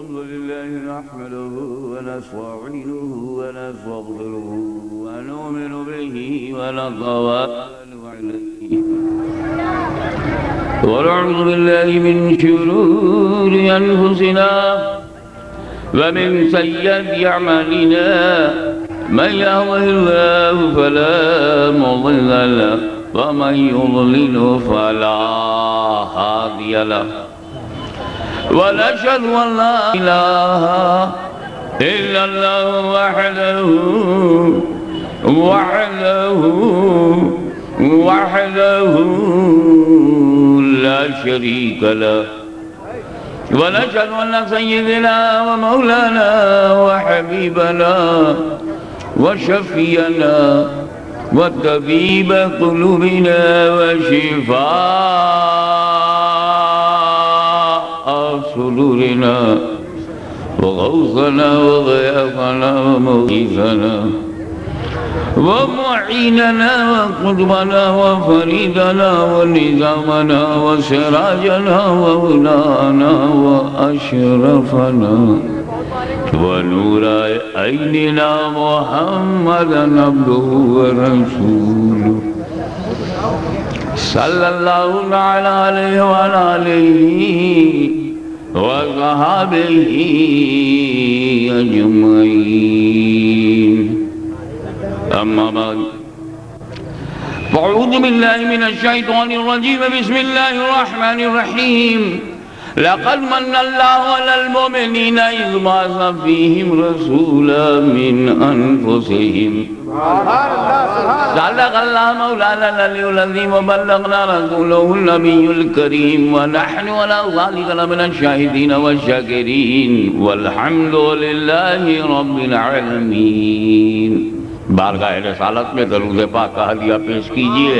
الحمد لله نحمده ونستعينه ونستغفره ونؤمن به ونتوكل عليه ونعوذ بالله من شرور أنفسنا ومن سيئات أعمالنا من يهده الله فلا مضل له ومن يضلل فلا هادي له ونشهد أن لا إله إلا الله وحده لا شريك له ونشهد أن سيدنا ومولانا وحبيبنا وشفينا وطبيب قلوبنا وشفاء صدورنا وغوثنا وغياثنا ومغيثنا ومعيننا وقطبنا وفريدنا ونظامنا وسراجنا وغنانا وأشرفنا ونور عيننا محمدا عبده ورسوله صلى الله تعالى عليه وعلى آله وصحبه أجمعين أما بعد فأعوذ بالله من الشيطان الرجيم بسم الله الرحمن الرحيم لقد من الله على المؤمنين إذ بعث فيهم رسولا من أنفسهم صدق الله مولانا العلي العظيم وبلغنا رسوله النبي الكريم ونحن على ذلك لمن الشاهدين والشاكرين والحمد لله رب العالمين بارگاہ رسالت میں درود پاک کا ہدیہ پیش کیجئے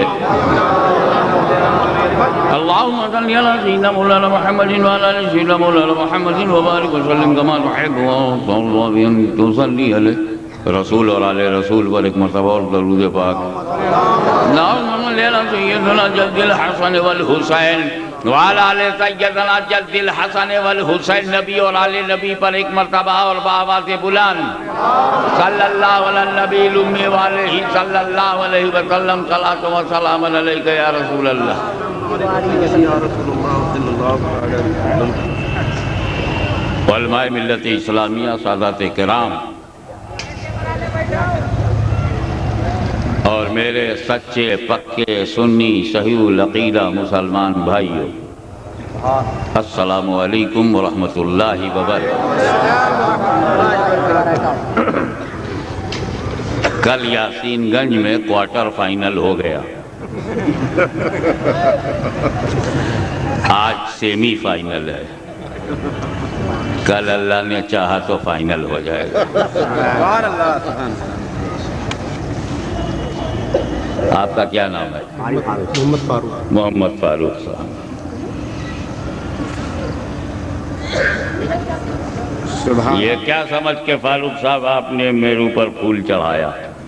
اللہم صلی علی سیدنا مولانا محمد وعلی آل سیدنا مولانا محمد وبارک وسلم کما تحب وصلی ان تصلی علیہ رسول اور آل رسول پر ایک مرتبہ اور درود پاک اللہم صلی علی سیدنا جد الحسن والحسین وعلی آل سیدنا جد الحسن والحسین نبی اور آل نبی پر ایک مرتبہ اور بآواز بلند صلی اللہ علی النبی الامی وعلیہ صلی اللہ علیہ وسلم صلاۃ و سلام علیکہ یا رسول اللہ علماء ملت اسلامیہ سادات کرام اور میرے سچے پکے سنی صحیح العقیدہ مسلمان بھائیوں السلام علیکم ورحمۃ اللہ وبرکاتہ کل یاسین گنج میں کوارٹر فائنل ہو گیا آج سیمی فائنل ہے کل اللہ نے چاہا تو فائنل ہو جائے گا آپ کا کیا نام ہے؟ محمد فاروق صاحب یہ کیا سمجھ کے فاروق صاحب آپ نے میرے اوپر پھول چڑھایا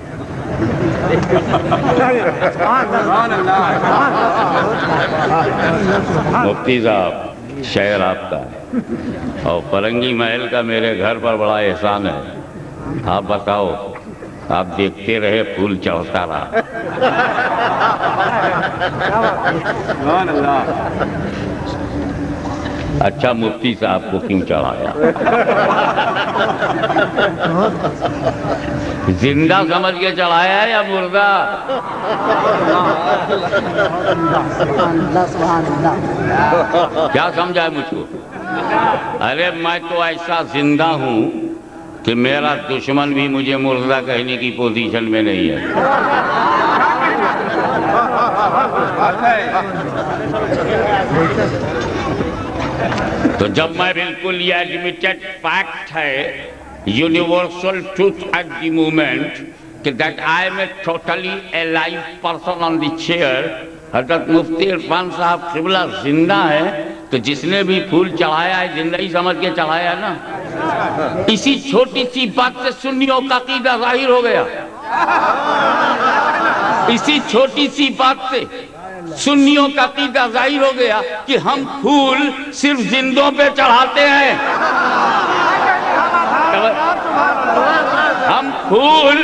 مفتی صاحب شعر آپ کا ہے اور فرنگی محل کا میرے گھر پر بڑا احسان ہے آپ بتاؤ آپ دیکھتے رہے پھول چڑھتا رہا اچھا مفتی صاحب کو کیوں چڑھایا زندہ سمجھ کے چڑھایا ہے یا مردہ کیا سمجھا ہے مجھ کو ارے میں تو ایسا زندہ ہوں کہ میرا دشمن بھی مجھے مردہ کہنے کی پوزیشن میں نہیں ہے تو جب میں بالکل یہ ایڈمیٹڈ فیکٹ ہے universal truth at the moment کہ that I am a totally alive person on the chair حضرت مفتی عرفان صاحب قبلہ زندہ ہے تو جس نے بھی پھول چڑھایا ہے زندگی سمجھ کے چڑھایا نا اسی چھوٹی سی بات سے سنیوں کا عقیدہ ظاہر ہو گیا اسی چھوٹی سی بات سے سنیوں کا عقیدہ ظاہر ہو گیا کہ ہم پھول صرف زندوں پہ چڑھاتے ہیں. ہم پھول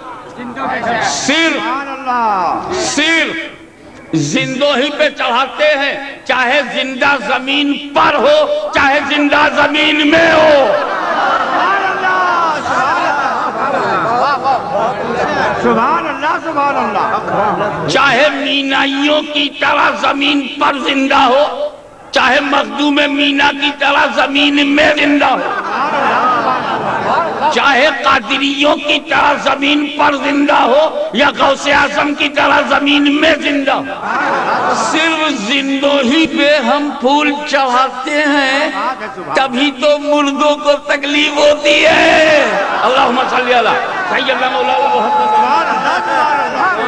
صرف زندوں ہی پہ چڑھاتے ہیں، چاہے زندہ زمین پر ہو چاہے زندہ زمین میں ہو. سبحان اللہ سبحان اللہ. چاہے مینائیوں کی طرح زمین پر زندہ ہو چاہے مخدوم مینا کی طرح زمین میں زندہ ہو، چاہے قادریوں کی طرح زمین پر زندہ ہو یا غوث اعظم کی طرح زمین میں زندہ ہو، صرف زندوں ہی پہ ہم پھول چڑھاتے ہیں. تبھی تو مردوں کو تکلیف ہوتی ہے. اللہم صلی علی سیدنا مولانا محمد.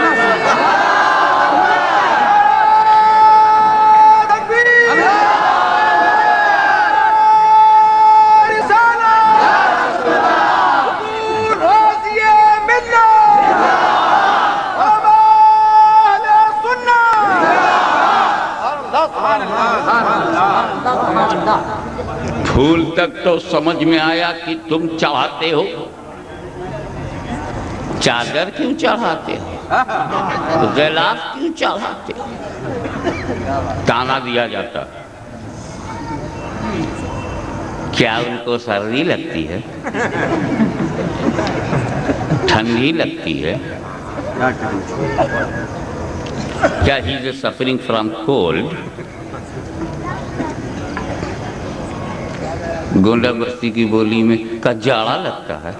پھول تک تو سمجھ میں آیا کہ تم چڑھاتے ہو، چادر کیوں چڑھاتے ہو، غلاف کیوں چڑھاتے ہو؟ تانا دیا جاتا. کیا ان کو سردی لگتی ہے، ٹھنڈی لگتی ہے؟ کیا he is suffering from cold؟ Gonda بستی کی بولی میں کا جاڑا لگتا ہے.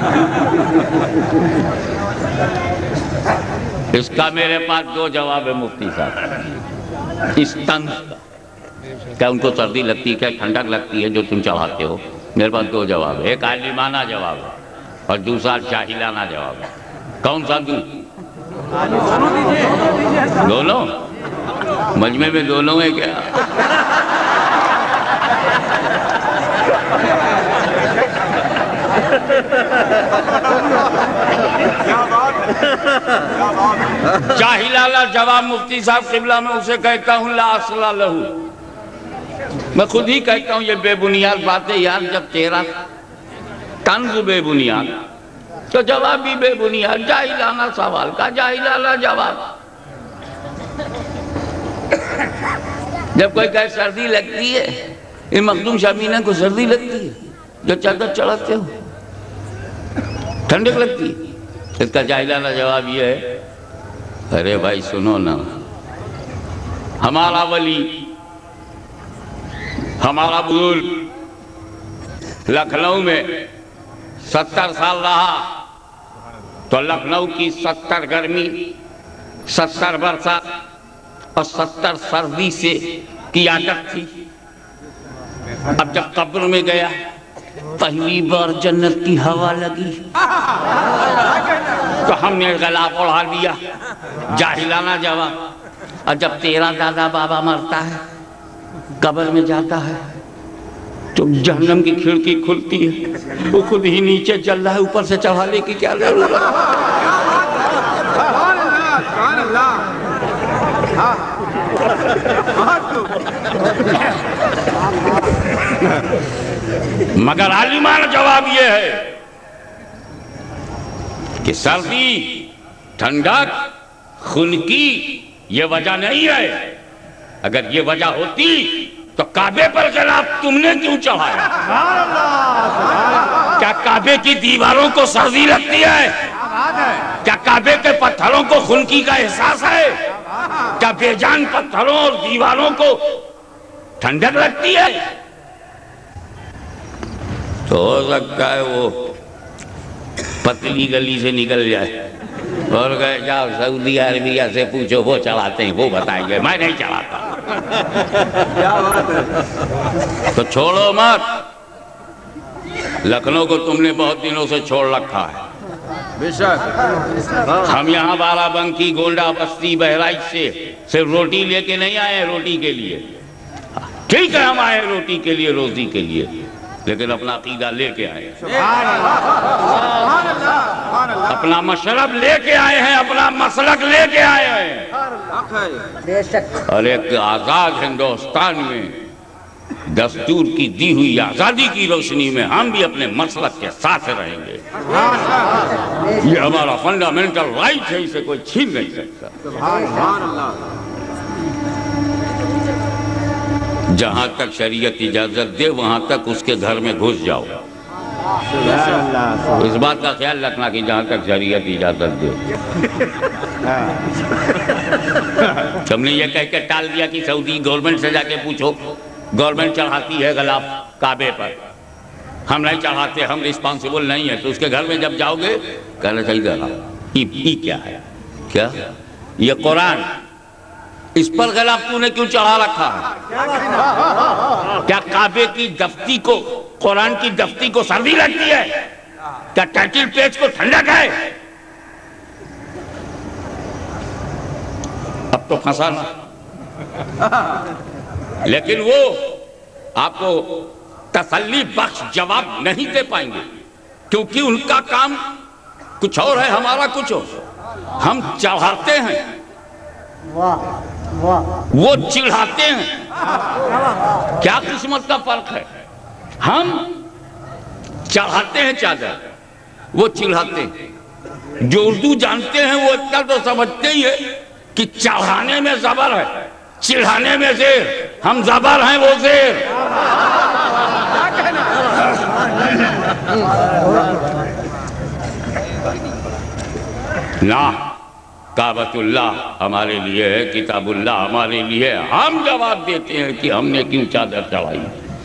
اس کا میرے پاس دو جواب ہے مفتی صاحب اس طنز کا. کیا ان کو سردی لگتی ہے، کیا ٹھنڈک لگتی ہے جو تم چڑھاتے ہو؟ میرے پاس دو جواب ہے، ایک عالمانہ جواب ہے اور دوسرا جاہلانہ جواب ہے. کون سا دوں؟ دونوں؟ مجمع میں دونوں ہیں کیا؟ جاہلانہ جواب مفتی صاحب قبلہ میں اسے کہتا ہوں لا اصل لہو. میں خود ہی کہتا ہوں یہ بے بنیاد باتیں یار. جب تیرا طنز بے بنیاد تو جواب بھی بے بنیاد. جاہلانہ سوال کا جاہلانہ جواب. جب کوئی کہے سردی لگتی ہے، یہ مخدوم شامینہ کو سردی لگتی ہے جو چادر چڑھاتے ہو، ٹھنڈک لگتی ہے؟ اس کا جاہلانہ جواب یہ ہے ارے بھائی سنو نا، ہمارا ولی ہمارا بزرگ لکھنؤ میں 70 سال رہا تو لکھنؤ کی 70 گرمی 70 برسات اور 70 سردی سے کی عادت تھی. اب جب قبر میں گیا پہلی بار جنت کی ہوا لگی تو ہم نے غلاف اڑا لیا. جاہلانہ جواب. اور جب تیرا دادا بابا مرتا ہے قبر میں جاتا ہے تو جہنم کی کھڑکی کھلتی ہے، وہ خود ہی نیچے چل رہا ہے، اوپر سے چڑھانے کی کیا ضرورت ہے؟ مگر عالمانہ جواب یہ ہے کہ سردی ٹھنڈک خنکی یہ وجہ نہیں ہے. اگر یہ وجہ ہوتی تو کعبے پر غلاف تم نے کیوں چڑھایا؟ کیا کعبے کی دیواروں کو سردی لگتی ہے؟ کیا کعبے کے پتھروں کو خنکی کا احساس ہے؟ کیا بے جان پتھروں اور دیواروں کو ٹھنڈک لگتی ہے؟ تو ہو سکتا ہے وہ پتلی گلی سے نکل جائے اور کہے جاؤ سعودی عربیہ سے پوچھو وہ چڑھاتے ہیں، وہ بتائیں گے، میں نہیں چڑھاتا. تو چھوڑو مت. لکھنؤ کو تم نے بہت دنوں سے چھوڑ رکھا ہے. ہم یہاں بارہ بنکی گونڈا بستی بہرائچ سے صرف روٹی لے کے نہیں آئے روٹی کے لیے. ٹھیک ہے ہم آئے روٹی کے لیے روزی کے لیے، لیکن اپنا عقیدہ لے کے آئے ہیں، سبحان اللہ، اپنا مشرب لے کے آئے ہیں، اپنا مسلک لے کے آئے ہیں، اور ایک آزاد ہندوستان میں دستور کی دی ہوئی آزادی کی روشنی میں ہم بھی اپنے مسلک کے ساتھ رہیں گے۔ یہ ہمارا فنڈامنٹل رائٹ ہے، اسے کوئی چھین نہیں سکتا۔ جہاں تک شریعت اجازت دے وہاں تک اس کے گھر میں گھس جاؤ، اس بات کا خیال رکھنا کہ جہاں تک شریعت اجازت دے۔ ہم نے یہ کہہ کے ٹال دیا کہ سعودی گورنمنٹ سے جا کے پوچھو، گورنمنٹ چڑھاتی ہے غلاف کعبے پر، ہم نہیں چڑھاتے، ہم ریسپانسیبل نہیں ہیں۔ تو اس کے گھر میں جب جاؤ گے کہنا چاہیے یہ کیا ہے؟ کیا یہ قرآن، اس پر غلاف تو نے کیوں چڑھا رکھا ہے؟ کیا کعبے کی دفتی کو، قرآن کی دفتی کو سردی لگتی ہے؟ کیا ٹائٹل پیج کو ٹھنڈک ہے؟ اب تو پھنسانا، لیکن وہ آپ کو تسلی بخش جواب نہیں دے پائیں گے، کیونکہ ان کا کام کچھ اور ہے، ہمارا کچھ اور۔ ہم چڑھاتے ہیں، وہ چڑھاتے ہیں۔ کیا قسمت کا فرق ہے؟ ہم چڑھاتے ہیں چادر، وہ چڑھاتے ہیں۔ جو اردو جانتے ہیں وہ اتنا تو سمجھتے ہی ہے کہ چڑھانے میں زبر ہے، چڑھانے میں زیر، ہم زبر ہیں وہ زیر۔ نہ کعبۃ اللہ ہمارے لیے ہے، کتاب اللہ ہمارے لیے ہے، ہم جواب دیتے ہیں کہ ہم نے کیوں چادر چڑھائی۔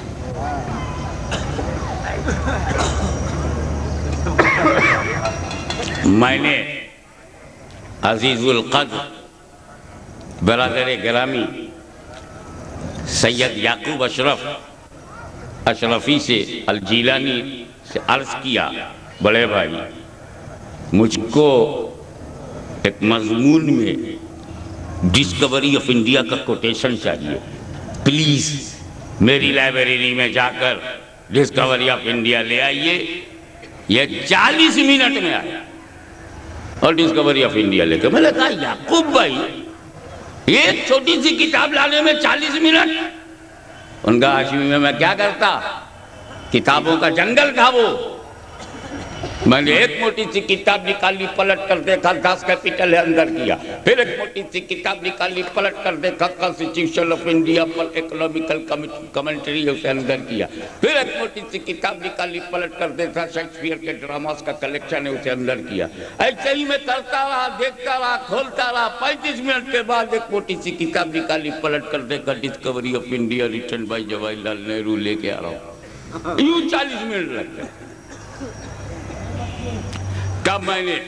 میں نے عزیز القدر برادر گرامی سید یعقوب اشرفی سے الجیلانی سے عرض کیا، بڑے بھائی مجھ کو ایک مضمون میں ڈسکوری آف انڈیا کا کوٹیشن چاہیے، پلیز میری لائبریری میں جا کر ڈسکوری آف انڈیا لے آئیے۔ یہ 40 منٹ میں آیا اور ڈسکوری آف انڈیا لے کے میں نے کہا یعقوب بھائی ایک چھوٹی سی کتاب لانے میں 40 منٹ؟ ان کا ہاشمی میں کیا کرتا، کتابوں کا جنگل تھا وہ۔ میں نے ایک موٹی سی کتاب نکالی، پلٹ کر دیکھا 10 کیپٹل ہے، اندر کیا۔ پھر ایک موٹی سی کتاب نکالی، پلٹ کر دیکھا کانسٹیٹیوشن آف انڈیا پر اکنامیکل کمنٹری ہے، اسے اندر کیا۔ پھر ایک موٹی سی کتاب نکالی، پلٹ کر دیکھا شیکسپیئر کے ڈراماز کا کلیکشن ہے، اسے اندر کیا۔ ایسے ہی میں کرتا رہا، دیکھتا رہا، کھولتا رہا۔ 35 منٹ کے بعد ایک موٹی سی کتاب نکالی، پلٹ کر دیکھا Discovery of India written by Jawahar Lal Nehru, لے کے آ رہا ہوں۔ یوں 40 منٹ لگ گئے۔ تب میں نے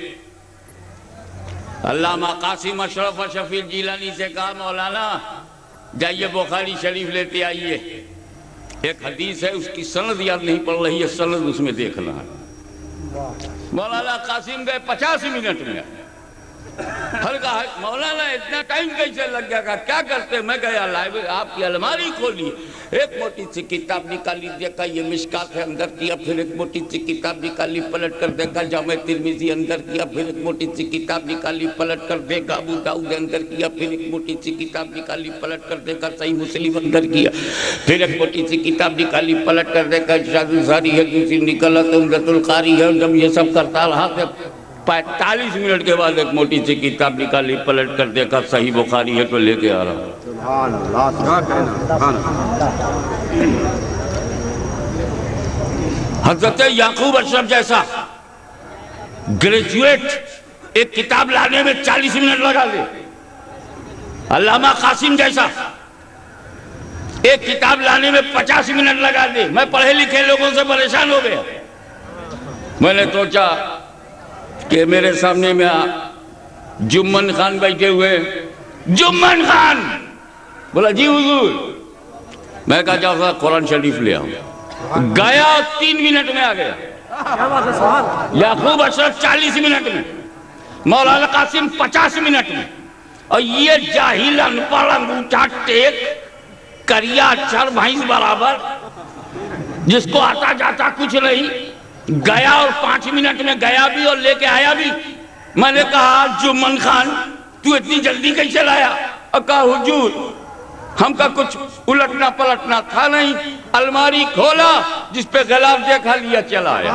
علامہ قاسم اشرف اشرفی الجیلانی سے کہا مولانا جائیے بخاری شریف لیتے آئیے، ایک حدیث ہے اس کی سند یاد نہیں پڑ رہی ہے، سند اس میں دیکھنا ہے۔ مولانا قاسم گئے 50 منٹ میں۔ پھر کہا مولانا اتنا ٹائم کیسے لگ گیا؟ کہا کیا کرتے؟ میں گیا لائبریری، آپ کی الماری کھولی، ایک موٹی سی کتاب نکالی، دیکھا یہ مشکات ہے، اندر کیا۔ پھر ایک موٹی سی کتاب نکالی، پلٹ کر دیکھا جامع ترمذی، اندر کیا۔ پھر ایک موٹی سی کتاب نکالی، پلٹ کر دیکھا ابو داؤد، اندر کیا۔ پھر ایک موٹی سی کتاب نکالی، پلٹ کر دیکھا صحیح مسلم، اندر کیا۔ پھر ایک موٹی سی کتاب نکالی، پلٹ کر دیکھا ارشاد الساری ہے، دوسری نکالا تو عمدۃ القاری ہے۔ جب یہ سب کرتا رہا تو 45 منٹ کے بعد ایک موٹی سی کتاب نکالی، پلٹ کر دیکھا صحیح بخاری ہے، تو لے کے آ رہا ہوں۔ سبحان اللہ۔ حضرت یعقوب اشرف جیسا گریجویٹ ایک کتاب لانے میں 40 منٹ لگا دے، علامہ قاسم جیسا ایک کتاب لانے میں 50 منٹ لگا دے۔ میں پڑھے لکھے لوگوں سے پریشان ہو گیا۔ میں نے سوچا کہ میرے سامنے میں جمن خان بیٹھے ہوئے، جمن خان بولا جی حضور، میں کہا جاؤ قرآن شریف لے آؤں۔ گیا 3 منٹ میں آ گیا۔ یعقوب اشرف 40 منٹ میں، مولانا قاسم 50 منٹ میں، اور یہ جاہل انپڑھ انگوٹھا ٹیک کریا چر بھینس برابر جس کو آتا جاتا کچھ نہیں، گیا اور 5 منٹ میں گیا بھی اور لے کے آیا بھی۔ میں نے کہا جمن خان تو اتنی جلدی کیسے لایا؟ اور کہا حضور ہم کا کچھ الٹنا پلٹنا تھا نہیں، الماری کھولا جس پہ غلاف دیکھا لیا چلا آیا۔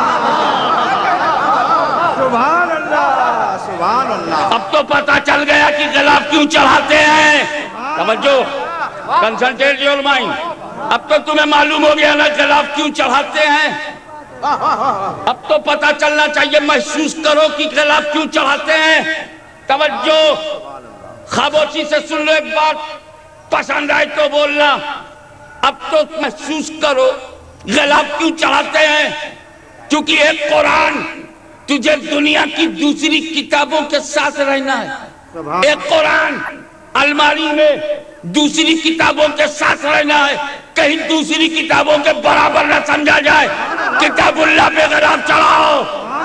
سبحان اللہ سبحان اللہ۔ اب تو پتہ چل گیا کہ غلاف کیوں چڑھاتے ہیں۔ توجہ، کنسنٹریٹ یور مائنڈ۔ اب تو تمہیں معلوم ہو گیا نا غلاف کیوں چڑھاتے ہیں۔ اب تو پتہ چلنا چاہیے، محسوس کرو کہ غلاف کیوں چڑھاتے ہیں۔ توجہ، خاموشی سے سن لو ایک بات، پسند آئے تو بولنا۔ اب تو محسوس کرو غلاف کیوں چڑھاتے ہیں، کیونکہ ایک قرآن تجھے دنیا کی دوسری کتابوں کے ساتھ رہنا ہے۔ ایک قرآن الماری میں دوسری کتابوں کے ساتھ رہنا ہے، کہیں دوسری کتابوں کے برابر نہ سمجھا جائے۔ کتاب اللہ پہ غلاف چڑھاؤ،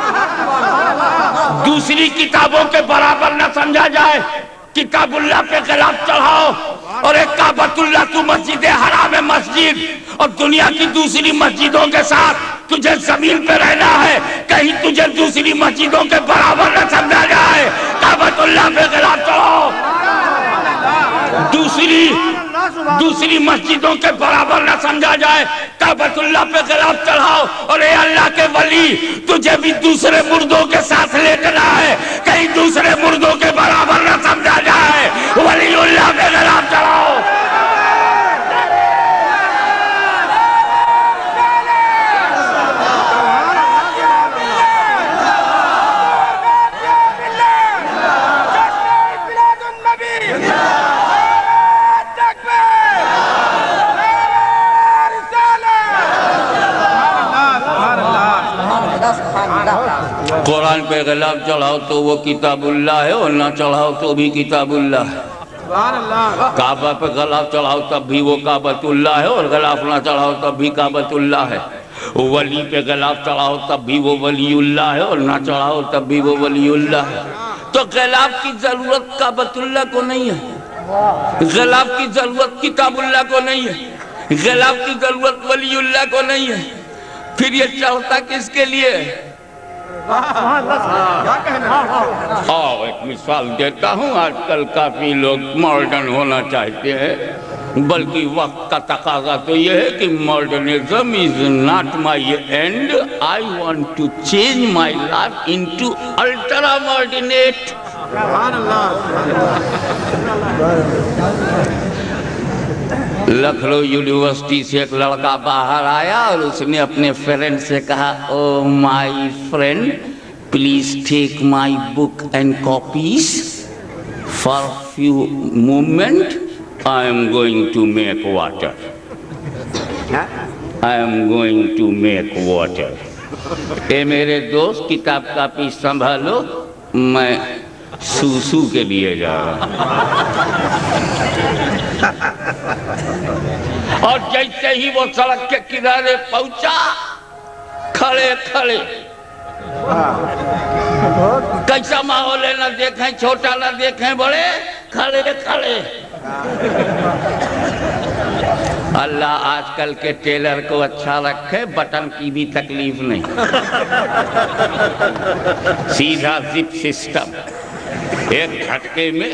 دوسری کتابوں کے برابر نہ سمجھا جائے۔ کتاب اللہ پہ غلاف چڑھاؤ، اور ایک کعبۃ اللہ تو مسجد حرام مسجد اور دنیا کی دوسری مسجدوں کے ساتھ تجھے زمین پہ رہنا ہے، کہیں تجھے دوسری مسجدوں کے برابر نہ سمجھا جائے۔ کعبۃ اللہ پہ غلاف چڑھاؤ، دوسری مسجدوں کے برابر نہ سمجھا جائے۔ کعبۃ اللہ پہ غلاف چڑھاؤ، اور اے اللہ کے ولی تجھے بھی دوسرے مردوں کے ساتھ لیٹنا ہے، کہیں دوسرے مردوں کے برابر نہ سمجھا جائے۔ ولی اللہ پہ غلاف چڑھاؤ۔ قرآن پہ غلاف چڑھاؤ تو وہ کتاب اللہ ہے، اور نہ چڑھاؤ تو بھی کتاب اللہ ہے۔ کعبہ پہ غلاف چڑھاؤ تب بھی وہ کعبۃ اللہ ہے، اور غلاف نہ چڑھاؤ تب بھی کعبۃ اللہ ہے۔ ولی پہ غلاف چڑھاؤ تب بھی وہ ولی اللہ ہے، اور نہ چڑھاؤ تب بھی وہ ولی اللہ ہے۔ تو غلاف کی ضرورت کعبۃ اللہ کو نہیں ہے، غلاف کی ضرورت کتاب اللہ کو نہیں ہے، غلاف کی ضرورت ولی اللہ کو نہیں ہے۔ پھر یہ چڑھتا کس کے لیے؟ ایک مثال دیتا ہوں، آج کل کافی لوگ ماڈرن ہونا چاہتے ہیں، بلکہ وقت کا تقاضا تو یہ ہے کہ modernism is not my end. I want to change my life into ultra modernate. Lucknow university سے ایک لڑکا باہر آیا اور اس نے اپنے فرینڈ سے کہا، oh my friend please take my book and copies for few moment, I am going to make water, I am going to make water. اے میرے دوست کتاب کاپی سنبھالو، میں سوسو کے لیے جا رہا ہوں۔ اور جیسے ہی وہ سڑک کے کنارے پہنچا، کھڑے کھڑے، کیسا ماحول ہے، نہ دیکھیں چھوٹا نہ دیکھیں بڑے، کھڑے کھڑے۔ اللہ آج کل کے ٹیلر کو اچھا رکھے، بٹن کی بھی تکلیف نہیں، سیدھا زپ سسٹم، ایک جھٹکے میں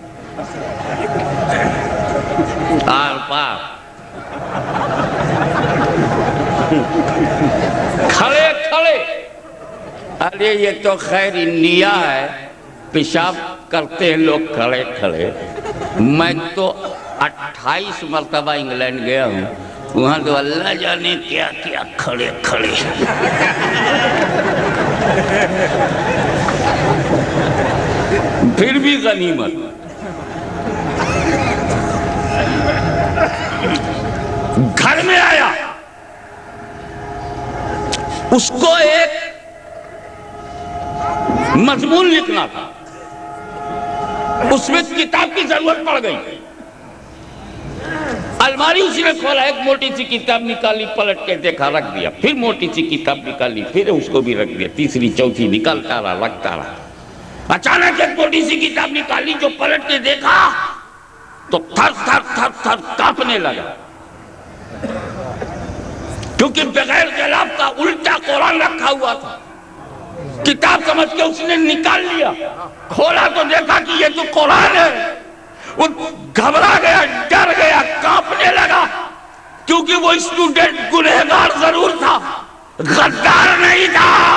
آر پار۔ کھڑے کھڑے، ارے یہ تو خیر انڈیا ہے، پیشاب کرتے ہیں لوگ کھڑے کھڑے۔ میں تو 28 مرتبہ انگلینڈ گیا ہوں، وہاں تو اللہ جانے کیا کیا کھڑے کھڑے۔ پھر بھی غنیمت۔ گھر میں آیا، اس کو ایک مضمون لکھنا تھا، اس میں کتاب کی ضرورت پڑ گئی۔ الماری اسی نے کھولا، ایک موٹی سی کتاب نکالی، پلٹ کے دیکھا، رکھ دیا، پھر موٹی سی کتاب نکالی، پھر اس کو بھی رکھ دیا، تیسری چوتھی نکالتا رہا، رکھتا رہا۔ اچانک ایک موٹی سی کتاب نکالی، جو پلٹ کے دیکھا تو تھر تھر تھر تھر کانپنے لگا۔ کیونکہ بغیر غلاف کا الٹا قرآن رکھا ہوا تھا. کتاب سمجھ کے اس نے نکال لیا, کھولا تو دیکھا کہ یہ تو قرآن ہے. وہ گھبرا گیا, ڈر گیا, کانپنے لگا, کیونکہ وہ اسٹوڈنٹ گنہگار ضرور تھا, غدار نہیں تھا.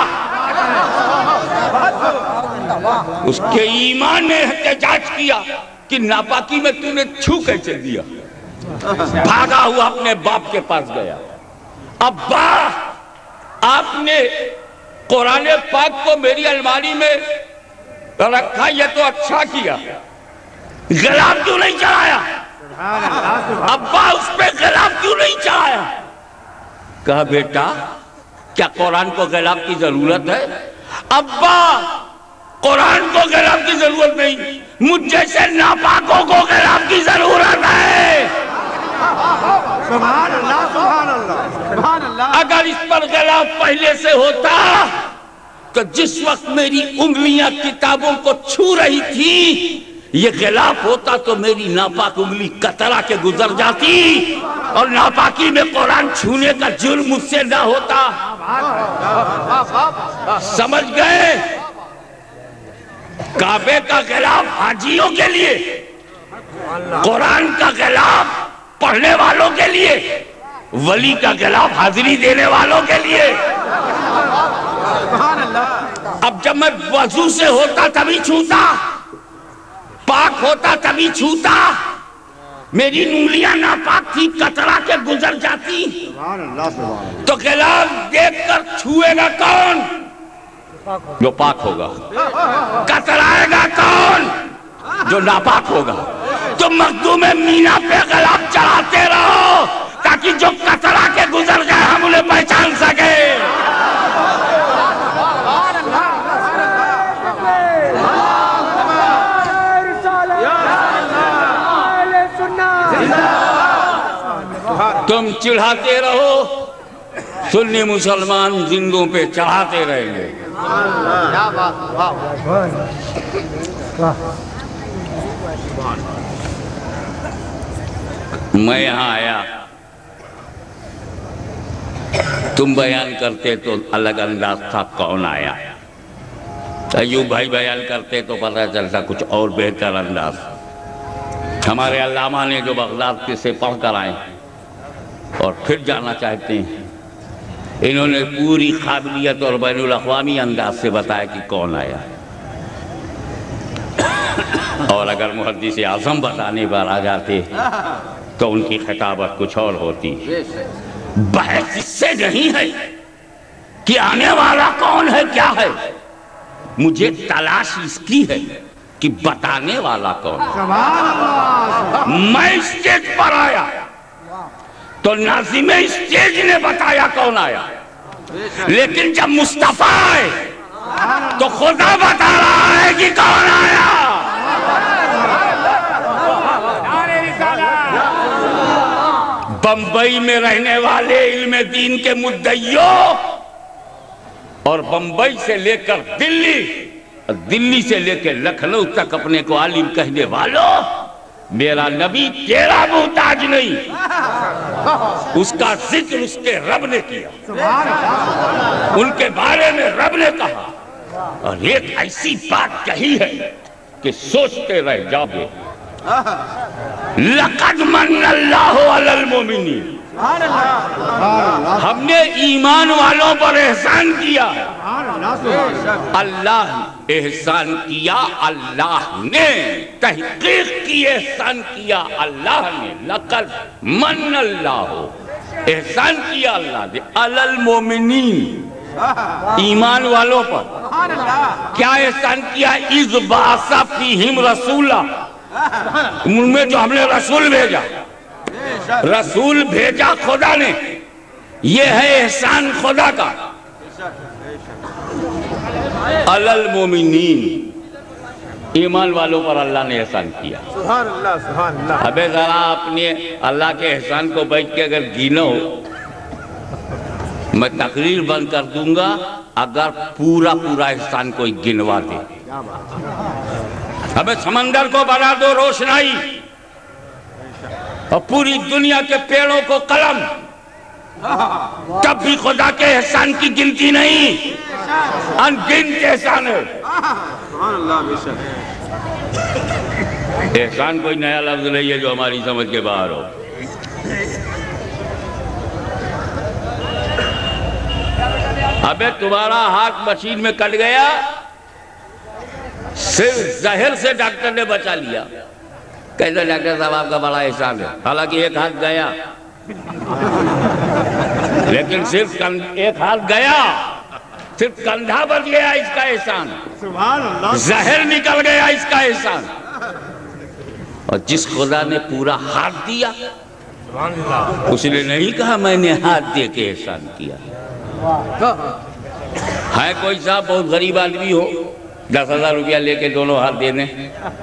اس کے ایمان نے احتجاج کیا کہ ناپاکی میں تو نے چھو کیسے دیا. بھاگا ہوا اپنے باپ کے پاس گیا. ابا, آپ نے قرآن پاک کو میری الماری میں رکھا, یہ تو اچھا کیا, غلاف کیوں نہیں چڑھایا؟ ابا, اس پہ غلاف کیوں نہیں چڑھایا؟ کہا بیٹا کیا قرآن کو غلاف کی ضرورت ہے؟ ابا, قرآن کو غلاف کی ضرورت نہیں, مجھ جیسے ناپاکوں کو غلاف کی ضرورت ہے. سبحان اللہ, سبحان اللہ, سبحان اللہ. اگر اس پر غلاف پہلے سے ہوتا تو جس وقت میری انگلیاں کتابوں کو چھو رہی تھی, یہ غلاف ہوتا تو میری ناپاک انگلی کترا کے گزر جاتی اور ناپاکی میں قرآن چھونے کا جرم مجھ سے نہ ہوتا. سمجھ گئے؟ کعبے کا غلاف حاجیوں کے لیے, قرآن کا غلاف پڑھنے والوں کے لیے, ولی کا غلاف حاضری دینے والوں کے لیے. اب جب میں وضو سے ہوتا تبھی چھوتا, پاک ہوتا تبھی چھوتا, میری انگلیاں ناپاک تھی, کترا کے گزر جاتی, تو غلاف دیکھ کر چھوئے گا کون؟ جو پاک ہوگا. کترائے گا کون؟ جو ناپاک ہوگا. تو مخدوم مینا پہ غلاف چڑھاتے رہو تاکہ جو کترا کے گزر گئے ہم انہیں پہچان سکے. تم چڑھاتے رہو, سنی مسلمان زندوں پہ چڑھاتے رہیں گے. میں یہاں آیا, تم بیان کرتے تو الگ انداز تھا, کون آیا؟ ایوب بھائی بیان کرتے تو پتہ چلتا کچھ اور بہتر انداز. ہمارے علامہ نے جو بغداد سے پڑھ کر آئے اور پھر جانا چاہتے ہیں, انہوں نے پوری قابلیت اور بین الاقوامی انداز سے بتایا کہ کون آیا. اور اگر محدث اعظم بتانے پر آ جاتے تو ان کی خطابت کچھ اور ہوتی. بحث اس سے نہیں ہے کہ آنے والا کون ہے, کیا ہے, مجھے تلاش اس کی ہے کہ بتانے والا کون ہے. میں اسٹیج پر آیا تو ناظم اسٹیج نے بتایا کون آیا, لیکن جب مصطفیٰ آئے تو خدا بتا رہا ہے کہ کون آیا. بمبئی میں رہنے والے علم دین کے مدعیوں اور بمبئی سے لے کر دلی سے لے کے لکھنؤ تک اپنے کو عالم کہنے والوں, میرا نبی تیرا محتاج نہیں, اس کا ذکر اس کے رب نے کیا, ان کے بارے میں رب نے کہا, اور ایک ایسی بات کہی ہے کہ سوچتے رہ جاؤ. لَقَدْ مَنَّ اللَّهُ عَلَى الْمُؤْمِنِينَ, ہم نے ایمان والوں پر احسان کیا. اللہ احسان کیا, اللہ نے تحقیق کی احسان کیا, اللہ نے. لَقَدْ مَنَّ اللَّهُ, احسان کیا اللہ نے, عَلَى الْمُؤْمِنِينَ, ایمان والوں پر. کیا احسان کیا؟ اِذْ بَعَثَ فِيهِمْ رَسُولًا, ان میں جو ہم نے رسول بھیجا, رسول بھیجا خدا نے, یہ ہے احسان خدا کا. علی المومنین, ایمان والوں پر اللہ نے احسان کیا. سبحان اللہ, سبحان اللہ. ابے ذرا اپنے اللہ کے احسان کو بیٹھ کے اگر گنو, میں تقریر بند کر دوں گا اگر پورا احسان کوئی گنوا دے. ابے سمندر کو بنا دو روشنائی, اور پوری دنیا کے پیڑوں کو قلم, تب بھی خدا کے احسان کی گنتی نہیں، انگنت احسان ہے۔ سبحان اللہ بے شک۔ احسان کوئی نیا لفظ نہیں ہے جو ہماری سمجھ کے باہر ہو۔ ابے تمہارا ہاتھ مشین میں کٹ گیا، صرف زہر سے ڈاکٹر نے بچا لیا، کیسے ڈاکٹر صاحب آپ کا بڑا احسان ہے، حالانکہ ایک ہاتھ گیا، لیکن صرف ایک ہاتھ گیا، صرف کندھا بچ گیا، اس کا احسان۔ سبحان اللہ۔ زہر نکل گیا، اس کا احسان۔ اور جس خدا نے پورا ہاتھ دیا، اس نے نہیں کہا میں نے ہاتھ دے کے احسان کیا۔ ہے کوئی صاحب بہت غریب آدمی ہو، 10,000 روپیہ لے کے دونوں ہاتھ دے دیں،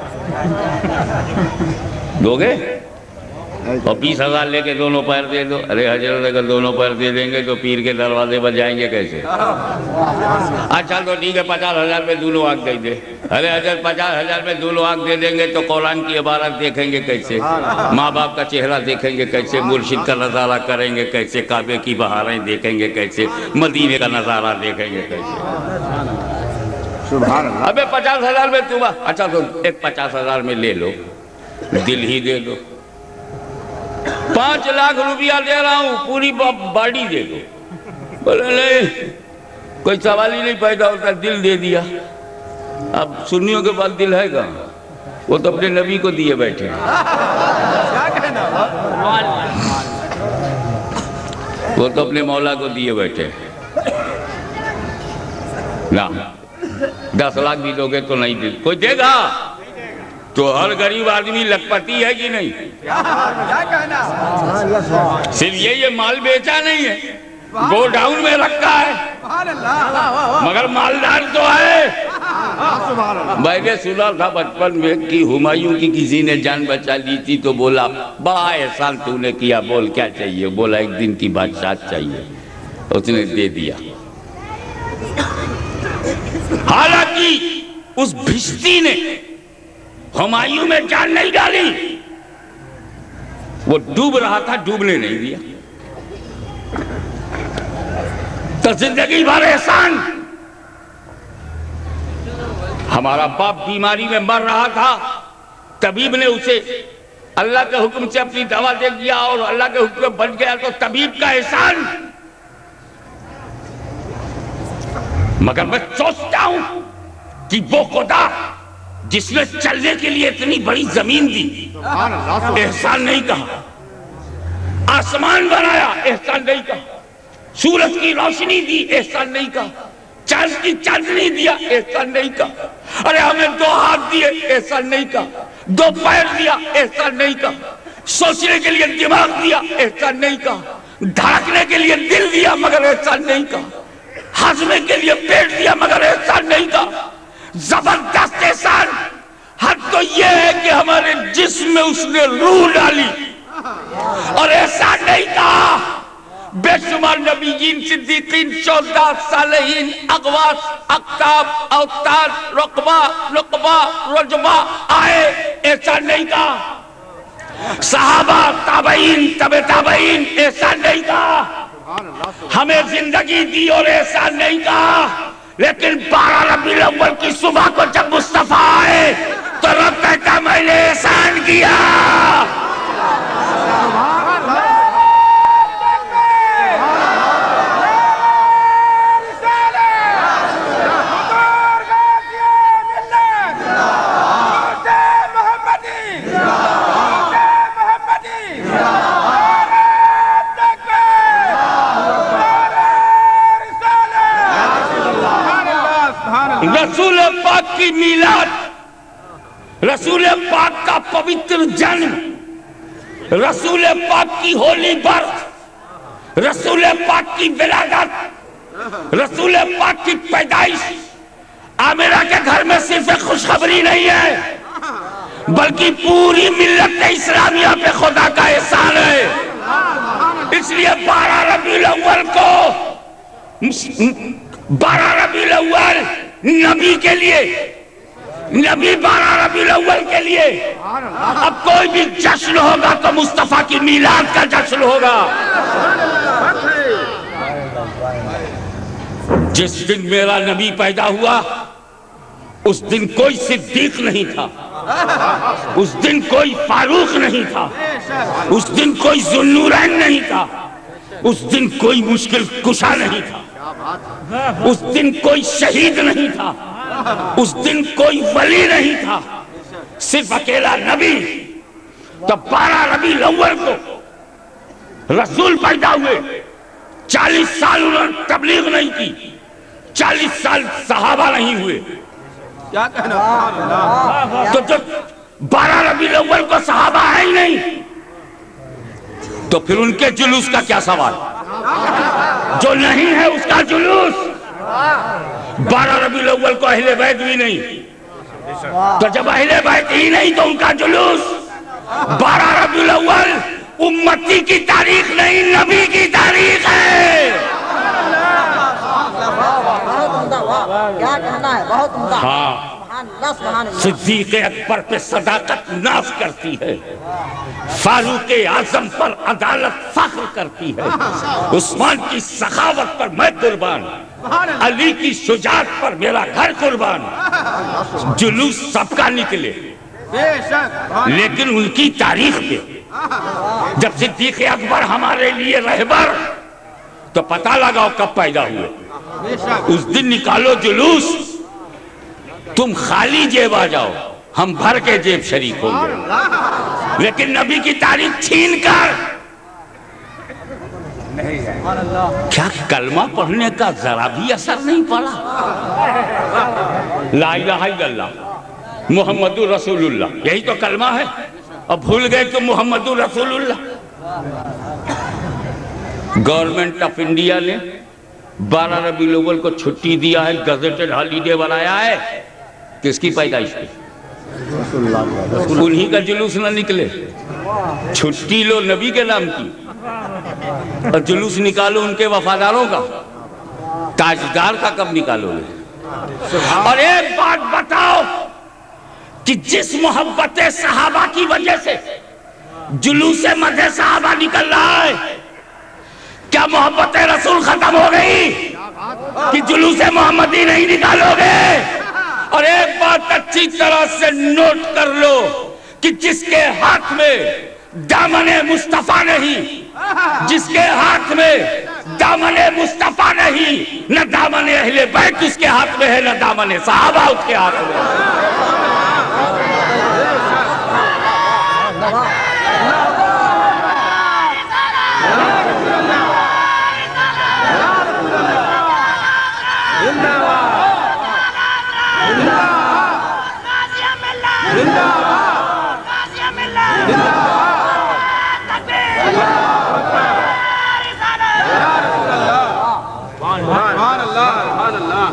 دو گے؟ اور 20,000 لے کے دونوں پیر دے دو، ارے حضرت اگر دونوں پیر دے دیں گے تو پیر کے دروازے پر جائیں گے کیسے؟ اچھا تو ٹھیک ہے 50,000 میں دونوں آنکھ دے دے، ارے حضرت 50,000 میں دونوں آنکھ دے دیں گے تو قرآن کی عبارت دیکھیں گے کیسے؟ ماں باپ کا چہرہ دیکھیں گے کیسے؟ مرشد کا نظارہ کریں گے کیسے؟ کعبے کی بہاریں دیکھیں گے کیسے؟ مدینے کا نظارہ دیکھیں گے کیسے؟ سبحان اللہ۔ ابے 50,000 میں تم، اچھا تو ایک 50,000 میں لے لو، دل ہی دے دو، 5 لاکھ روپیہ دے رہا ہوں، پوری باڈی دے دو۔ بولے نہیں، کوئی سوال ہی نہیں پیدا ہوتا، دل دے دیا۔ اب سنیوں کے پاس دل ہے کہاں؟ وہ تو اپنے نبی کو دیے بیٹھے ہیں، وہ تو اپنے مولا کو دیے بیٹھے ہیں۔ نا 10 لاکھ بھی دو گے تو نہیں دل کوئی دے گا؟ تو ہر غریب آدمی لکھپتی ہے کہ نہیں؟ صرف یہ مال بیچا نہیں ہے، گو ڈاؤن میں رکھا ہے، مگر مالدار تو ہے۔ میں نے سنا تھا بچپن میں کہ ہمایوں کی کسی نے جان بچا لی تھی تو بولا بڑا احسان تو نے کیا، بول کیا چاہیے؟ بولا 1 دن کی بادشاہت چاہیے، اس نے دے دیا۔ حالانکہ اس بھشتی نے ہمایوں میں جان نہیں ڈالی، وہ ڈوب رہا تھا، ڈوبنے نہیں دیا۔ تو زندگی بھر احسان۔ ہمارا باپ بیماری میں مر رہا تھا، طبیب نے اسے اللہ کے حکم سے اپنی دوا دے دیا اور اللہ کے حکم میں بچ گیا، تو طبیب کا احسان۔ مگر میں سوچتا ہوں کہ وہ خدا جس نے چلنے کے لیے اتنی بڑی زمین دی، احسان نہیں کہا۔ آسمان بنایا، احسان نہیں کہا۔ سورج کی روشنی دی، احسان نہیں کہا۔ چاند کی چاندنی دیا، احسان نہیں کہا۔ ارے ہمیں 2 ہاتھ دیے، احسان نہیں کہا۔ 2 پیر دیا، احسان نہیں کہا۔ سوچنے کے لیے دماغ دیا، احسان نہیں کہا۔ دھڑکنے کے لیے دل دیا، مگر احسان نہیں کہا۔ ہضمے کے لیے پیٹ دیا، مگر احسان نہیں کہا۔ زبردست احسان۔ حد تو یہ ہے کہ ہمارے جسم میں اس نے روح ڈالی اور احسان نہیں کہا۔ بے شمار نبیین، صدیقین، شہداء، صالحین، اغواث، اقطاب، اوتاد، رقبہ، رجبہ آئے، احسان نہیں کہا۔ صحابہ، تابعین، تبع تابعین، احسان نہیں کہا۔ ہمیں زندگی دی اور احسان نہیں کہا۔ لیکن 12 ربیع الاول کی صبح کو جب مصطفیٰ آئے تو رب کہتا میں نے احسان کیا۔ رسول پاک کی میلاد، رسول پاک کا پوتر جنم، رسول پاک کی ہولی برتھ، رسول پاک کی ولادت، رسول پاک کی پیدائش عامرہ کے گھر میں صرف ایک خوشخبری نہیں ہے بلکہ پوری ملت اسلامیہ پہ خدا کا احسان ہے۔ اس لیے 12 ربیع الاول کو 12 ربیع الاول نبی کے لیے، نبی 12 ربیع الاول کے لیے اب کوئی بھی جشن ہوگا تو مصطفیٰ کی میلاد کا جشن ہوگا۔ جس دن میرا نبی پیدا ہوا اس دن کوئی صدیق نہیں تھا، اس دن کوئی فاروق نہیں تھا، اس دن کوئی ذوالنورین نہیں تھا، اس دن کوئی مشکل کشا نہیں تھا، اس دن کوئی شہید نہیں تھا، اس دن کوئی ولی نہیں تھا، صرف اکیلا نبی۔ تو 12 ربیع الاول کو رسول پیدا ہوئے، 40 سال انہوں نے تبلیغ نہیں کی، 40 سال صحابہ نہیں ہوئے، کیا کہنا سبحان اللہ۔ تو جب 12 ربیع الاول کو صحابہ ہے ہی نہیں تو پھر ان کے جلوس کا کیا سوال؟ جو نہیں ہے اس کا جلوس۔ 12 ربیع الاول کو اہل بیت بھی نہیں، تو جب اہل بیت ہی نہیں تو ان کا جلوس۔ 12 ربیع الاول امتی کی تاریخ نہیں، نبی کی تاریخ ہے۔ کیا کہنا ہے، بہت عمدہ۔ ہاں، صدیق اکبر پہ صداقت ناز کرتی ہے، فاروق اعظم پر عدالت فخر کرتی ہے، عثمان کی سخاوت پر میں قربان، علی کی شجاعت پر میرا گھر قربان۔ جلوس سب کا نکلے بے شک، لیکن ان کی تاریخ پہ جب صدیق اکبر ہمارے لیے رہبر تو پتہ لگاؤ کب پیدا ہوئے۔ بے شک، اس دن نکالو جلوس، تم خالی جیب آ جاؤ، ہم بھر کے جیب شریک ہوں گے، لیکن نبی کی تاریخ چھین کر کیا کلمہ پڑھنے کا ذرا بھی اثر نہیں پڑا؟ لا الہ الا اللہ محمد رسول اللہ، یہی تو کلمہ ہے، اب بھول گئے کہ محمد رسول اللہ۔ گورنمنٹ آف انڈیا نے 12 ربیع الاول کو چھٹی دیا ہے، گزٹڈ ہالیڈے بنایا ہے، کس کی پیدائش کی؟ انہی کا جلوس نہ نکلے، چھٹی لو نبی کے نام کی اور جلوس نکالو ان کے وفاداروں کا، تاجدار کا کب نکالو گے؟ اور ایک بات بتاؤ کہ جس محبت صحابہ کی وجہ سے جلوس مدح صحابہ نکل رہا ہے، کیا محبت رسول ختم ہو گئی کہ جلوس محمدی نہیں نکالو گے؟ اور ایک بات اچھی طرح سے نوٹ کر لو کہ جس کے ہاتھ میں دامن مصطفیٰ نہیں، جس کے ہاتھ میں دامن مصطفیٰ نہیں، نہ دامن اہل بیت اس کے ہاتھ میں ہے، نہ دامن صحابہ اس کے ہاتھ میں ہے۔ سبحان اللہ۔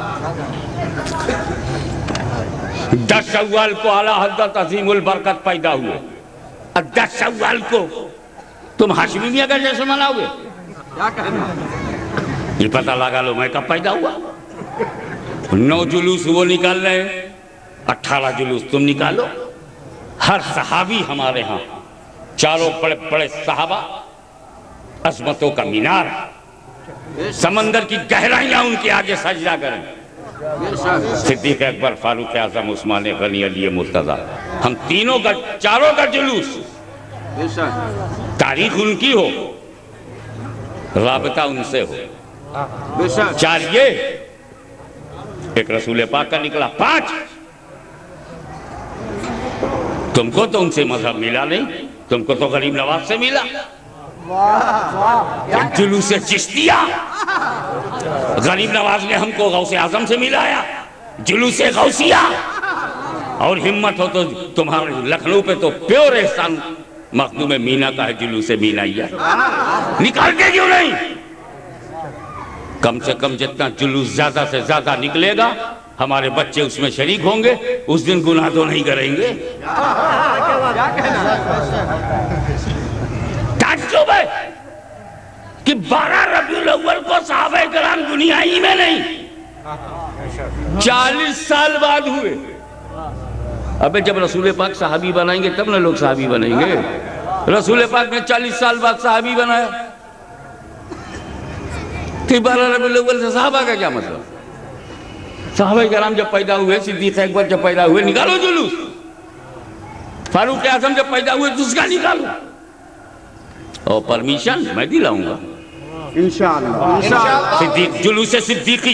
10 شوال کو اعلیٰ حضرت عظیم البرکت پیدا ہوئے، 10 شوال کو تم ہاشمی میاں کا جشن مناؤ گے؟ کیا کہنا، یہ پتہ لگا لو میں کب پیدا ہوا۔ 9 جلوس وہ نکال رہے ہیں، 18 جلوس تم نکالو۔ ہر صحابی ہمارے ہاں، چاروں بڑے بڑے صحابہ، عظمتوں کا مینار، سمندر کی گہرائیاں ان کے آگے سجدہ کریں۔ صدیق اکبر، فاروق اعظم، عثمان غنی، علی مرتضیٰ، ہم تینوں کا، چاروں کا جلوس، بے شک، تاریخ ان کی ہو، رابطہ ان سے ہو۔ بے شک، 4 یہ، ایک رسول پاک کا نکلا، 5 تم کو تو ان سے مذہب ملا نہیں، تم کو تو غریب نواز سے ملا۔ جلوس چشتیہ، غریب نواز نے ہم کو غوث اعظم سے ملایا، جلوس غوثیہ، اور ہمت ہو تو تمہارے لکھنؤ پہ تو پیور احسان مخدوم مینا کا ہے، جلوس مینائیہ، نکالتے کیوں نہیں؟ کم سے کم جتنا جلوس زیادہ سے زیادہ نکلے گا، ہمارے بچے اس میں شریک ہوں گے، اس دن گناہ تو نہیں کریں گے۔ تعجب ہے کہ 12 ربیع الاول کو صحابہ کرام دنیا ہی میں نہیں، 40 سال بعد ہوئے۔ ابے جب رسول پاک صحابی بنائیں گے تب نہ لوگ صحابی بنائیں گے۔ رسول پاک نے 40 سال بعد صحابی بنایا، تو 12 ربیع الاول سے صحابہ کا کیا مطلب؟ صحابہ کرام جب پیدا ہوئے، صدیق اکبر جب پیدا ہوئے، نکالو جلوس. فاروق اعظم جب پیدا ہوئے تو اس کا نکالو. اور پرمیشن میں دلاؤں گا انشاءاللہ. صدیق، جلوس صدیقی.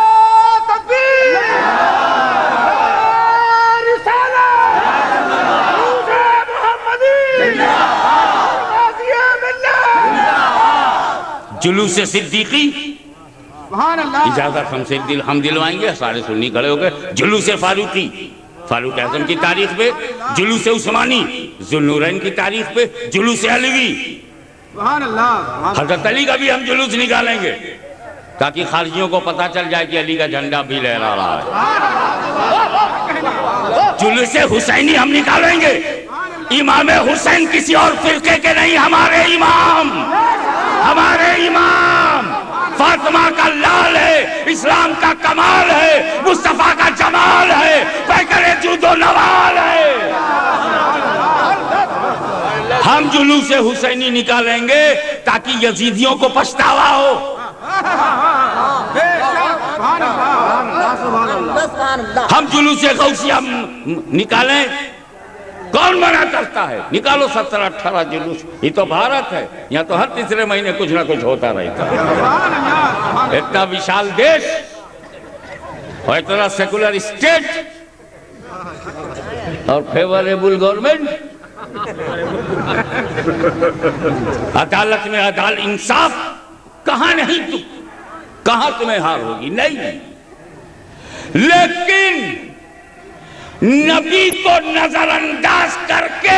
جلوس صدیقی. سبحان اللہ. اجازت ہم دلوائیں گے. سارے سنی کھڑے ہو گئے. جلوس فاروقی، فاروق اعظم کی تاریخ پہ. جلوس عثمانی، ذوالنورین کی تاریخ پہ. جلوس علیوی، سبحان اللہ. حضرت علی کا بھی ہم جلوس نکالیں گے تاکہ خارجیوں کو پتا چل جائے کہ علی کا جھنڈا بھی لہرا رہا ہے. جلوس حسینی ہم نکالیں گے. امام حسین کسی اور فرقے کے نہیں، ہمارے امام، ہمارے امام. فاطمہ کا لال ہے، اسلام کا کمال ہے، مصطفیٰ کا جمال ہے، پیکر جود و نوال ہے. ہم جلوس حسینی نکالیں گے تاکہ یزیدیوں کو پچھتاوا ہو. ہم جلوس غوثیہ نکالیں. کون منع کرتا ہے؟ نکالو 17-18 جلوس. یہ تو بھارت ہے، یہاں تو ہر تیسرے مہینے کچھ نہ کچھ ہوتا رہتا ہے. اتنا وشال دیش اور اتنا سیکولر اسٹیٹ اور فیوریبل گورنمنٹ. عدالت میں انصاف کہاں نہیں، کہاں تمہیں ہار ہوگی؟ نہیں. لیکن نبی کو نظر انداز کر کے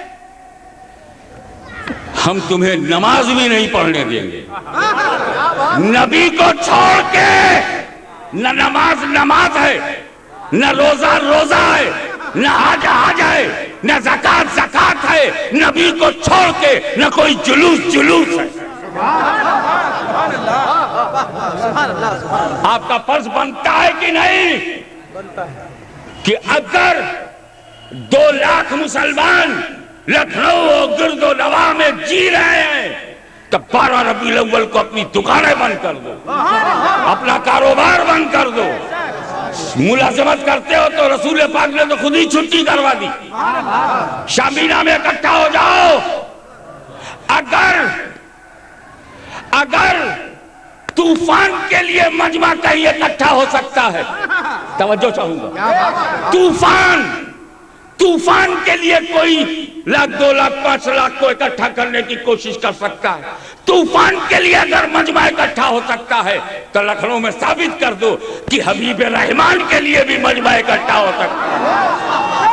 ہم تمہیں نماز بھی نہیں پڑھنے دیں گے. نبی کو چھوڑ کے نہ نماز نماز ہے، نہ روزہ روزہ ہے، نہ حج حج ہے، نہ زکوٰۃ زکوٰۃ ہے. نبی کو چھوڑ کے نہ کوئی جلوس جلوس ہے. آپ کا فرض بنتا ہے کہ نہیں کہ اگر 2 لاکھ مسلمان لکھنؤ اور گرد و نواح میں جی رہے ہیں تو 12 ربیع الاول کو اپنی دکانیں بند کر دو، اپنا کاروبار بند کر دو. ملازمت کرتے ہو تو رسول پاک نے تو خود ہی چھٹی کروا دی. شامینا میں اکٹھا ہو جاؤ. اگر طوفان کے لیے مجمع کہیں اکٹھا ہو سکتا ہے، توجہ چاہوں گا. طوفان کے لیے کوئی 1 لاکھ 2 لاکھ 5 لاکھ کو اکٹھا کرنے کی کوشش کر سکتا ہے. طوفان کے لیے اگر مجمع اکٹھا ہو سکتا ہے تو لکھنؤ میں ثابت کر دو کہ حبیب رحمان کے لیے بھی مجمع اکٹھا ہو سکتا ہے.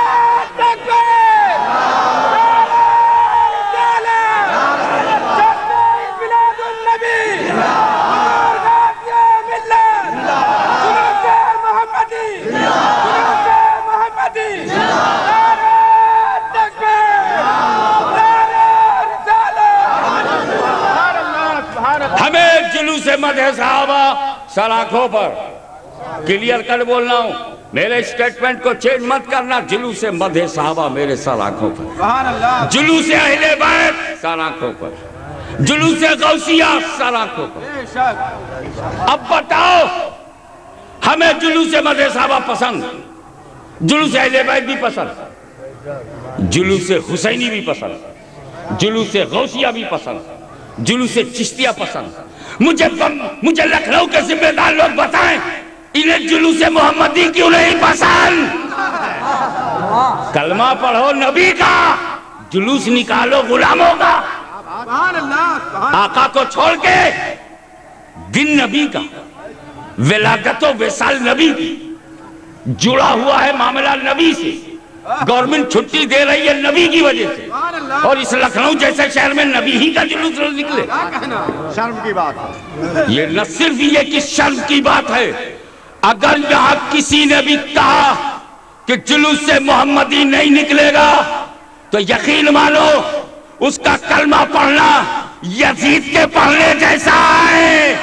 ہمیں جلوس مدح صحابہ سر آنکھوں پر کلیئر کر بولنا ہوں. میرے اسٹیٹمنٹ کو چینج مت کرنا. جلوس مدح صحابہ میرے سر آنکھوں پر، جلوس اہل بیت سر آنکھوں پر، جلوس غوثیہ سر آنکھوں پر. اب بتاؤ، ہمیں جلوس مدح صحابہ پسند، جلوس اہل بیت بھی پسند، جلوس حسینی بھی پسند، جلوس غوثیہ بھی پسند، جلوس چشتیہ پسند. مجھے لکھنؤ کے ذمہ دار لوگ بتائیں انہیں جلوس محمدی کیوں نہیں پسند؟ کلمہ پڑھو نبی کا، جلوس نکالو غلاموں کا. آقا کو چھوڑ کے دن نبی کا، ولادت و وصال نبی کی، جڑا ہوا ہے معاملہ نبی سے. گورنمنٹ چھٹی دے رہی ہے نبی کی وجہ سے، اور اس لکھنؤ جیسے شہر میں نبی ہی کا جلوس نکلے. شرم کی بات. یہ نہ صرف یہ کہ شرم کی بات ہے، اگر یہاں کسی نے بھی کہا کہ جلوس سے محمدی نہیں نکلے گا تو یقین مانو اس کا کلمہ پڑھنا یزید کے پڑھنے جیسا ہے.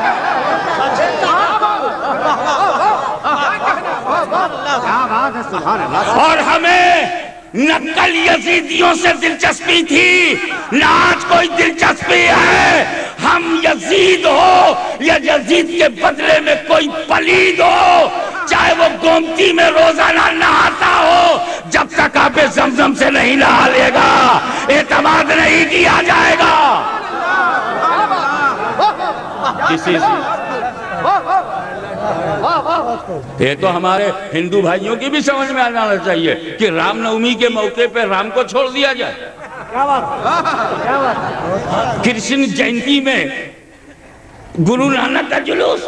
اور ہمیں نہ کل یزیدیوں سے دلچسپی تھی، نہ آج کوئی دلچسپی ہے. ہم یزید ہو یا یزید کے بدلے میں کوئی پلید ہو، چاہے وہ گومتی میں روزانہ نہاتا ہو، جب تک آپ زمزم سے نہیں نہا لے گا اعتماد نہیں کیا جائے گا۔ یہ تو ہمارے ہندو بھائیوں کی بھی سمجھ میں آنا چاہیے کہ رام نومی کے موقع پہ رام کو چھوڑ دیا جائے۔ کرشن جینتی میں گرو نانک کا جلوس،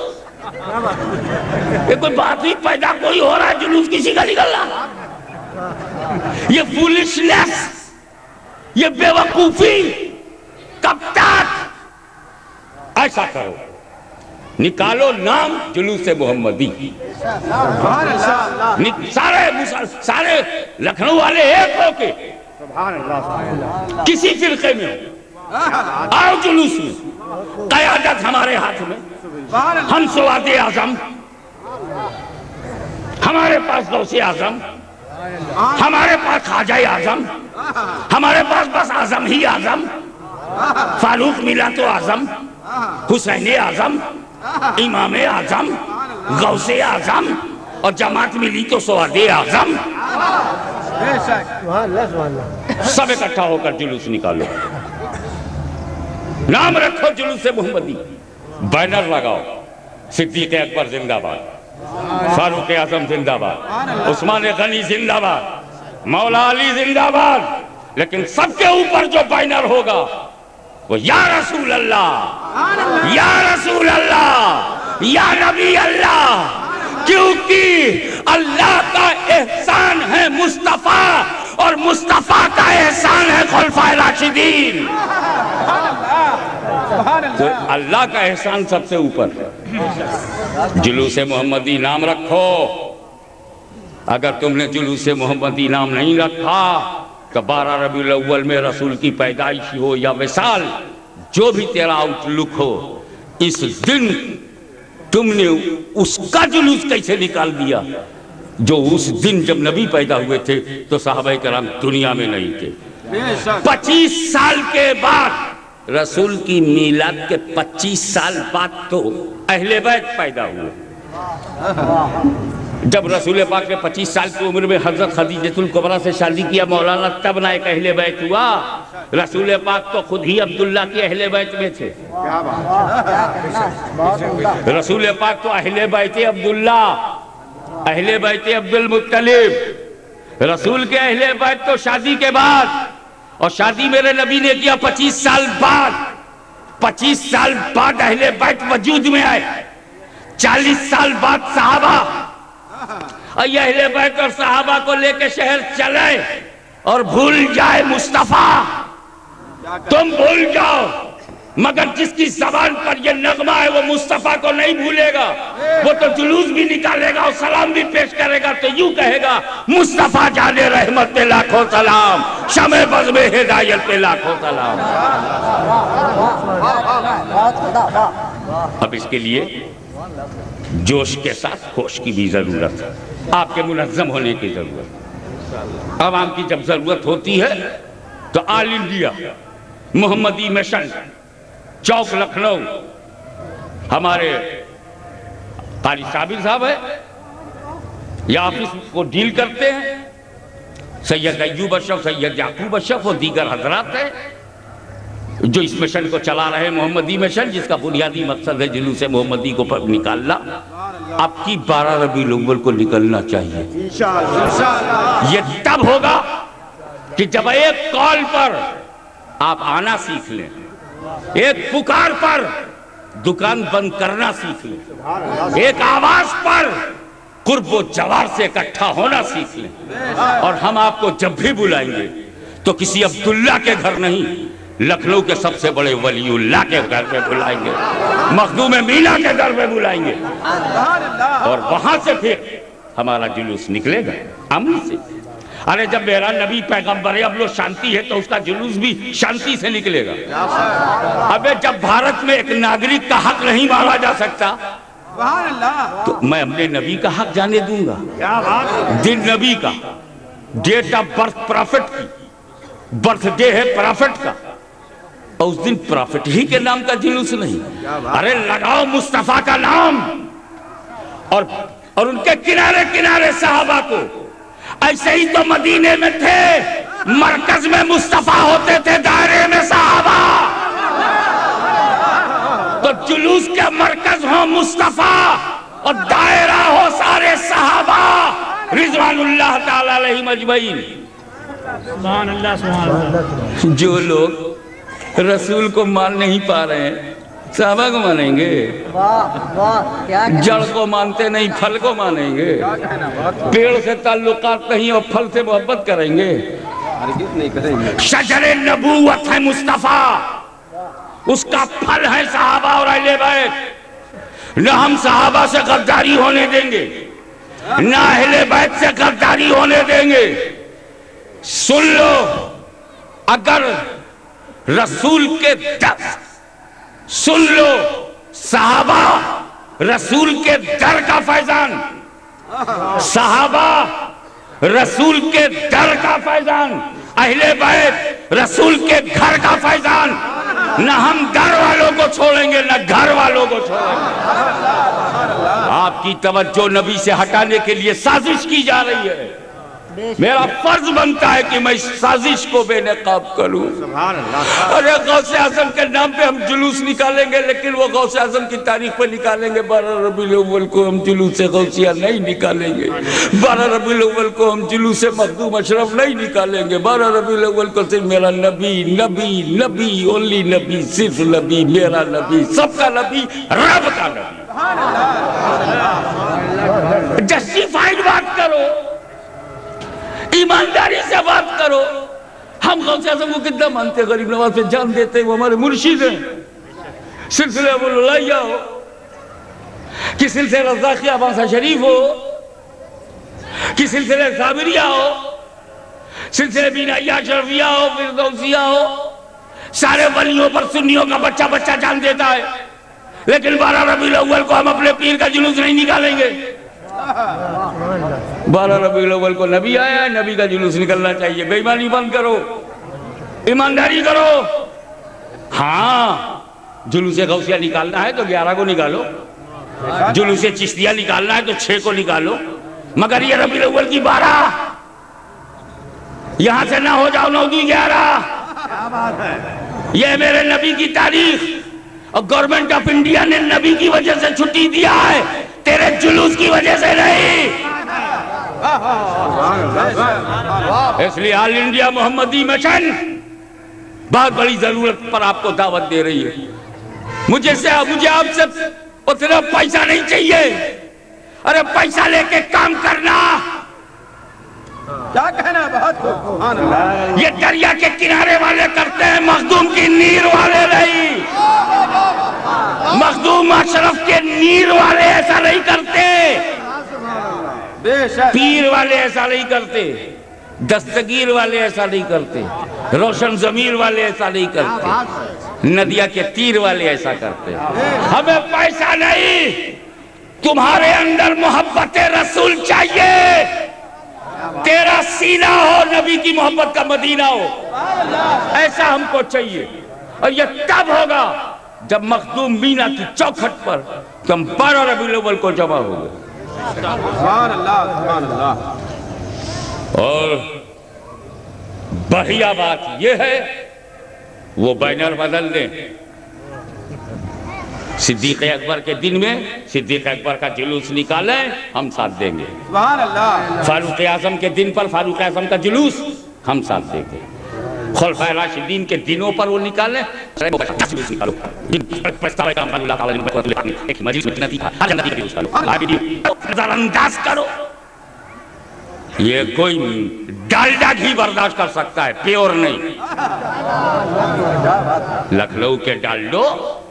یہ کوئی بات ہی پیدا کوئی ہو رہا ہے جلوس کسی کا نکل رہا، یہ فولشنس، یہ بے وقوفی کب تک؟ ایسا کرو، نکالو نام جلوس محمدی، سارے لکھنؤ والے ایک ہو کے کسی فرقے میں آؤ جلوس میں، قیادت ہمارے ہاتھ میں، ہم سواد اعظم، ہمارے پاس غوث اعظم، ہمارے پاس خواجہ اعظم، ہمارے پاس بس اعظم ہی اعظم، فاروق ملا تو اعظم، حسین اعظم، امام اعظم، غوث اعظم، اور جماعت ملی تو سواد اعظم، سب اکٹھا ہو کر جلوس نکالو، نام رکھو جلوس محمدی، بینر لگاؤ، صدیق اکبر زندہ باد، فاروق اعظم زندہ باد، عثمان غنی زندہ باد، مولا علی زندہ باد، لیکن سب کے اوپر جو بینر ہوگا وہ یا رسول اللہ، یا رسول اللہ، یا نبی اللہ، کیونکہ اللہ کا احسان ہے مصطفیٰ اور مصطفیٰ کا احسان ہے خلفائے راشدین، تو اللہ کا احسان سب سے اوپر۔ جلوس محمدی نام رکھو، اگر تم نے جلوس محمدی نام نہیں رکھا تو 12 ربیع الاول میں رسول کی پیدائش ہو یا وصال، جو بھی تیرا آؤٹ لک ہو، اس دن تم نے اس کا جلوس کیسے نکال دیا جو اس دن جب نبی پیدا ہوئے تھے تو صحابہ کرام دنیا میں نہیں تھے۔ 25 سال کے بعد، رسول کی میلاد کے 25 سال بعد تو اہل بیت پیدا ہوئے۔ جب رسول پاک نے 25 سال کی عمر میں حضرت خدیجہ الکبریٰ سے شادی کیا مولانا، تب نہ ایک اہل بیت ہوا۔ رسول پاک تو خود ہی عبداللہ کے اہل بیت میں تھے، رسول پاک تو اہل بیت عبداللہ، اہل بیت عبد المطلب، رسول کے اہل بیت تو شادی کے بعد، اور شادی میرے نبی نے کیا 25 سال بعد، 25 سال بعد اہل بیت وجود میں آئے، 40 سال بعد صحابہ، اور یہ اہل بیت اور صحابہ کو لے کے شہر چلے اور بھول جائے مصطفیٰ، تم بھول جاؤ، مگر جس کی زبان پر یہ نغمہ ہے وہ مصطفیٰ کو نہیں بھولے گا، وہ تو جلوس بھی نکالے گا اور سلام بھی پیش کرے گا، تو یوں کہے گا مصطفیٰ جانے رحمت پہ لاکھوں سلام، شمع بزم ہدایت پہ لاکھوں سلام۔ اب اس کے لیے جوش کے ساتھ ہوش کی بھی ضرورت ہے، آپ کے منظم ہونے کی ضرورت۔ عوام کی جب ضرورت ہوتی ہے تو آل انڈیا محمدی مشن چوک لکھنؤ، ہمارے قاری صابر صاحب ہے، یا آفس کو ڈیل کرتے ہیں، سید ایوب اشرف، سید یعقوب اشرف اور دیگر حضرات ہیں جو اس مشن کو چلا رہے ہیں، محمدی مشن، جس کا بنیادی مقصد ہے جلوس محمدی کو نکالنا۔ اب کی 12 ربیع الاول کو نکلنا چاہیے، یہ تب ہوگا کہ جب ایک کال پر آپ آنا سیکھ لیں، ایک پکار پر دکان بند کرنا سیکھ لیں، ایک آواز پر قرب و جوار سے اکٹھا ہونا سیکھ لیں، اور ہم آپ کو جب بھی بلائیں گے تو کسی عبداللہ کے گھر نہیں، لکھنؤ کے سب سے بڑے ولی اللہ کے گھر پہ بلائیں گے، مخدوم مینا کے گھر پہ بلائیں گے، اور وہاں سے پھر ہمارا جلوس نکلے گا امن سے۔ ارے جب میرا نبی پیغمبر ہے، اب لو شانتی ہے، تو اس کا جلوس بھی شانتی سے نکلے گا۔ اب جب بھارت میں ایک ناگرک کا حق نہیں مارا جا سکتا تو میں اپنے نبی کا حق جانے دوں گا؟ دن نبی کا، ڈیٹ آف برتھ پرافٹ کی، برتھ ڈے ہے پرافٹ کا، اور اس دن پرافٹ ہی کے نام کا جلوس نہیں، ارے لگاؤ مصطفیٰ کا نام اور ان کے کنارے کنارے صحابہ کو. ایسے ہی تو مدینے میں تھے، مرکز میں مصطفیٰ ہوتے تھے، دائرے میں صحابہ. تو جلوس کا مرکز ہو مصطفیٰ اور دائرہ ہو سارے صحابہ رضوان اللہ تعالی علیہم اجمعین. سبحان اللہ سبحان اللہ. جو لوگ رسول کو مان نہیں پا رہے ہیں صحابہ کو مانیں گے؟ واہ واہ کیا جڑ کو مانتے نہیں پھل کو مانیں گے، پیڑ سے تعلقات نہیں اور پھل سے محبت کریں گے. شجر نبوت ہے مصطفیٰ، اس کا پھل ہے صحابہ اور اہل بیت. نہ ہم صحابہ سے غداری ہونے دیں گے، نہ اہل بیت سے غداری ہونے دیں گے. سن لو، اگر رسول کے سن لو صحابہ رسول کے در کا فیضان، صحابہ رسول کے در کا فیضان، اہل بیت رسول کے گھر کا فیضان. نہ ہم در والوں کو چھوڑیں گے نہ گھر والوں کو چھوڑیں گے. آپ کی توجہ نبی سے ہٹانے کے لیے سازش کی جا رہی ہے. میرا فرض بنتا ہے کہ میں اس سازش کو بے نقاب کروں. ارے غوث اعظم کے نام پہ ہم جلوس نکالیں گے، لیکن وہ غوث اعظم کی تاریخ پہ نکالیں گے. 12 ربیع الاول کو ہم جلوس غوثیہ نہیں نکالیں گے. 12 ربیع الاول کو ہم جلوس مخدوم اشرف نہیں نکالیں گے. 12 ربیع الاول کو صرف میرا نبی نبی نبی اونلی نبی، صرف نبی، میرا نبی، سب کا نبی، رب کا نبی. جسٹیفائیڈ بات کرو، ایمانداری سے بات کرو. ہم غوث اعظم کو کتنا مانتے، غریب نواز پہ جان دیتے، وہ ہمارے مرشد ہیں. سلسلہ ابو العلیہ ہو کہ سلسلہ رزاقیہ بانسا شریف ہو کہ سلسلہ صابریہ ہو، سلسلہ بینائیہ شرفیہ ہو، فردوسیہ ہو، سارے ولیوں پر سنیوں کا بچہ بچہ جان دیتا ہے. لیکن 12 ربیع الاول کو ہم اپنے پیر کا جلوس نہیں نکالیں گے. 12 ربیع الاول کو نبی آیا ہے، نبی کا جلوس نکلنا چاہیے. بے ایمانی بند کرو، ایمانداری کرو. ہاں جلوس غوثیہ نکالنا ہے تو 11 کو نکالو، جلوس چشتیہ نکالنا ہے تو 6 کو نکالو. مگر یہ ربیع الاول کی 12 یہاں سے نہ ہو جاؤ 9 کی 11. یہ میرے نبی کی تاریخ، اور گورنمنٹ آف انڈیا نے نبی کی وجہ سے چھٹی دیا ہے، تیرے جلوس کی وجہ سے نہیں. اس لیے آل انڈیا محمدی مشن بہت بڑی ضرورت پر آپ کو دعوت دے رہی ہے. مجھے آپ سے اتنا پیسہ نہیں چاہیے. ارے پیسہ لے کے کام کرنا. کیا کہنا ہے، بہت سبحان اللہ. یہ دریا کے کنارے والے کرتے ہیں، مخدوم کی نیر والے نہیں. مخدوم اشرف کے نیر والے ایسا نہیں کرتے، بے شک پیر والے ایسا نہیں کرتے، دستگیر والے ایسا نہیں کرتے، روشن ضمیر والے ایسا نہیں کرتے، ندیہ کے تیر والے ایسا کرتے. ہمیں پیسہ نہیں، تمہارے اندر محبت رسول چاہیے. تیرا سینہ ہو نبی کی محبت کا مدینہ ہو، ایسا ہم کو چاہیے. اور یہ تب ہوگا جب مخدوم مینا کی چوکھٹ پر تم 12 ربیع الاول کو جمع ہوگے. سبحان اللہ سبحان اللہ. اور بڑھیا بات یہ ہے وہ بینر بدل دیں. صدیق اکبر کے دن میں صدیق اکبر کا جلوس نکالیں، ہم ساتھ دیں گے. سبحان اللہ. فاروق اعظم کے دن پر فاروق اعظم کا جلوس ہم ساتھ دیں گے. خلفائے راشدین کے دنوں پر وہ نکالیں. نظر انداز کرو. یہ کوئی ڈالڈا گھی برداشت کر سکتا ہے، پیور نہیں. لکھنؤ کے ڈالڈو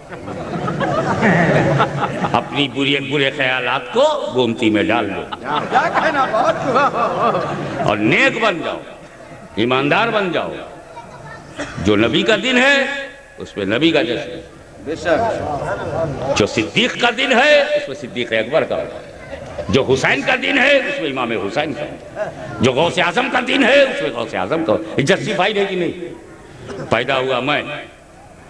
اپنی برے خیالات کو گومتی میں ڈال دو کیا کہنا، بہت اور نیک بن جاؤ، ایماندار بن جاؤ. جو نبی کا دن ہے اس میں نبی کا جشن ہے. بے شک جو صدیق کا دن ہے اس میں صدیق اکبر کا ہے. جو حسین کا دن ہے اس میں امام حسین کا ہے. جو غوث اعظم کا دن ہے اس میں غوث اعظم کا ہے. جسٹیفائیڈ ہے کہ نہیں؟ پیدا ہوا میں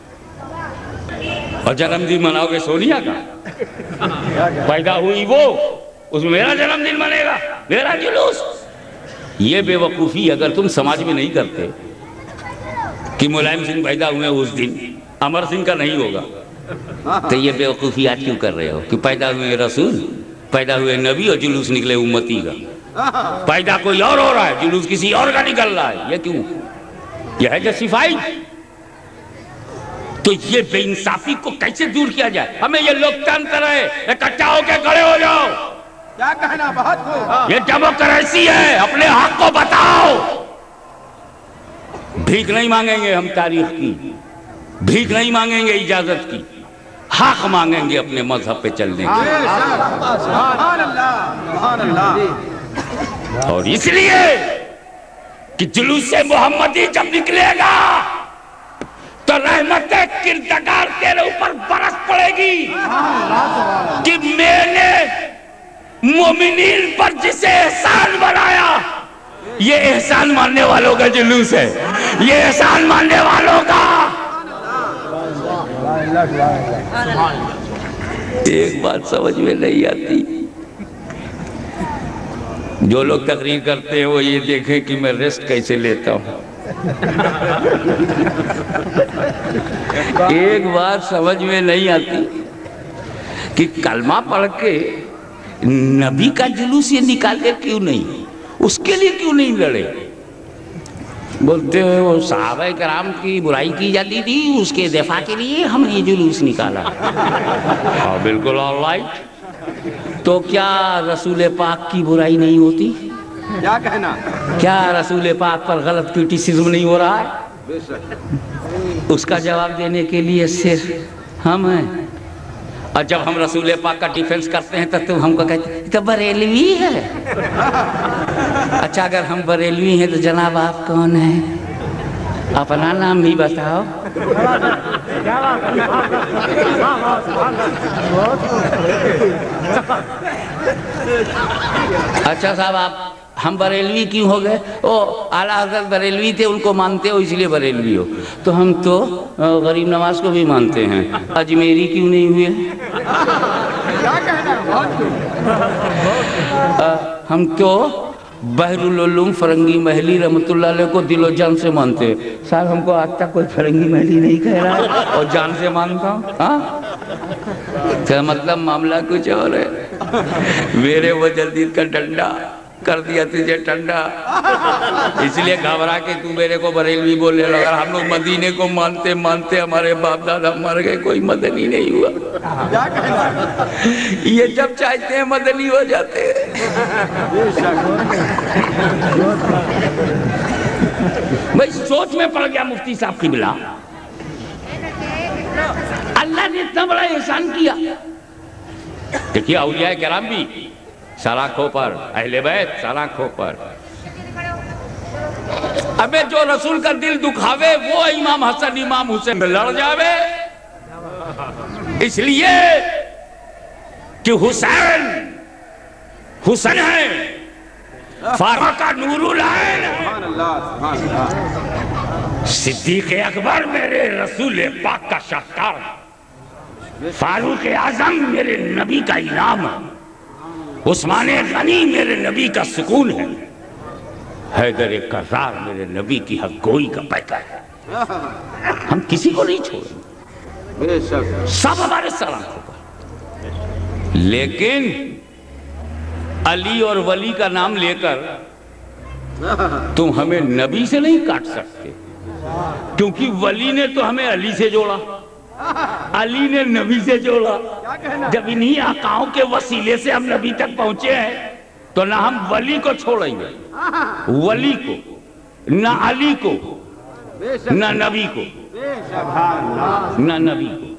اور جنم دن مناؤ گے سونیا کا؟ پیدا ہوئی وہ، اس میں میرا جنم دن منے گا، میرا جلوس؟ یہ بے وقوفی اگر تم سماج میں نہیں کرتے کہ ملائم سنگھ پیدا ہوئے اس دن، امر سنگھ کا نہیں ہوگا، تو یہ بے وقوفی آج کیوں کر رہے ہو کہ پیدا ہوئے رسول، پیدا ہوئے نبی اور جلوس نکلے امتی کا؟ پیدا کوئی اور ہو رہا ہے، جلوس کسی اور کا نکل رہا ہے، یہ کیوں؟ یہ ہے جسٹیفائی؟ تو یہ بے انصافی کو کیسے دور کیا جائے؟ ہمیں یہ لوکتنتر ہے، اکٹھا ہو کے کھڑے ہو جاؤ۔ کیا کہنا، بہت خوب۔ یہ ڈیموکریسی ہے، اپنے حق کو بتاؤ۔ بھیک نہیں مانگیں گے ہم تاریخ کی، بھیک نہیں مانگیں گے اجازت کی، حق مانگیں گے اپنے مذہب پہ چلنے کی۔ سبحان اللہ، سبحان اللہ۔ اور اس لیے کہ جلوس محمدی جب نکلے گا تو رحمت کردگار تیرے اوپر برس پڑے گی کہ میں نے مومنین پر جسے احسان بنایا، یہ احسان ماننے والوں کا جلوس ہے، یہ احسان ماننے والوں کا۔ ایک بات سمجھ میں نہیں آتی، جو لوگ تقریر کرتے ہیں وہ یہ دیکھیں کہ میں ریسٹ کیسے لیتا ہوں۔ ایک بات سمجھ میں نہیں آتی کہ کلمہ پڑھ کے نبی کا جلوس یہ نکال کے کیوں نہیں، اس کے لیے کیوں نہیں لڑے؟ بولتے ہیں وہ صحابہ کرام کی برائی کی جاتی تھی، اس کے دفاع کے لیے ہم نے یہ جلوس نکالا۔ ہاں بالکل آل رائٹ۔ تو کیا رسول پاک کی برائی نہیں ہوتی؟ کیا کہنا؟ کیا رسول پاک پر غلط کرٹیسزم نہیں ہو رہا ہے؟ بے شک۔ اس کا جواب دینے کے لیے صرف ہم ہیں، اور جب ہم رسول پاک کا ڈیفنس کرتے ہیں تو تم ہم کو کہتے ہیں تو بریلوی ہے۔ اچھا اگر ہم بریلوی ہیں تو جناب آپ کون ہیں؟ اپنا نام بھی بتاؤ۔ اچھا صاحب آپ ہم بریلوی کیوں ہو گئے؟ اعلیٰ حضرت بریلوی تھے، ان کو مانتے ہو اس لیے بریلوی ہو۔ تو ہم تو غریب نواز کو بھی مانتے ہیں، اجمیری کیوں نہیں ہوئے؟ کیا کہنا، بہت خوب۔ ہم تو بحر العلوم فرنگی محلی رحمت اللہ علیہ کو دل و جان سے مانتے ہیں۔ صاحب ہم کو آج تک کوئی فرنگی محلی نہیں کہہ رہا ہے اور جان سے مانتا ہوں۔ ہاں تو مطلب معاملہ کچھ اور ہے۔ میرے وہ جدید کا ڈنڈا کر دیا تجھے ٹھنڈا، اس لیے گھبرا کے تو میرے کو بریلوی بولنے لگا۔ ہم لوگ مدینے کو مانتے مانتے ہمارے باپ دادا مر گئے، کوئی مدنی نہیں ہوا۔ کیا کہنا؟ یہ جب چاہتے ہیں مدنی ہو جاتے ہیں۔ میں سوچ میں پڑ گیا مفتی صاحب کی بلا، اللہ نے اتنا بڑا احسان کیا۔ دیکھیے اولیاء کرام بھی سلاخوں پر، اہل بیت سلاخوں پر۔ ابے جو رسول کا دل دکھاوے وہ امام حسن امام حسین میں لڑ جاوے، اس لیے کہ حسین حسین ہے، فاروق کا نور العین ہے، سبحان اللہ، سبحان اللہ۔ صدیق اکبر میرے رسول پاک کا شاہکار ہے، فاروق اعظم میرے نبی کا انعام ہے، عثمان غنی میرے نبی کا سکون ہے، حیدر کرار میرے نبی کی حق گوئی کا پیکر ہے۔ ہم کسی کو نہیں چھوڑیں، بے شک۔ سب ہمارے سلاخوں پر۔ لیکن علی اور ولی کا نام لے کر تم ہمیں نبی سے نہیں کاٹ سکتے، کیونکہ ولی نے تو ہمیں علی سے جوڑا، علی نے نبی سے جوڑا۔ جب انہی آقاؤں کے وسیلے سے ہم نبی تک پہنچے ہیں تو نہ ہم ولی کو چھوڑیں گے، ولی کو، نہ علی کو، نہ نبی کو، نہ نبی کو۔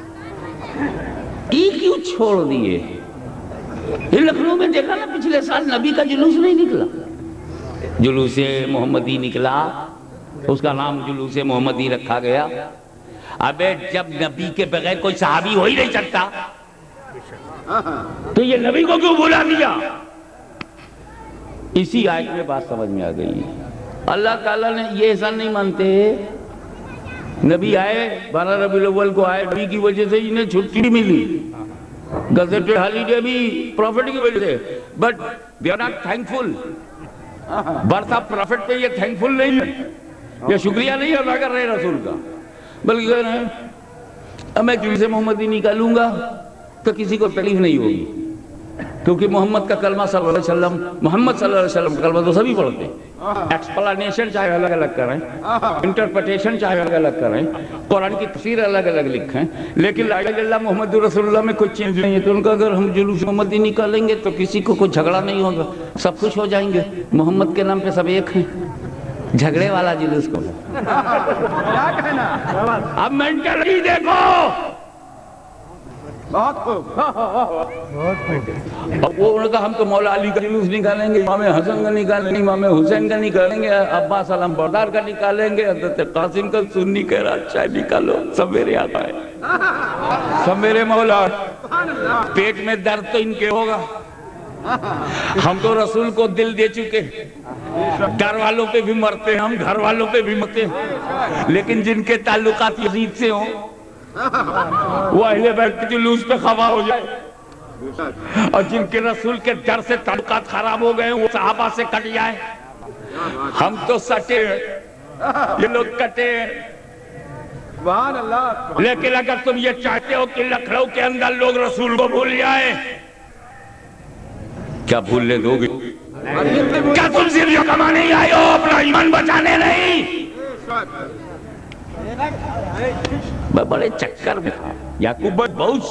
یہ کیوں چھوڑ دیے؟ یہ لکھنؤ میں دیکھا نا پچھلے سال نبی کا جلوس نہیں نکلا، جلوس محمدی نکلا، اس کا نام جلوس محمدی رکھا گیا۔ ابے جب نبی کے بغیر کوئی صحابی ہو ہی نہیں سکتا تو یہ نبی کو کیوں بلا دیا؟ اسی آیت میں بات سمجھ میں آ گئی۔ اللہ تعالیٰ نے یہ احسان نہیں مانتے نبی آئے 12 ربیع الاول کو آئے، نبی کی وجہ سے انہیں چھٹی بھی ملی، گزٹ ہالیڈے بھی پروفٹ کی وجہ سے، but they are not thankful. Birth of prophet پہ یہ تھینکفل نہیں ہے، یہ شکریہ نہیں ادا کر رہے رسول کا، بلکہ کہہ رہے ہیں اب میں جلوس محمدی نکالوں گا تو کسی کو تکلیف نہیں ہوگی، کیونکہ محمد کا کلمہ صلی اللہ علیہ وسلم، محمد صلی اللہ علیہ وسلم کا کلمہ تو سبھی پڑھتے ہیں، ایکسپلانیشن چاہے الگ الگ کریں، انٹرپریٹیشن چاہے الگ الگ کریں، قرآن کی تفسیر الگ الگ لکھیں، لیکن لا الہ الا اللہ محمد رسول اللہ میں کچھ چینج نہیں ہے، تو ان کا اگر ہم جلوس محمدی نکالیں گے تو کسی کو کوئی جھگڑا نہیں ہوگا، سب خوش ہو جائیں گے، محمد کے نام پہ سب ایک ہیں، جھگڑے والا جلوس کو کیا کہنا؟ اب مینٹلی دیکھو، بہت خوب، اب وہ انہوں نے کہا ہم تو مولا علی کا جلوس نکالیں گے، امام حسن کا نکالیں گے، امام حسین کا نکالیں گے، عباس علم بردار کا نکالیں گے، حضرت قاسم کا سنی کہہ رہا اچھا نکالو، سب میرے آقا ہے، سب میرے مولا، پیٹ میں درد تو ان کے ہوگا، ہم تو رسول کو دل دے چکے، گھر والوں پہ بھی مرتے ہیں، ہم گھر والوں پہ بھی مرتے ہیں، لیکن جن کے تعلقات یزید سے ہوں وہ اہل بیت کے جلوس پہ خفا ہو جائے، اور جن کے رسول کے در سے تعلقات خراب ہو گئے وہ صحابہ سے کٹ جائے، ہم تو سٹے ہیں، یہ لوگ کٹے ہیں، سبحان اللہ، لیکن اگر تم یہ چاہتے ہو کہ لکھنؤ کے اندر لوگ رسول کو بھول جائیں، کیا بھولنے دو گے؟ کیا تم زندگی کمانے ہی آئے ہو، اپنا ایمان بچانے نہیں؟ میں بڑے چکر میں تھا، یعقوب بہت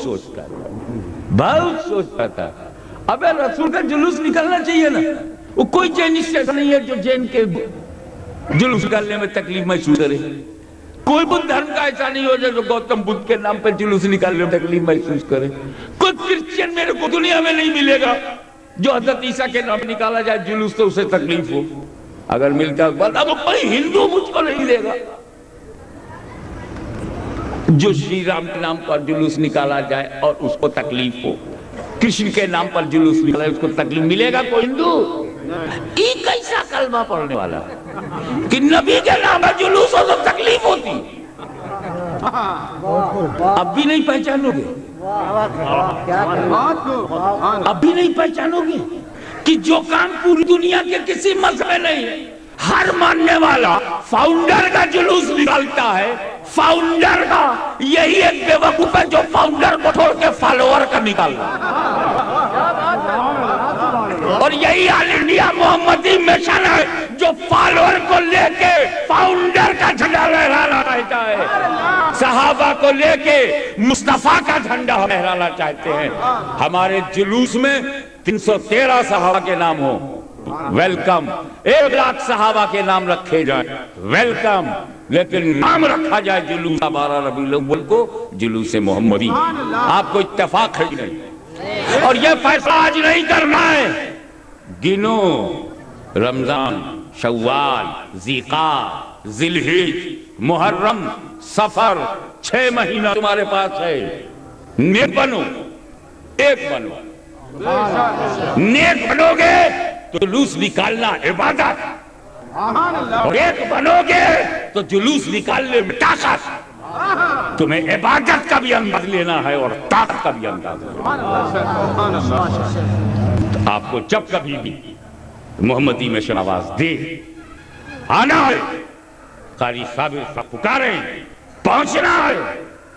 سوچتا تھا، اب رسول کا جلوس نکلنا چاہیے نا، وہ کوئی جین اسٹیٹ نہیں ہے جو جین کے جلوس نکالنے میں تکلیف محسوس کرے، کوئی بدھ دھرم کا ایسا نہیں ہو جو گوتم بدھ کے نام پر جلوس نکالنے میں تکلیف محسوس کرے، کوئی کرسچن میرے کو دنیا میں نہیں ملے گا جو حضرت عیسیٰ کے نام نکالا جائے جلوس تو اسے تکلیف ہو، اگر ملتا ہے اب کوئی ہندو مجھ کو نہیں دے گا جو شری رام کے نام پر جلوس نکالا جائے اور اس کو تکلیف ہو، کرشن کے نام پر جلوس نکالا اس کو تکلیف، ملے گا کوئی ہندو؟ ایک ایسا کلمہ پڑھنے والا کہ نبی کے نام پر جلوس ہو تو تکلیف ہوتی، اب بھی نہیں پہچانو گے، بہت خوب، اب بھی نہیں پہچانو گے کہ جو کام پوری دنیا کے کسی مذہب میں نہیں ہے، ہر ماننے والا فاؤنڈر کا جلوس نکالتا ہے، فاؤنڈر کا، یہی ایک بے وقوف ہے جو فاؤنڈر کو چھوڑ کے فالوور کا نکالتا ہے، اور یہی آل انڈیا محمدی مشن ہے جو فالوور کو لے کے فاؤنڈر کا جھنڈا لہرانا چاہتا ہے، صحابہ کو لے کے مصطفیٰ کا جھنڈا لہرانا چاہتے ہیں، ہمارے جلوس میں 313 صحابہ کے نام ہوں، ویلکم، 1,00,000 صحابہ کے نام رکھے جائیں، ویلکم، لیکن نام رکھا جائے جلوس 12 ربیع الاول کو جلوس محمدی، آپ کو اتفاق ہے نہیں، اور یہ فیصلہ آج نہیں کرنا ہے، گنو رمضان، شوال، ذیقعدہ، ذوالحجہ، محرم، سفر، 6 مہینہ تمہارے پاس ہے، نیک بنو، ایک بنو، نیک بنو گے تو جلوس نکالنا عبادت، اور ایک بنو گے تو جلوس نکالنے میں طاقت، تمہیں عبادت کا بھی انداز لینا ہے اور طاقت کا بھی انداز لینا ہے، آپ کو جب کبھی بھی محمدی میں آواز دے آنا ہے، قاری صابر صاحب پکاریں پہنچنا ہے،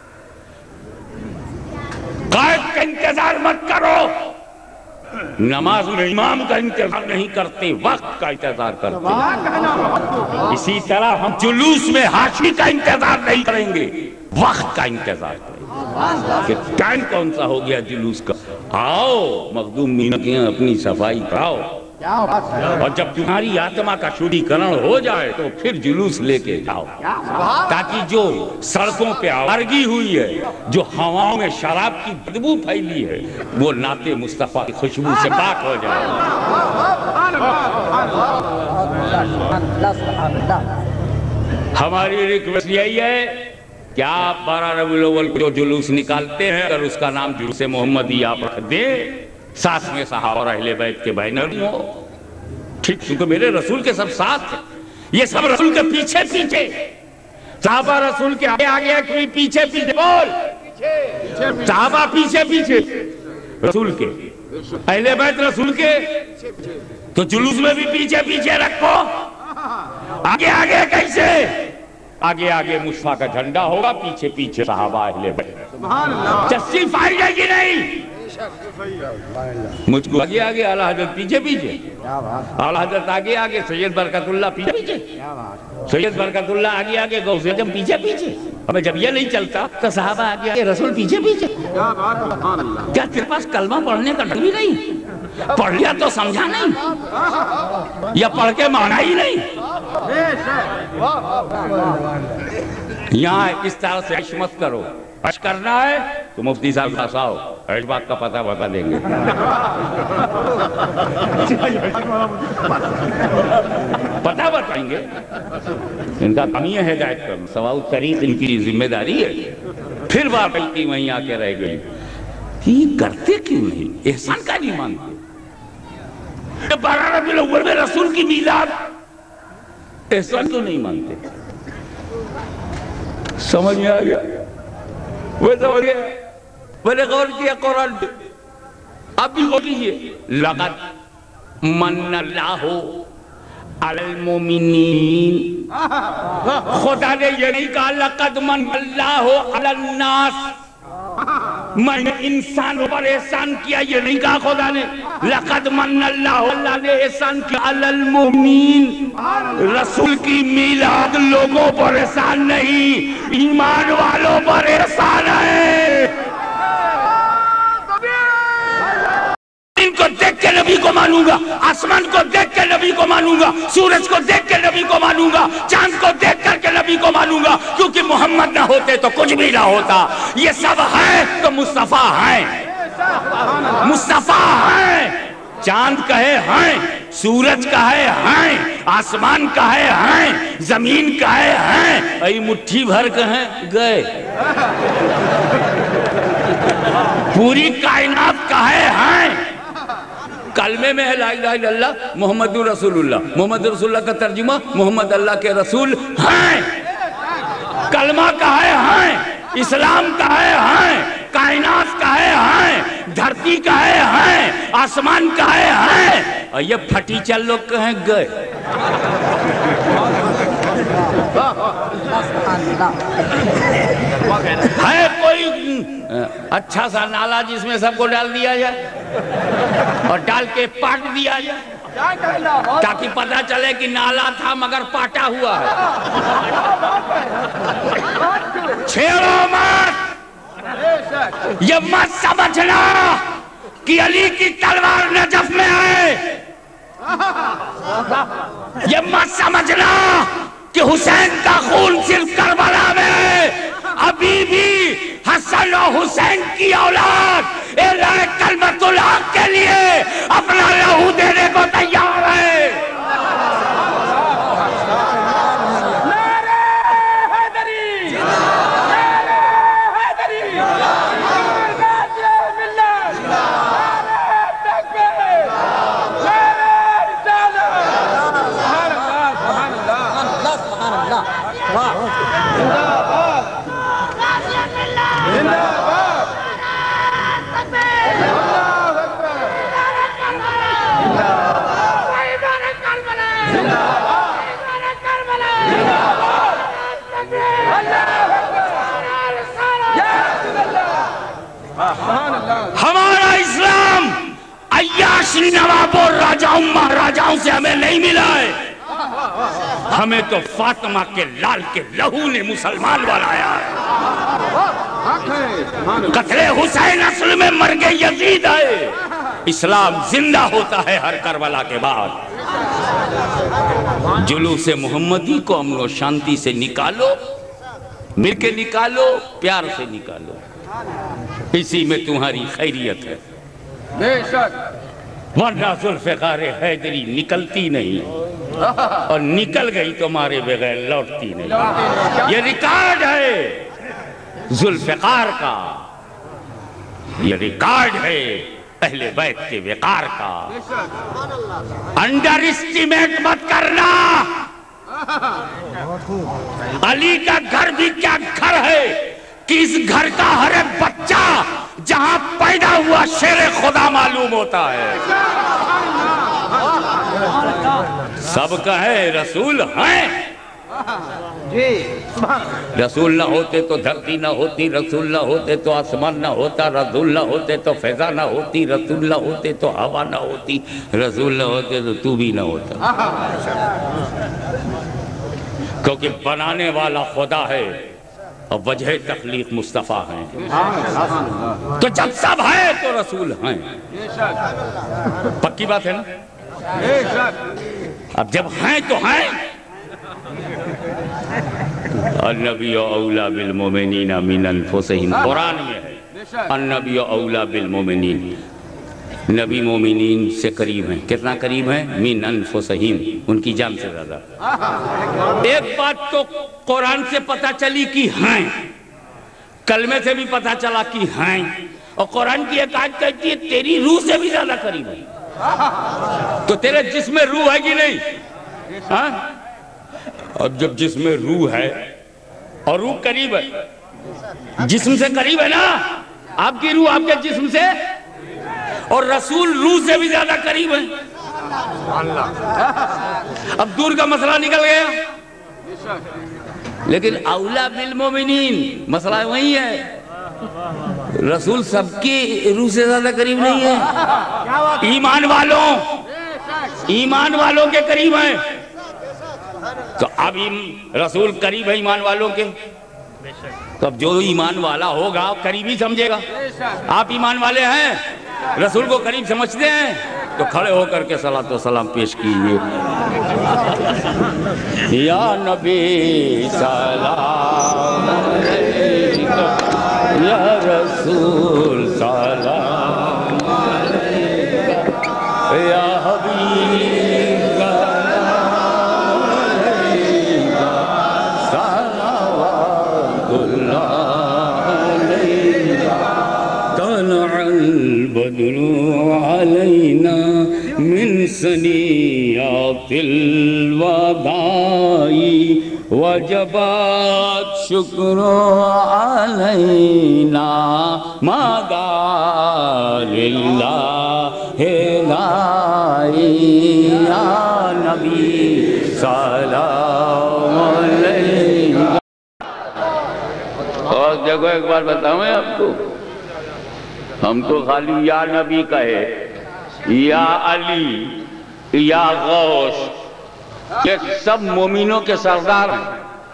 قائد کا انتظار مت کرو، نماز میں امام کا انتظار نہیں کرتے، وقت کا انتظار کرتے، اسی طرح ہم جلوس میں حاشی کا انتظار نہیں کریں گے، وقت کا انتظار کریں گے کہ ٹائم کون سا ہو گیا جلوس کا، آؤ مخدوم مینا کے اپنی صفائی کراؤ، اور جب تمہاری آتما کا شدھیکرن ہو جائے تو پھر جلوس لے کے جاؤ، تاکہ جو سڑکوں پہ آوارگی ہوئی ہے، جو ہواؤں میں شراب کی بدبو پھیلی ہے، وہ نعت مصطفیٰ کی خوشبو سے پاک ہو جائے۔ ہماری ریکویسٹ یہی ہے کہ آپ 12 ربیع الاول کو جو جلوس نکالتے ہیں اگر اس کا نام جلوس محمدی آپ رکھ دیں، ساتھ میں صحابہ اور اہل بیت کے بینر ہو، ٹھیک، کیونکہ میرے رسول کے سب ساتھ ہیں، یہ سب رسول کے پیچھے پیچھے، صحابہ رسول کے آگے آگے کوئی پیچھے پیچھے بول، صحابہ پیچھے پیچھے رسول کے، اہل بیت رسول کے، تو جلوس میں بھی پیچھے پیچھے رکھو، آگے آگے کیسے؟ آگے آگے مصطفیٰ کا جھنڈا ہوگا، پیچھے پیچھے صحابہ اہل بیت، جسٹیفائی ہے کہ نہیں؟ مجھ کو آگے آگے اعلیٰ حضرت پیچھے پیچھے، اعلیٰ حضرت آگے آگے، سید برکت اللہ پیچھے پیچھے، سید برکت اللہ آگے آگے، غوث اعظم پیچھے پیچھے۔ ہمیں جب یہ نہیں چلتا تو صحابہ آگے آگے، رسول پیچھے پیچھے۔ کیا تیرے پاس کلمہ پڑھنے کا ڈر بھی نہیں؟ پڑھ لیا تو سمجھا نہیں، یا پڑھ کے مانا ہی نہیں؟ یہاں اس طرح سے عشق مت کرو، عشق کرنا ہے تو مفتی صاحب پاس آؤ، عشق بات کا پتہ بتا دیں گے۔ پتہ بتائیں گے، ان کا کام یہ ہے ہدایت کرنا، سواء طریق ان کی ذمہ داری ہے۔ پھر بات کی وہیں آ کے رہ گئی، یہ کرتے کیوں نہیں؟ احسان کا نہیں مانتے؟ 12 ربیع الاول میں رسول کی میلاد، احسان کیوں نہیں مانتے؟ سمجھ میں آ گیا؟ وہ سمجھ گیا؟ میں نے غور کیا قرآن پہ، اب بھی غور کیجئے، لَقَدْ مَنَّ اللَّهُ عَلَى الْمُؤْمِنِينَ، خدا نے یہ نہیں کہا لَقَدْ مَنَّ اللَّهُ عَلَى النَّاسِ، میں نے انسانوں پر احسان کیا، یہ نہیں کہا خدا نے۔ لَقَدْ مَنَّ اللَّهُ، اللہ نے احسان کیا عَلَى الْمُؤْمِنِينَ، رسول کی میلاد لوگوں پر احسان نہیں، ایمان والوں پر احسان ہے۔ ان کو دیکھ کے نبی کو مانوں گا، آسمان کو دیکھ کے نبی کو مانوں گا، سورج کو دیکھ کے نبی کو مانوں گا، چاند کو دیکھ کر کے نبی کو مانوں گا، کیونکہ محمد نہ ہوتے تو کچھ بھی نہ ہوتا۔ یہ سب ہیں تو مصطفیٰ ہیں، مصطفیٰ ہیں۔ چاند کہے ہیں، سورج کہے ہیں، آسمان کہے ہیں، زمین کہے ہیں، ای مٹھی بھر کہیں گئے، پوری کائنات کہے ہیں۔ کلمے میں ہے لا الہ الا اللہ محمد رسول اللہ، محمد رسول اللہ کا ترجمہ محمد اللہ کے رسول ہیں۔ کلمہ کہے ہیں، اسلام کہے ہیں، کائنات کہے ہیں، دھرتی کہے ہیں، آسمان کہے ہیں، اور یہ پھٹی چل لوگ کہیں گئے۔ ہے کوئی اچھا سا نالا جس میں سب کو ڈال دیا جائے اور ڈال کے پاٹ دیا جائے، تاکہ پتہ چلے کہ نالا تھا مگر پاٹا ہوا ہے۔ چھیڑو مت، یہ مت سمجھنا کہ علی کی تلوار نجف میں ہے، یہ مت سمجھنا کہ حسین کا خون صرف کربلا میں ہے۔ ابھی بھی حسن و حسین کی اولاد اعلان کلمت الحق کے لیے اپنا لہو دینے کو تیار ہے۔ ہمارا اسلام عیاش نواب اور راجاؤں سے ہمیں نہیں ملا ہے، ہمیں تو فاطمہ کے لال کے لہو نے مسلمان بنایا ہے۔ قتل حسین اصل میں مرگ یزید ہے، اسلام زندہ ہوتا ہے ہر کربلا کے بعد۔ جلوس محمدی کو امن و شانتی سے نکالو، مل کے نکالو، پیار سے نکالو، اسی میں تمہاری خیریت ہے۔ بے شک، ورنہ ذوالفقار حیدری نکلتی نہیں، اور نکل گئی تمہارے بغیر لوٹتی نہیں۔ یہ ریکارڈ ہے ذوالفقار کا، یہ ریکارڈ ہے اہل بیت کے وقار کا۔ انڈر اسٹیمیٹ مت کرنا، علی کا گھر بھی کیا گھر ہے کہ اس گھر کا ہر ایک بچہ جہاں پیدا ہوا شیر خدا معلوم ہوتا ہے. سب کہے رسول ہیں. رسول نہ ہوتے تو دھرتی نہ ہوتی، رسول نہ ہوتے تو آسمان نہ ہوتا، رسول نہ ہوتے تو فضا نہ ہوتی، رسول نہ ہوتے تو ہوا نہ ہوتی، رسول نہ ہوتے تو تو بھی نہ ہوتا. کیونکہ بنانے والا خدا ہے اور وجہ تخلیق مصطفیٰ ہیں. تو جب سب ہے تو رسول ہیں. پکی بات ہے نا؟ اب جب ہیں تو ہیں. النبی اولا بالمومنین من انفسہم، قرآن میں ہے النبی اولا بالمومنین. نبی مومنین سے قریب ہیں. کتنا قریب ہیں؟ من انفسہم، ان کی جان سے زیادہ. ایک بات تو قرآن سے پتہ چلی کہ ہیں، کلمے سے بھی پتہ چلا کہ ہیں، اور قرآن کی ایک آیت کہتی ہے تیری روح سے بھی زیادہ قریب ہے. تو تیرے جسم میں روح ہے کہ نہیں؟ اب جب جسم میں روح ہے اور روح قریب ہے، جسم سے قریب ہے نا، آپ کی روح آپ کے جسم سے، اور رسول روح سے بھی زیادہ قریب ہے. اب دور کا مسئلہ نکل گیا. لیکن اولا بالمومنین مسئلہ وہی ہے. رسول سب کی روح سے زیادہ قریب نہیں ہے. ایمان والوں کے قریب ہیں. تو اب رسول قریب ہے ایمان والوں کے. تو اب جو ایمان والا ہوگا قریب ہی سمجھے گا. آپ ایمان والے ہیں، رسول کو قریب سمجھتے ہیں، تو کھڑے ہو کر کے صلاۃ و سلام پیش کیجئے. یا نبی سلام علیکہ، یا رسول سلام علیکہ، یا حبیب سلام علیکہ، صلوات اللہ علیکہ. طلع البدر علینا من ثنیات الوداع وجبت شکر علینا مادا للہ لائی. یا نبی سلام علیکہ. اور دیکھو ایک بار بتاؤں میں آپ کو، ہم تو خالی یا نبی کہے، یا علی، یا غوث، یہ سب مومنوں کے سردار ہیں.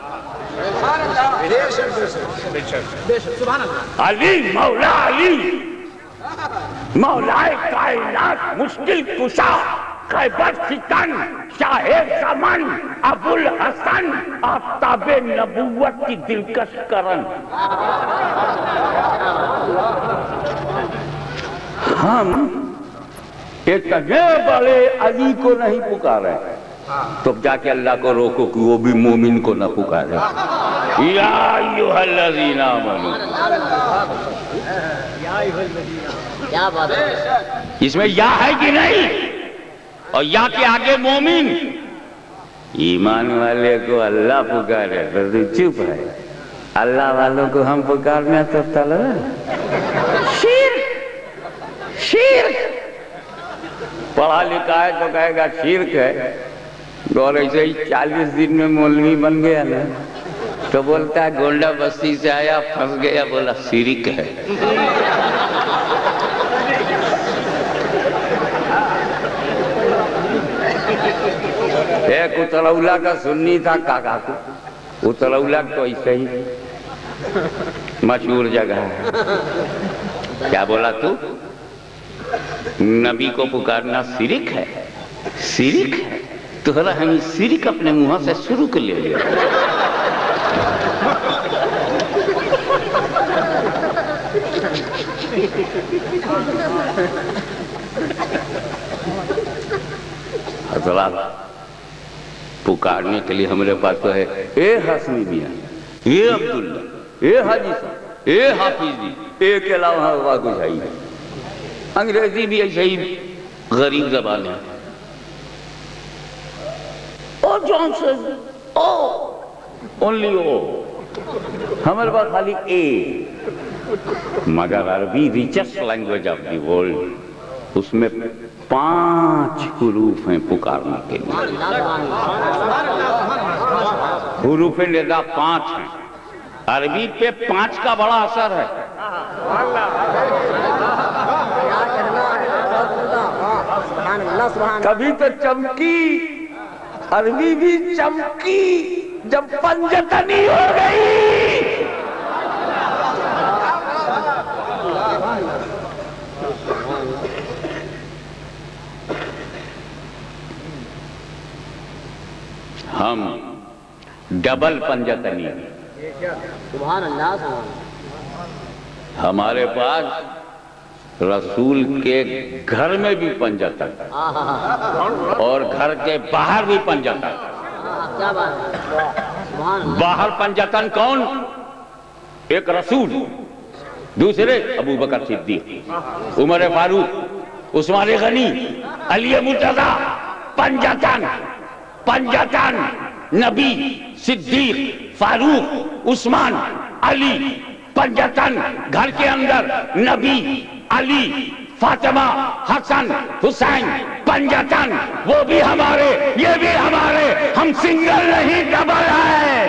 علی مولا علی، مولا کائنات، مشکل کشا، خیبر ستن، شاہ زمان، ابو الحسن، آفتاب نبوت کی دلکش کرن. ہم اتنے بڑے علی کو نہیں پکارے، تو جا کے اللہ کو روکو کہ وہ بھی مومن کو نہ پکارے. یا ایھا الذین آمنوا، اس میں یا ہے کہ نہیں؟ اور یا کے آگے مومن. ایمان والے کو اللہ پکارے تو تو چپ ہے، اللہ والوں کو ہم پکارنے تو طلب شرک. پڑھا لکھا ہے تو کہے گا شرک ہے. اور ایسے ہی 40 دن میں مولوی بن گیا نا، تو بولتا ہے گونڈا بستی سے آیا پھنس گیا، بولا شرک ہے. ایک اترولہ کا سنی تھا کاکا کو. اترولہ تو ایسے ہی مشہور جگہ ہے. کیا بولا تو؟ نبی کو پکارنا شرک ہے. شرک ہے تو ذرا ہم شرک اپنے منہ سے شروع کر لے لیا. حضرات پکارنے کے لیے ہمارے پاس تو ہے اے حسنی میاں، اے عبداللہ، اے حاجی صاحب، اے حافظی، اے کے علاوہ ہوا کچھ ہے. انگریزی بھی ایسے ہی غریب زبان ہے. اور جانسن او اونلی او ہمارے پاس خالی اے مگر Arabi richest language of the world اس میں 5 حروف ہیں پکارنے کے لیے حروف ندا 5 ہیں عربی پہ 5 کا بڑا اثر ہے کبھی تو چمکی عربی بھی چمکی جب پنجتنی ہو گئی ہم ڈبل پنجتنی سبحان اللہ ہمارے پاس رسول کے گھر میں بھی پنجتن اور گھر کے باہر بھی پنجتن کیا بات ہے باہر پنجتن کون ایک رسول دوسرے ابو بکر صدیق عمر فاروق عثمان غنی علی مرتضی پنجتن نبی صدیق فاروق عثمان علی پنجتن گھر کے اندر نبی علی فاطمہ حسن حسین پنجتن وہ بھی ہمارے یہ بھی ہمارے ہم سنگل نہیں ڈبل ہیں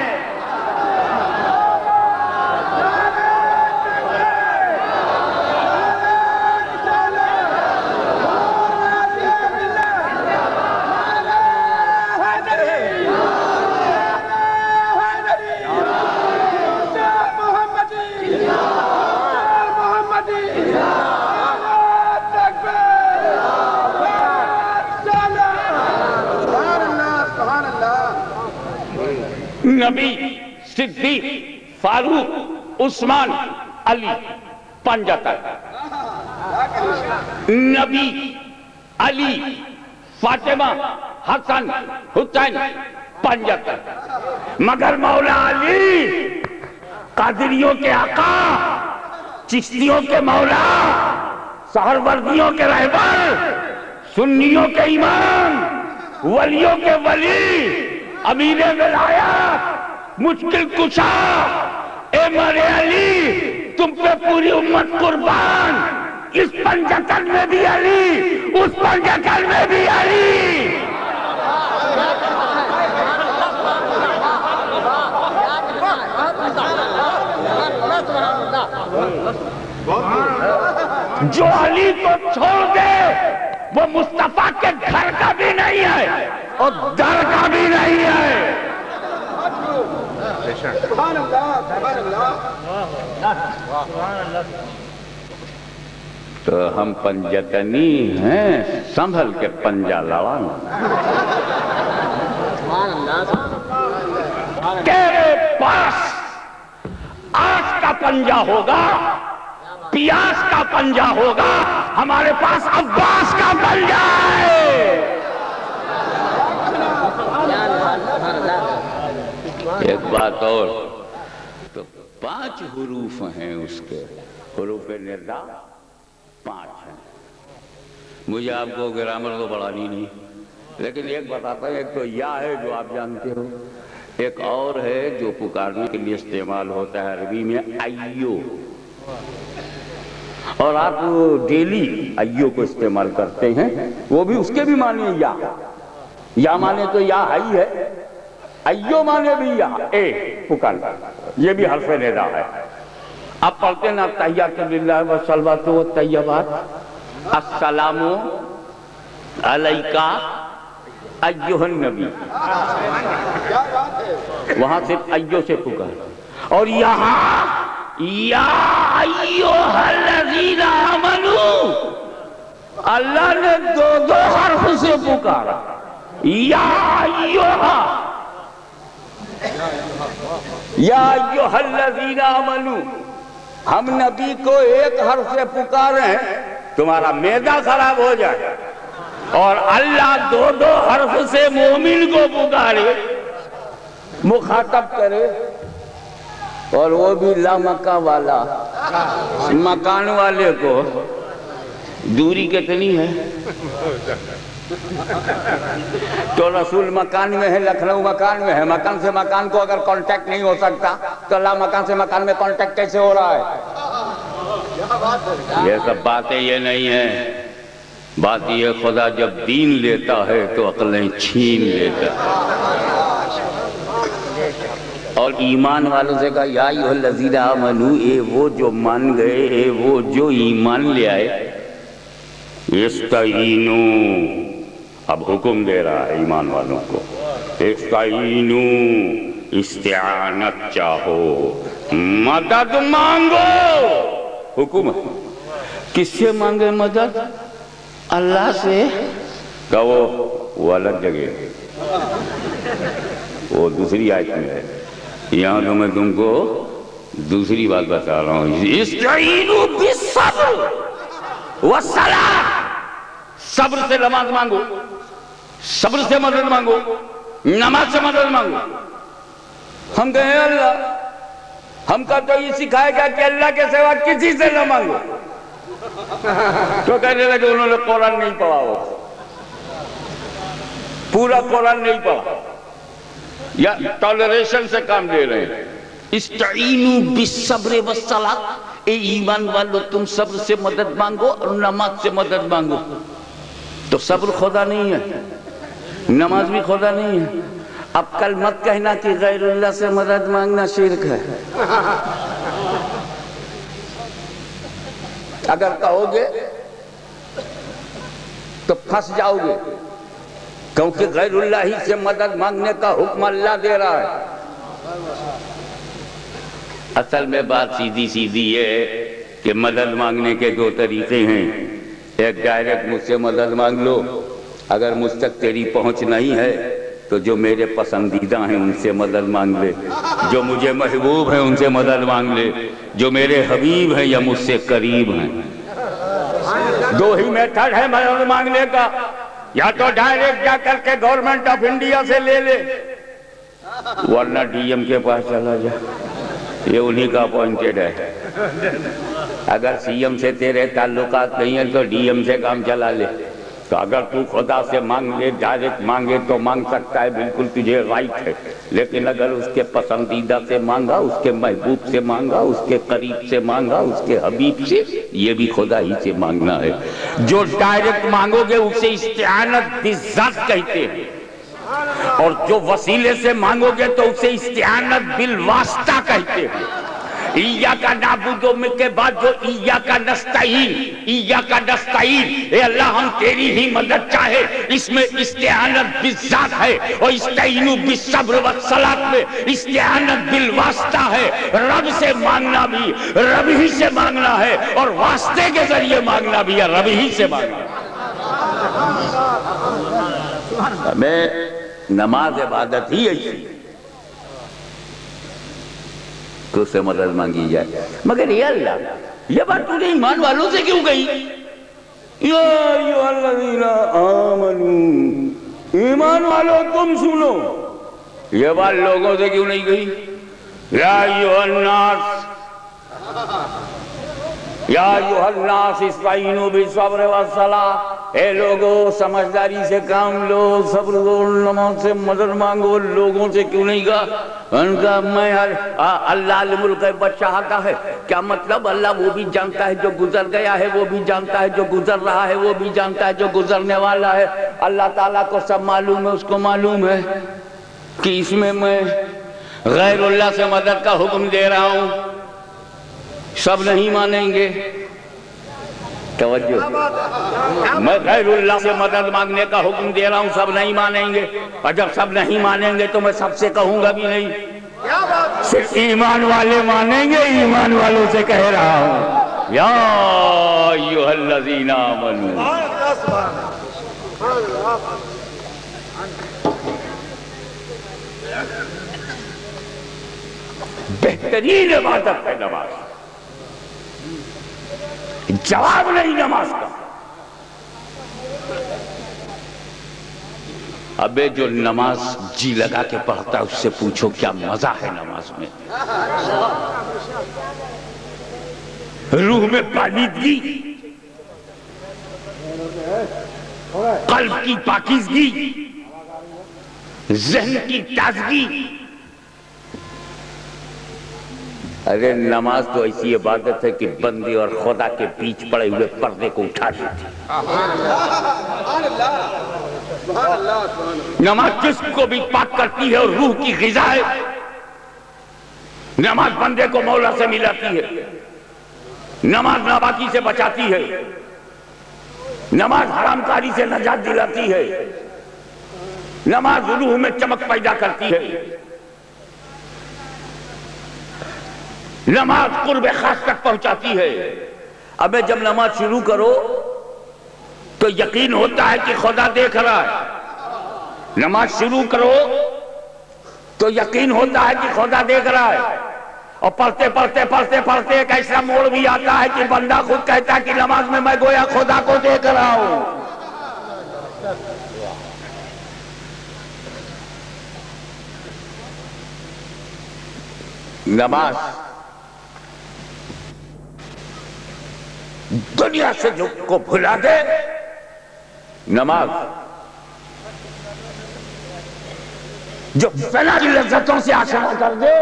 نبی صدیق فاروق عثمان علی پنجتن نبی علی فاطمہ حسن حسین پنجتن مگر مولا علی قادریوں کے آقا چشتیوں کے مولا سہروردیوں کے رہبر سنیوں کے امام ولیوں کے ولی امیر ولایت مشکل کشا اے میرے علی تم پہ پوری امت قربان اس پنجتن میں بھی علی اس پنجتن میں بھی علی جو علی کو چھوڑ دے وہ مصطفیٰ کے گھر کا بھی نہیں ہے اور در کا بھی نہیں ہے تو ہم پنجتنی ہیں سنبھل کے پنجا لڑانا تیرے پاس آج کا پنجا ہوگا پیاس کا پنجا ہوگا ہمارے پاس عباس کا پنجا ہے ایک بات اور تو 5 حروف ہیں اس کے حروف ندا 5 ہیں مجھے آپ کو گرامر تو پڑھانی نہیں لیکن ایک بتاتا ہے ایک تو یا ہے جو آپ جانتے ہو ایک اور ہے جو پکارنے کے لیے استعمال ہوتا ہے عربی میں ایو اور آپ ڈیلی ایو کو استعمال کرتے ہیں وہ بھی اس کے بھی معنی یا معنی تو یا ہی ہے ایو معنی بھی یا اے پکار یہ بھی حرف ندا ہے آپ پڑھتے ہیں نا تحیات للہ والصلوات والطیبات السلام علیکہ ایوہ النبی وہاں صرف ایو سے پکار اور یہاں یا ایوہ الذین آمنوا اللہ نے 2 حرف سے پکارا یا ایوہ الذین آمنوا ہم نبی کو 1 حرف سے پکاریں تمہارا معدہ خراب ہو جائے اور اللہ 2 حرف سے مومن کو پکارے مخاطب کرے اور وہ بھی لامکہ والا مکان والے کو دوری کتنی ہے تو رسول مکان میں ہے، لکھنؤ مکان میں ہے، مکان سے مکان کو اگر کانٹیکٹ نہیں ہو سکتا تو اللہ مکان سے مکان میں کانٹیکٹ کیسے ہو رہا ہے؟ یہ سب باتیں یہ نہیں ہیں، بات یہ خدا جب دین لیتا ہے تو عقلیں چھین لیتا ہے۔ اور ایمان والوں سے کہا یا ایھا الذین آمنوا، اے وہ جو مان گئے، اے وہ جو ایمان لے آئے، استعینوا، اب حکم دے رہا ہے ایمان والوں کو، استعینوا، استعانت چاہو، مدد مانگو، حکم ہے۔ کس سے مانگے مدد؟ اللہ سے۔ کہو وہ الگ جگہ ہے، وہ دوسری آیت میں ہے، یہاں تو میں تم کو دوسری بات بتا رہا ہوں، استعینوا بالصبر والصلاۃ، صبر سے نماز مانگو، صبر سے مدد مانگو، نماز سے مدد مانگو۔ ہم کہیں اللہ، ہم کا تو یہ سکھائے گا کہ اللہ کے سوا کسی سے نہ مانگو، تو کہنے لگے انہوں نے قرآن نہیں پڑھا، ہو پورا قرآن نہیں پڑھا، یا ٹالریشن سے کام لے رہے ہیں۔ استعینوا بالصبر والصلاۃ، اے ایمان والو تم صبر سے مدد مانگو اور نماز سے مدد مانگو۔ تو صبر خدا نہیں ہے، نماز بھی خدا نہیں ہے۔ اب کل مت کہنا کہ غیر اللہ سے مدد مانگنا شرک ہے، اگر کہو گے تو پھنس جاؤ گے، کیونکہ غیر اللہ ہی سے مدد مانگنے کا حکم اللہ دے رہا ہے۔ اصل میں بات سیدھی سیدھی ہے کہ مدد مانگنے کے دو طریقے ہیں، ایک ڈائریکٹ مجھ سے مدد مانگ لو، اگر مجھ تک تیری پہنچ نہیں ہے تو جو میرے پسندیدہ ہیں ان سے مدد مانگ لے، جو مجھے محبوب ہیں ان سے مدد مانگ لے، جو میرے حبیب ہیں یا مجھ سے قریب ہیں۔ دو ہی میتھڈ ہے مدد مانگنے کا، یا تو ڈائریکٹ جا کر کے گورنمنٹ آف انڈیا سے لے لے، ورنہ ڈی ایم کے پاس چلا جا، یہ انہی کا اپوائنٹڈ ہے۔ اگر سی ایم سے تیرے تعلقات نہیں ہیں تو ڈی ایم سے کام چلا لے۔ تو اگر تو خدا سے مانگ لے، ڈائریکٹ مانگے تو مانگ سکتا ہے، بالکل تجھے رائٹ ہے، لیکن اگر اس کے پسندیدہ سے مانگا، اس کے محبوب سے مانگا، اس کے قریب سے مانگا، اس کے حبیب سے، یہ بھی خدا ہی سے مانگنا ہے۔ جو ڈائریکٹ مانگو گے اسے استعانت بالذات کہتے ہیں، اور جو وسیلے سے مانگو گے تو اسے استعانت بالواسطہ کہتے ہیں۔ ایاک نعبد کے بعد جو ایاک نستعین، ایاک نستعین، اے اللہ ہم تیری ہی مدد چاہے، اس میں استعانت بالذات ہے، اور استعینوا بالصبر والصلاۃ میں استعانت بالواسطہ ہے۔ رب سے مانگنا بھی رب ہی سے مانگنا ہے، اور واسطے کے ذریعے مانگنا بھی رب ہی سے مانگنا ہے۔ ہمیں نماز عبادت ہی ایسی کہ اس سے مدد مانگی جائے، مگر یہ اللہ یہ بات تو نے ایمان والوں سے کیوں کہی؟ یا ایھا الذین آمنوا، ایمان والوں تم سنو، یہ بات لوگوں سے کیوں نہیں کہی؟ یا ایھا الناس، یا ایھا الناس استعینوا بالصبر والصلاۃ، اے لوگو سمجھداری سے کام لو، صبر و نماز سے مدد مانگو۔ لوگوں سے کیوں نہیں کہا؟ ان کا میں اللہ عالم الغیب چاہتا ہے، کیا مطلب؟ اللہ وہ بھی جانتا ہے جو گزر گیا ہے، وہ بھی جانتا ہے جو گزر رہا ہے، وہ بھی جانتا ہے جو گزرنے والا ہے۔ اللہ تعالیٰ کو سب معلوم ہے، اس کو معلوم ہے کہ اس میں غیر اللہ سے مدد کا حکم دے رہا ہوں، سب نہیں مانیں گے۔ توجہ، میں غیر اللہ سے مدد مانگنے کا حکم دے رہا ہوں، سب نہیں مانیں گے، اور جب سب نہیں مانیں گے تو میں سب سے کہوں گا بھی نہیں، صرف ایمان والے مانیں گے۔ ایمان والوں سے کہہ رہا ہوں، یا ایھا الذین آمنوا، بہترین عبادت ہے نماز، جواب نہیں نماز کا۔ ابے جو نماز جی لگا کے پڑھتا ہے اس سے پوچھو کیا مزہ ہے نماز میں، روح میں پالیدگی، قلب کی پاکیزگی، ذہن کی تازگی۔ ارے نماز تو ایسی عبادت ہے کہ بندے اور خدا کے بیچ پڑے ہوئے پردے کو اٹھا دیتی۔ نماز جسم کو بھی پاک کرتی ہے اور روح کی غذا ہے۔ نماز بندے کو مولا سے ملاتی ہے، نماز ناپاکی سے بچاتی ہے، نماز حرام کاری سے نجات دلاتی ہے، نماز روح میں چمک پیدا کرتی ہے، نماز قرب خاص تک پہنچاتی ہے۔ ابے جب نماز شروع کرو تو یقین ہوتا ہے کہ خدا دیکھ رہا ہے۔ نماز شروع کرو تو یقین ہوتا ہے کہ خدا دیکھ رہا ہے، اور پڑھتے پڑھتے پڑھتے پڑھتے ایک ایسا موڑ بھی آتا ہے کہ بندہ خود کہتا ہے کہ نماز میں میں گویا خدا کو دیکھ رہا ہوں۔ نماز دنیا سے جو کو بھلا دے، نماز جو فنا کی لذتوں سے آشنا کر دے،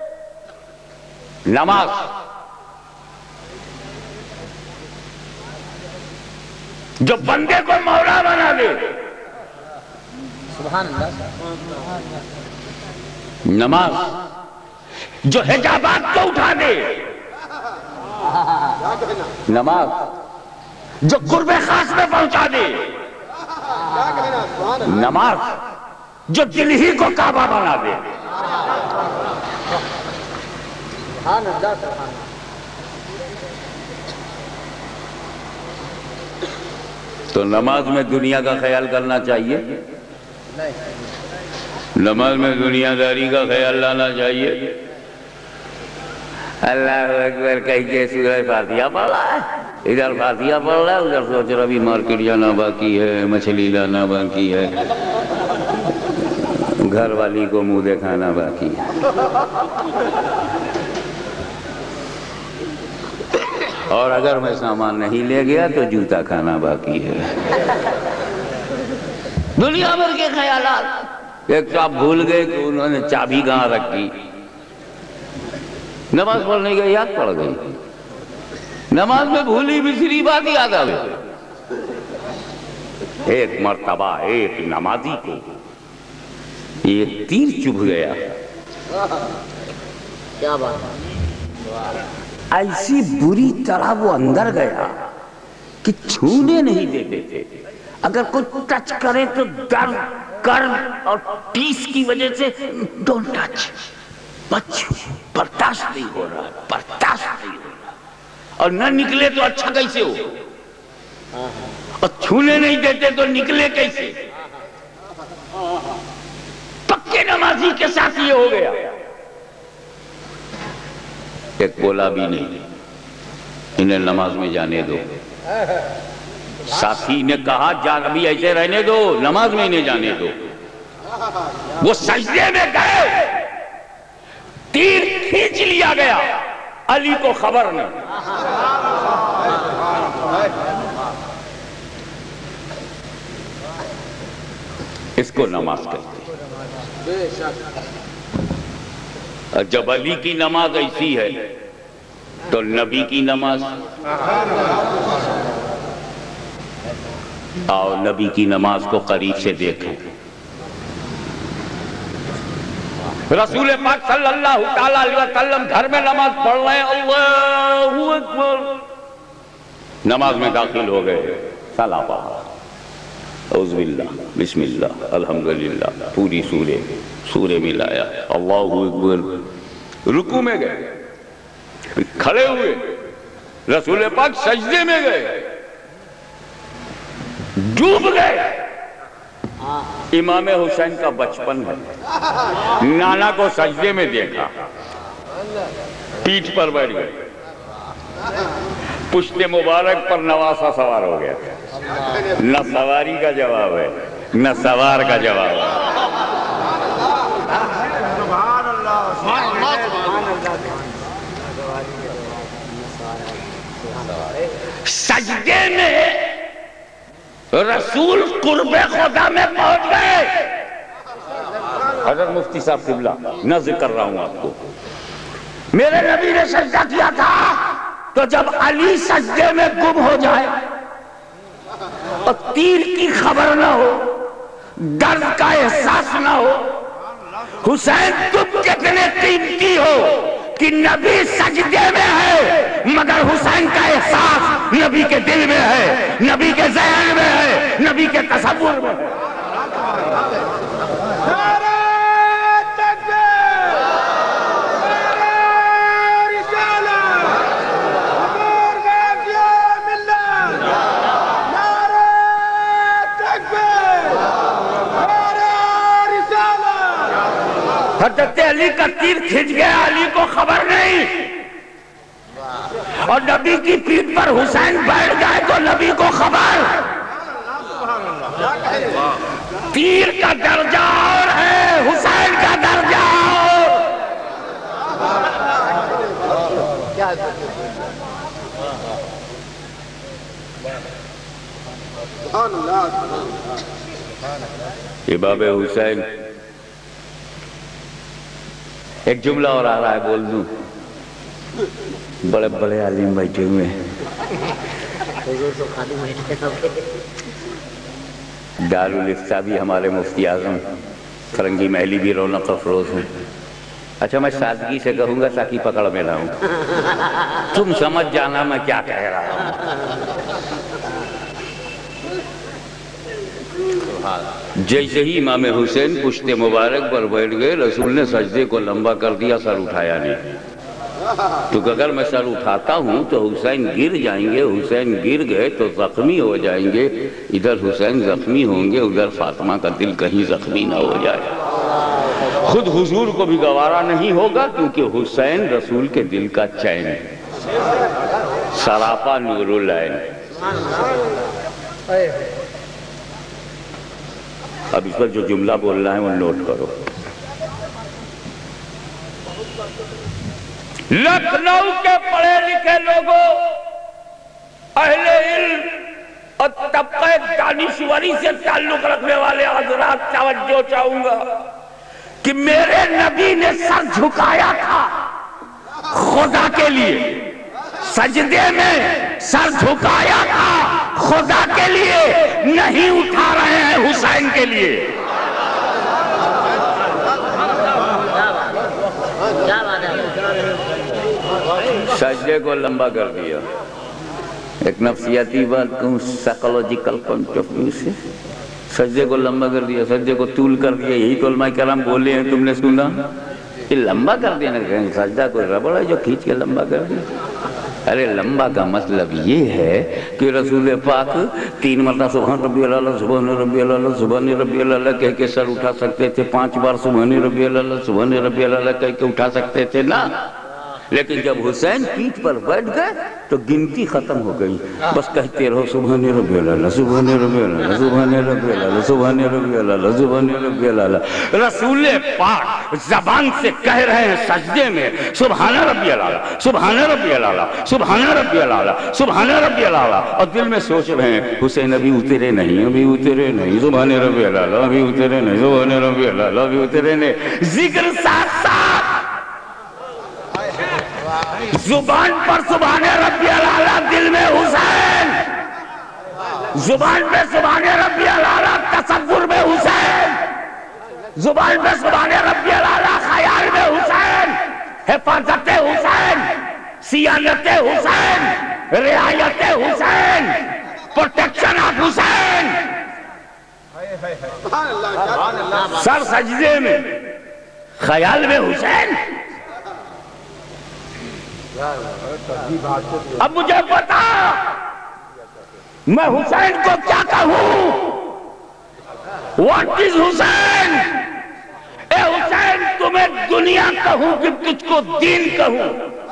نماز جو بندے کو مولا بنا دے، سبحان اللہ، نماز جو حجابات کو اٹھا دے، نماز جو قرب خاص میں پہنچا دے، نماز جو دل ہی کو کعبہ بنا دے۔ سبحان اللہ، سبحان اللہ۔ تو نماز میں دنیا کا خیال کرنا چاہیے، نماز میں دنیا داری کا خیال لانا چاہیے۔ اللہ اکبر کہہ کے سورہ فاتحہ پڑھ رہا ہے، ادھر فاتحہ پڑھ رہا ہے، ادھر سوچ رہا بھی مارکیٹ جانا باقی ہے، مچھلی لانا باقی ہے، گھر والی کو منہ دکھانا باقی ہے۔ اور اگر میں سامان نہیں لے گیا تو جوتا کھانا باقی ہے۔ دنیا بھر کے خیالات۔ ایک تو آپ بھول گئے کہ انہوں نے چابی کہاں رکھی، نماز پڑھنے کی یاد پڑ گئی، نماز میں بھولی بسری بات یاد آ گئی۔ ایک مرتبہ ایک نمازی کو ایک تیر چبھ گیا، کیا بات ہے، ایسی بری طرح وہ اندر گیا کہ چھونے نہیں دیتے تھے، اگر کوئی ٹچ کرے تو درد کرب اور ٹیس کی وجہ سے ڈونٹ ٹچ، برداشت نہیں ہو رہا، برداشت نہیں ہو رہا، اور نہ نکلے تو اچھا کیسے ہو، اور چھونے نہیں دیتے تو نکلے کیسے۔ پکے نمازی کے ساتھ یہ ہو گیا۔ ایک بولا بھی نہیں، انہیں نماز میں جانے دو۔ ساتھی نے کہا جان ابھی ایسے رہنے دو، نماز میں انہیں جانے دو۔ وہ سجدے میں گئے، تیر کھینچ لیا گیا، علی کو خبر نہیں۔ اس کو نماز کہتے ہیں۔ جب علی کی نماز ایسی ہے تو نبی کی نماز، آؤ نبی کی نماز کو قریب سے دیکھیں۔ رسول پاک صلی اللہ تعالیٰ علیہ وسلم گھر میں نماز پڑھ رہے ہیں، اللہ اکبر، نماز میں داخل ہو گئے، سلام پڑھا، اعوذ باللہ، بسم اللہ، الحمدللہ، پوری سورے ملایا، اللہ اکبر، رکوع میں گئے، کھڑے ہوئے، رسول پاک سجدے میں گئے، ڈوب گئے۔ امام حسین کا بچپن ہے، نانا کو سجدے میں دیکھا، پیٹھ پر بیٹھ گئے، پشت مبارک پر نواسہ سوار ہو گیا۔ نہ سواری کا جواب ہے نہ سوار کا جواب ہے۔ سجدے میں رسول قرب خدا میں پہنچ گئے. حضرت مفتی صاحب قبلہ نظر کر رہا ہوں آپ کو. میرے نبی نے سجدہ کیا تھا تو جب علی سجدے میں گم ہو جائے اور تیر کی خبر نہ ہو، درد کا احساس نہ ہو، حسین تم کتنے قیمتی ہو کہ نبی سجدے میں ہے مگر حسین کا احساس نبی کے دل میں ہے، نبی کے ذہن میں ہے، نبی کے تصور میں ہے. حضرت علی کا تیر کھنچ گیا، علی کو خبر نہیں، اور نبی کی پیٹھ پر حسین بیٹھ گئے تو نبی کو خبر. تیر کا درجہ اور ہے، حسین کا درجہ اور. امام حسین، ایک جملہ اور آ رہا ہے بول دوں. بڑے بڑے عالم بیٹھے ہوئے ہیں، دارالفتہ بھی ہمارے مفتی اعظم فرنگی محلی بھی رونق افروز ہیں. اچھا میں سادگی سے کہوں گا تاکہ پکڑ میں لاؤں، تم سمجھ جانا میں کیا کہہ رہا ہوں. جیسے ہی امام حسین پشت مبارک پر بیٹھ گئے، رسول نے سجدے کو لمبا کر دیا، سر اٹھایا نہیں. تو اگر میں سر اٹھاتا ہوں تو حسین گر جائیں گے، حسین گر گئے تو زخمی ہو جائیں گے، ادھر حسین زخمی ہوں گے، ادھر فاطمہ کا دل کہیں زخمی نہ ہو جائے. خود حضور کو بھی گوارا نہیں ہوگا کیونکہ حسین رسول کے دل کا چین، سراپا نور العین. اب اس پر جو جملہ بول رہا ہے وہ نوٹ کرو. لکھنؤ کے پڑھے لکھے لوگوں، اہل علم اور طبقہ دانشوری سے تعلق رکھنے والے حضرات، توجہ چاہوں گا کہ میرے نبی نے سر جھکایا تھا خدا کے لیے، سجدے میں سر جھکایا تھا خدا کے لیے، نہیں اٹھا رہے ہیں حسین کے لیے. سجدے کو لمبا کر دیا. ایک نفسیاتی بات کہوں، سائیکولوجیکل پوائنٹ آف ویو سے سجدے کو لمبا کر دیا، سجدے کو طول کر دیا. یہی تو علماء کرام بولے ہیں، تم نے سنا کہ لمبا کر دینا، سجدہ کوئی ربڑ ہے جو کھینچ کے لمبا کر دیا. ارے لمبا کا مطلب یہ ہے کہ رسول پاک 3 مرتبہ سبحان ربی اللہ، سبحان ربی اللہ، سبحان ربی اللہ کہہ کے سر اٹھا سکتے تھے، 5 بار سبحان ربی اللہ، سبحان ربی اللہ کہہ کے اٹھا سکتے تھے نا. لیکن جب حسین پیٹھ پر بیٹھ گئے تو گنتی ختم ہو گئی، بس کہتے رہو سبحان ربی اللہ، سبحان ربی اللہ، سبحان ربی اللہ، سبحان ربی اللہ، سبحان ربی اللہ. رسول پاک زبان سے کہہ رہے ہیں سجدے میں سبحان ربی اللہ، سبحان ربی اللہ، سبحان ربی اللہ، سبحان ربی اللہ، اور دل میں سوچ رہے ہیں حسین ابھی اترے نہیں، ابھی اترے نہیں، سبحان ربی اللہ، ابھی اترے نہیں، سبحان ربی اللہ، ابھی اترے نہیں. ذکر ساتھ ساتھ زبان پر سبحان ربی الاعلیٰ، دل میں حسین. زبان پہ سبحان ربی الاعلیٰ، تصور میں حسین. زبان پہ سبحان ربی الاعلیٰ، خیال میں حسین. حفاظت حسین، سیانت حسین، رعایت حسین، پروٹیکشن آف حسین. سر سجدے میں، خیال میں حسین. اب مجھے بتا میں حسین کو کیا کہوں؟ What is حسین؟ اے حسین تمہیں دنیا کہوں کہ تجھ کو دین کہوں؟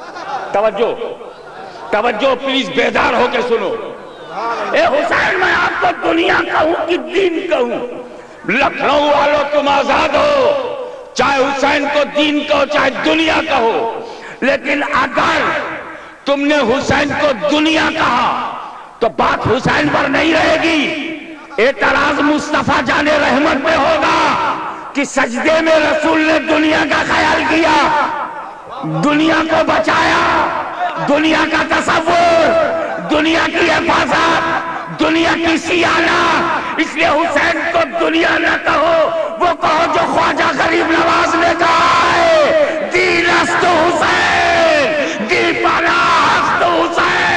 توجہ پلیز بیدار ہو کے سنو. اے حسین میں آپ کو دنیا کہوں کہ دین کہوں؟ لکھنؤ والوں تم آزاد ہو، چاہے حسین کو دین کہو چاہے دنیا کہو. لیکن اگر تم نے حسین کو دنیا کہا تو بات حسین پر نہیں رہے گی، اعتراض مصطفیٰ جان رحمت میں ہوگا کہ سجدے میں رسول نے دنیا کا خیال کیا، دنیا کو بچایا، دنیا کا تصور، دنیا کی حفاظت، دنیا کی سیانہ. اس لیے حسین کو دنیا نہ کہو، وہ کہو جو خواجہ غریب نواز نے کہا ہے، دین است حسین، دی پناہ است حسین.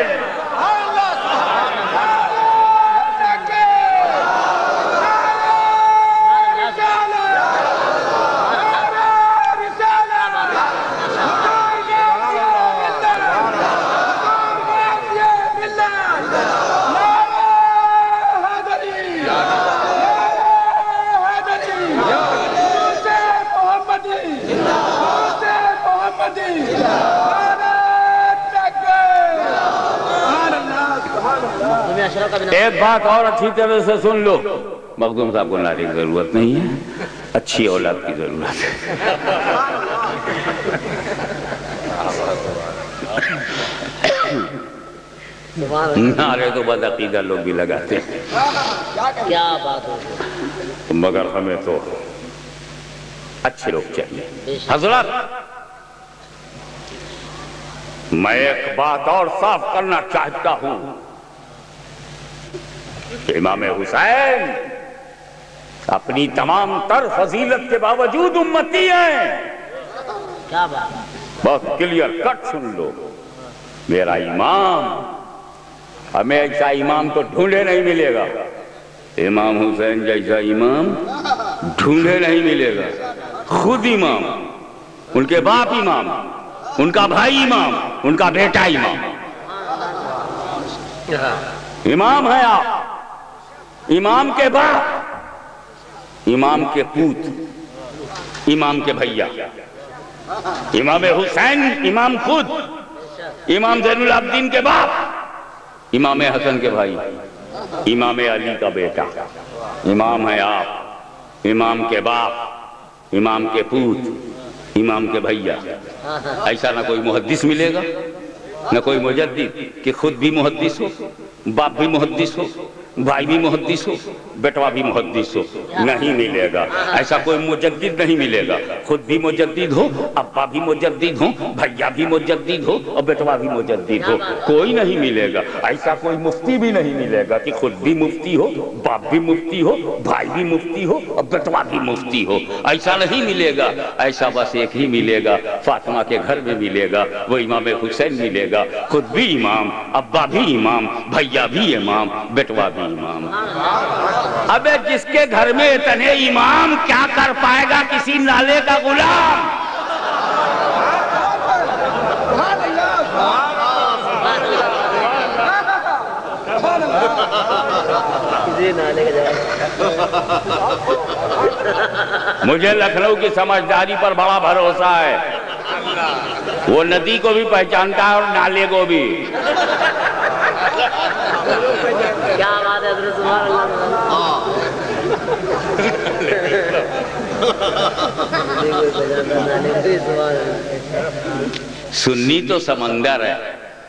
ایک بات اور اچھی طرح سے سن لو، مخدوم صاحب کو نعرے کی ضرورت نہیں ہے، اچھی اولاد کی ضرورت ہے. نعرے تو بد عقیدہ لوگ بھی لگاتے ہیں، کیا بات ہے، مگر ہمیں تو اچھے لوگ چاہیے. حضرات، میں ایک بات اور صاف کرنا چاہتا ہوں، امام حسین اپنی تمام تر فضیلت کے باوجود امتی ہیں. کیا بات، بہت کلیئر کٹ سن لو. میرا امام، ہمیں ایسا امام تو ڈھونڈے نہیں ملے گا، امام حسین جیسا امام ڈھونڈے نہیں ملے گا. خود امام، ان کے باپ امام، ان کا بھائی امام، ان کا بیٹا امام. امام ہے آپ، امام کے باپ، امام کے پوت، امام کے بھیا. امام حسین امام خود، امام زین العابدین کے باپ، امام حسن کے بھائی، امام علی کا بیٹا. امام ہے آپ، امام کے باپ، امام کے پوت، امام کے بھیا. ایسا نہ کوئی محدث ملے گا، نہ کوئی مجدد کہ خود بھی محدث ہو، باپ بھی محدث ہو، بھائی بھی محدث ہو، بیٹوا بھی محدث ہو. نہیں ملے گا. ایسا کوئی مجدد نہیں ملے گا. خود بھی مجدد ہو، ابا بھی مجدد ہو، بھیا بھی مجدد ہو اور بیٹوا بھی مجدد ہو. کوئی نہیں ملے گا. ایسا کوئی مفتی بھی نہیں ملے گا کہ خود بھی مفتی ہو، باپ بھی مفتی ہو، بھائی بھی مفتی ہو اور بیٹوا بھی مفتی ہو. ایسا نہیں ملے گا. ایسا بس ایک ہی ملے گا، فاطمہ کے گھر میں ملے گا، وہ امام حسین ملے گا. خود بھی امام، ابا بھی امام، بھیا بھی امام، بیٹوا بھی امام. ابے جس کے گھر میں اتنے امام، کیا کر پائے گا کسی نالے کا غلام؟ مجھے لکھنؤ کی سمجھداری پر بڑا بھروسہ ہے. وہ ندی کو بھی پہچانتا ہے اور نالے کو بھی. کیا بات ہے حضرت، سبحان اللہ. سنی تو سمندر ہے،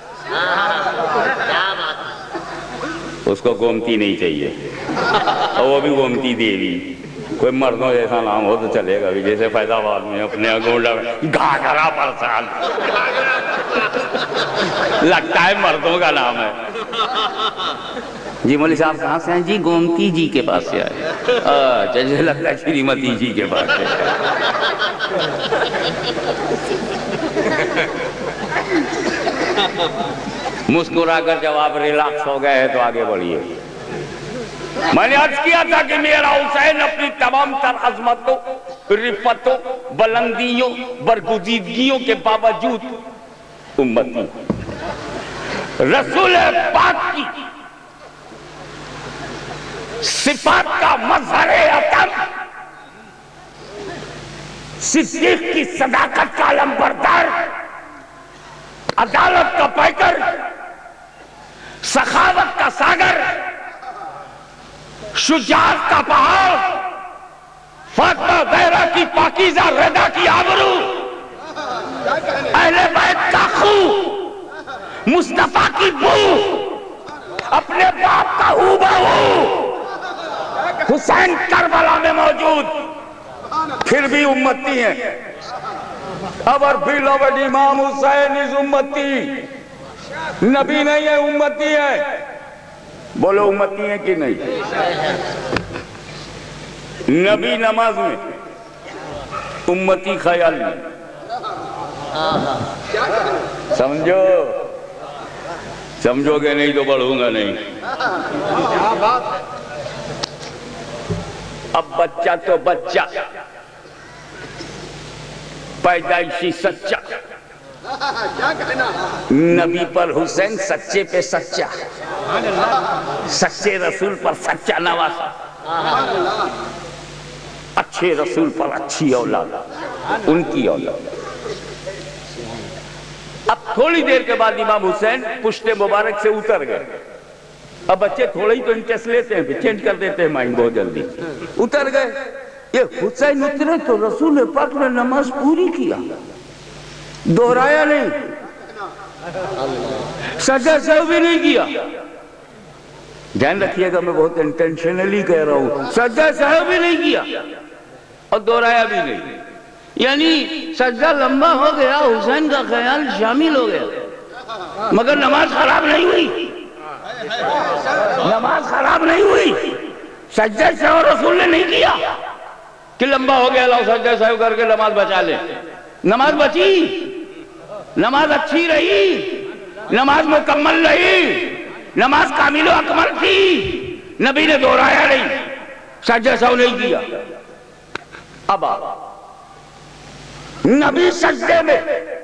کیا بات ہے، اس کو گومتی نہیں چاہیے، اور وہ بھی گومتی دیوی. کوئی مردوں جیسا نام ہو تو چلے گا بھی، جیسے فیض آباد میں اپنے گونڈا میں گھاگھرا پرسان لگتا ہے مردوں کا نام ہے. جی مولوی صاحب کہاں سے ہیں؟ جی گومتی جی کے پاس سے آئے. جیسے لگتا ہے شریمتی جی کے پاس سے. مسکرا کر جب آپ ریلیکس ہو گئے ہیں تو آگے بڑھیے. میں نے عرض کیا تھا کہ میرا حسین اپنی تمام تر عظمتوں، رفتوں، بلندیوں، برگزیدگیوں کے باوجود امتی، رسول پاک کی صفات کا مظہر عطر، صدیق کی صداقت کا علمبردار، عدالت کا پیکر، سخاوت کا ساگر، شجاعت کا پہاڑ، فاطمہ زہرا کی پاکیزہ رضا کی آبرو، اہل بیت کا خون، مصطفیٰ کی بو، اپنے باپ کا ہو بہو، حسین کربلا میں موجود، پھر بھی امتی ہیں. اور beloved امام حسین is امتی، نبی نہیں ہے، امتی ہے. بولو امتی ہے کہ نہیں؟ نبی نماز میں، امتی خیال میں. سمجھو گے نہیں تو بڑھوں گا نہیں. اب بچہ تو بچہ، پیدائشی سچا، نبی پر حسین سچے پہ سچا، سچے رسول پر سچا نواسا، اچھے رسول پر اچھی اولاد، ان کی اولاد. اب تھوڑی دیر کے بعد امام حسین پشت مبارک سے اتر گئے. اب بچے تھوڑے ہی تو انٹریسٹ لیتے ہیں، چینج کر دیتے ہیں مائنڈ بہت جلدی. اتر گئے، یہ حسین اترے تو رسول پاک نے نماز پوری کیا، دہرایا نہیں، سجدہ سہو بھی نہیں کیا. دھیان رکھیے گا میں بہت انٹینشنلی کہہ رہا ہوں، سجدہ سہو بھی نہیں کیا اور دہرایا بھی نہیں. یعنی سجدہ لمبا ہو گیا، حسین کا خیال شامل ہو گیا، مگر نماز خراب نہیں ہوئی. نماز خراب نہیں ہوئی. سجدہ سہو رسول نے نہیں کیا کہ لمبا ہو گیا لاؤ سجدہ سہو کر کے نماز بچا لے. نماز بچی، نماز اچھی رہی، نماز مکمل رہی، نماز کامل و اکمل تھی. نبی نے دہرایا نہیں، سجدہ سہو نہیں کیا. اب نبی سجدے میں،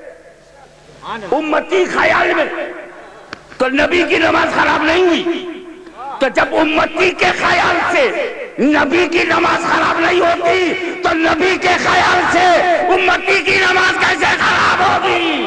امتی خیال میں، تو نبی کی نماز خراب نہیں ہوئی. تو جب امتی کے خیال سے نبی کی نماز خراب نہیں ہوتی تو نبی کے خیال سے امتی کی نماز کیسے خراب ہوگی؟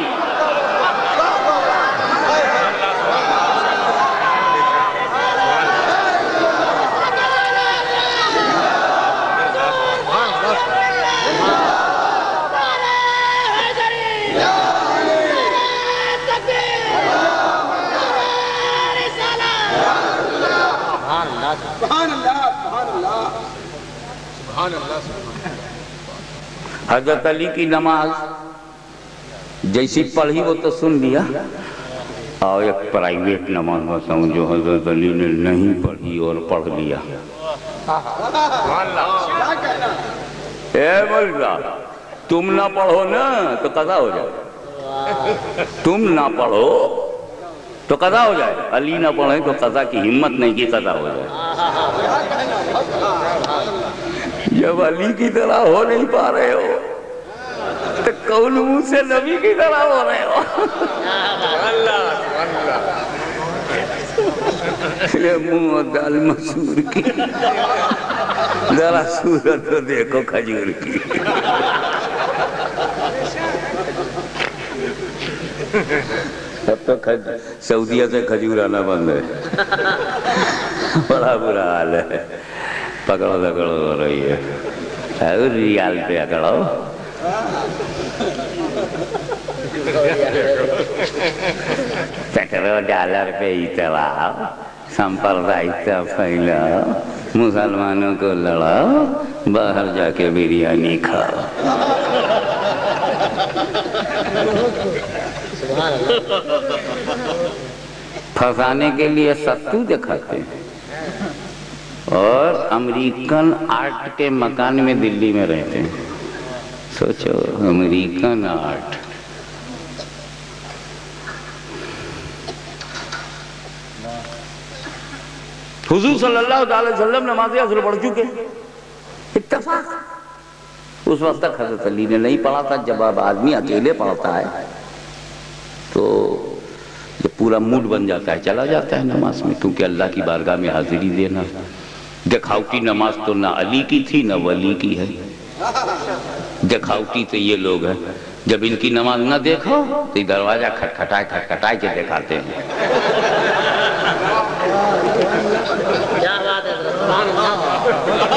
حضرت علی کی نماز جیسی پڑھی وہ تو سن لیا. اور ایک پرائیویٹ نماز بتاؤں جو حضرت علی نے نہیں پڑھی اور پڑھ لیا. اے مولا، تم نہ پڑھو نا تو قضا ہو جائے. تم نہ پڑھو تو قضا ہو جائے. علی نہ پڑھیں تو قضا کی ہمت نہیں کی قضا ہو جائے. جب علی کی طرح ہو نہیں پا رہے ہو تو کون منہ سے نبی کی طرح ہو رہے ہو؟ یہ منہ دال مسور کی، ذرا صورت تو دیکھو کھجور کی. اب تو سعودیہ سے کھجور آنا بند ہے، بڑا برا حال ہے. پکڑو دکڑو ہو رہی ہے. اور ریال پہ اکڑو، پیٹرو ڈالر پہ اتراؤ، سمپردائیتا پھیلاؤ، مسلمانوں کو لڑاؤ، باہر جا کے بریانی کھاؤ. پھنسانے کے لیے ستو دکھاتے ہیں. اور امریکن آرٹ کے مکان میں دلی میں رہتے ہیں. سوچو، امریکن آرٹ. حضور صلی اللہ علیہ وسلم نماز عصر پڑھ چکے، اتفاق. اس وقت تک حضرت علی نے نہیں پڑھا تھا. جب اب آدمی اکیلے پڑھتا ہے تو جب پورا موڈ بن جاتا ہے چلا جاتا ہے نماز میں، کیونکہ اللہ کی بارگاہ میں حاضری دینا. دکھاوٹی نماز تو نہ علی کی تھی نہ ولی کی ہے. دکھاوٹی تو یہ لوگ ہیں، جب ان کی نماز نہ دیکھو تو دروازہ کھٹکھٹائے کے دکھاتے ہیں. کیا بات ہے، سبحان اللہ،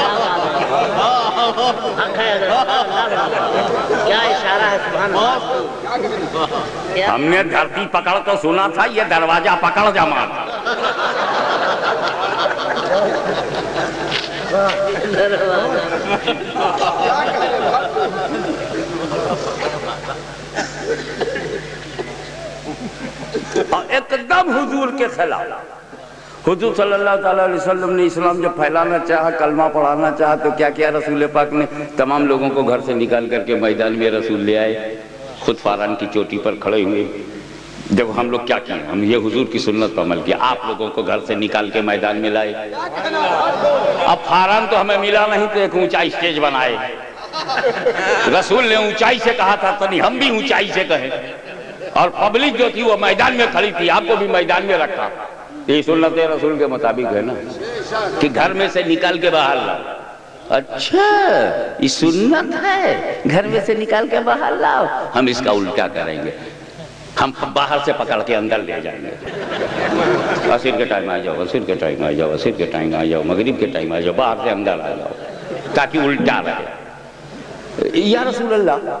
کیا اشارہ ہے، سبحان اللہ. ہم نے دھرتی پکڑ تو سنا تھا، یہ دروازہ پکڑ جماعت. اور ایک دم حضور کے خلاف۔ حضور صلی اللہ تعالیٰ علیہ وسلم نے اسلام جب پھیلانا چاہا، کلمہ پڑھانا چاہا، تو کیا کیا رسول پاک نے؟ تمام لوگوں کو گھر سے نکال کر کے میدان میں رسول لے آئے، خود فاران کی چوٹی پر کھڑے ہوئے۔ جب ہم لوگ کیا کیے؟ ہم یہ حضور کی سنت پر عمل کیا، آپ لوگوں کو گھر سے نکال کے میدان میں لائے۔ اب فاران تو ہمیں ملا نہیں تو ایک اونچا اسٹیج بنائے، رسول نے اونچائی سے کہا تھا تو نہیں ہم بھی اونچائی سے کہیں، اور پبلک جو تھی وہ میدان میں کھڑی تھی، آپ کو بھی میدان میں رکھا۔ یہ سنت رسول کے مطابق ہے نا کہ گھر میں سے نکال کے باہر لاؤ۔ اچھا یہ سنت ہے، گھر میں سے نکال کے باہر لاؤ، ہم اس کا الٹا کریں گے، ہم باہر سے پکڑ کے اندر لے جائیں گے۔ عصر کے ٹائم آ جاؤ، عصر کے ٹائم آ جاؤ، عصر کے ٹائم آ جاؤ، مغرب کے ٹائم آ جاؤ، باہر سے اندر آ جاؤ تاکہ الٹا رہے۔ یا رسول اللہ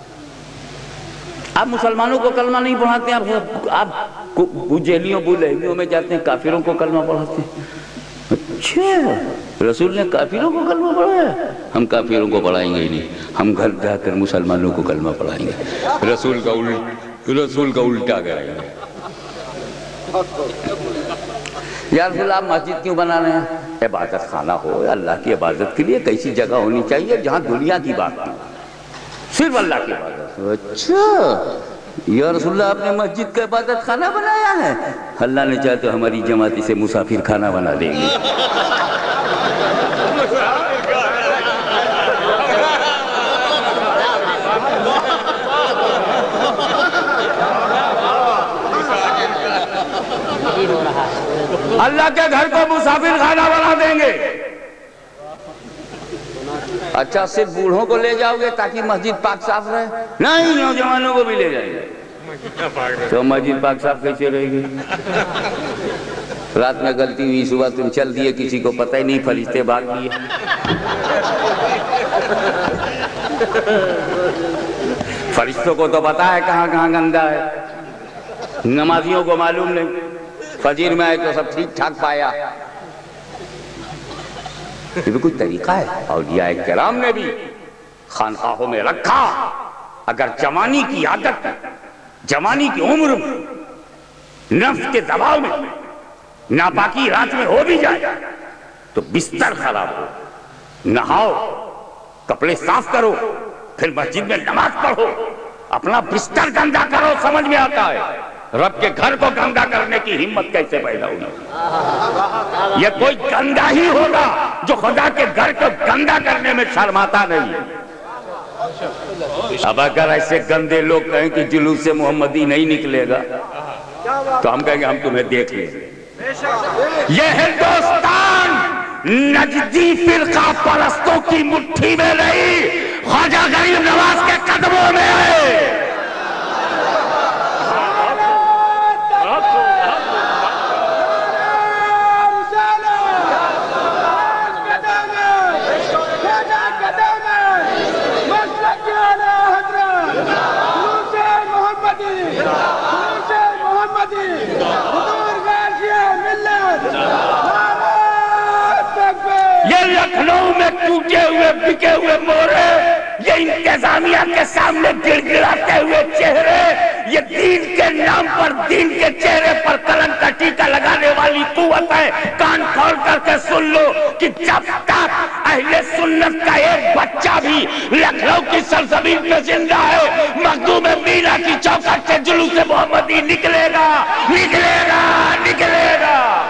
آپ مسلمانوں کو کلمہ نہیں پڑھاتے ہیں، آپ جیلیوں بولہیوں میں جاتے ہیں کافروں کو کلمہ پڑھاتے ہیں۔ اچھا رسول نے کافروں کو کلمہ پڑھایا؟ ہم کافروں کو پڑھائیں گے ہی نہیں، ہم گھر جا کر مسلمانوں کو کلمہ پڑھائیں گے، رسول کا الٹا کریں گے۔ یا رسول آپ مسجد کیوں بنا رہے ہیں؟ عبادت خانہ ہو، اللہ کی عبادت کے لیے کیسی جگہ ہونی چاہیے جہاں دنیا کی بات نہیں، صرف اللہ کی عبادت۔ اچھا یا رسول اللہ آپ نے مسجد کا عبادت خانہ بنایا ہے؟ اللہ نے چاہے تو ہماری جماعت اسے مسافر خانہ بنا دے گی۔ اللہ کے گھر کو مسافر خانہ بنا دیں گے۔ اچھا صرف بوڑھوں کو لے جاؤ گے تاکہ مسجد پاک صاف رہے؟ نہیں، نوجوانوں کو بھی لے جائیں گے۔ تو مسجد پاک صاف کیسے رہے گی؟ رات میں غلطی ہوئی، صبح تم چل دیے، کسی کو پتہ ہی نہیں، فرشتے بھاگ دیے۔ فرشتوں کو تو پتہ ہے کہاں کہاں گندا ہے، نمازیوں کو معلوم نہیں۔ فجر میں آئے تو سب ٹھیک ٹھاک پایا۔ یہ بھی کوئی طریقہ ہے؟ اولیاء کرام نے بھی خانقاہوں میں رکھا، اگر جوانی کی عادت، جوانی کی عمر میں، نفس کے دباؤ میں ناپاکی رات میں ہو بھی جائے تو بستر خراب ہو، نہاؤ، کپڑے صاف کرو، پھر مسجد میں نماز پڑھو، اپنا بستر گندا کرو، سمجھ میں آتا ہے رب کے گھر کو گندا کرنے کی ہمت کیسے پیدا ہوئی؟ یہ کوئی گندا ہی ہوگا جو خدا کے گھر کو گندا کرنے میں شرماتا نہیں۔ اب اگر ایسے گندے لوگ کہیں کہ جلوس سے محمدی نہیں نکلے گا تو ہم کہیں گے ہم تمہیں دیکھ لیں۔ یہ ہندوستان نجدی فرقہ پرستوں کی مٹھی میں نہیں، خواجہ غریب نواز کے قدموں میں ہے۔ یہ لکھنؤ میں ٹوٹے ہوئے بکے ہوئے مورے، یہ انتظامیہ کے سامنے گڑ گڑاتے ہوئے چہرے، یہ دین کے نام پر، دین کے چہرے پر کلم کا ٹیکا لگانے والی قوت ہے۔ کان کھول کر کے سن لو کہ جب تک اہل سنت کا ایک بچہ بھی لکھنؤ کی سرزمین پہ زندہ ہے، مخدوم مینا کی چوکھٹ سے جلوس محمدی نکلے گا، نکلے گا، نکلے گا۔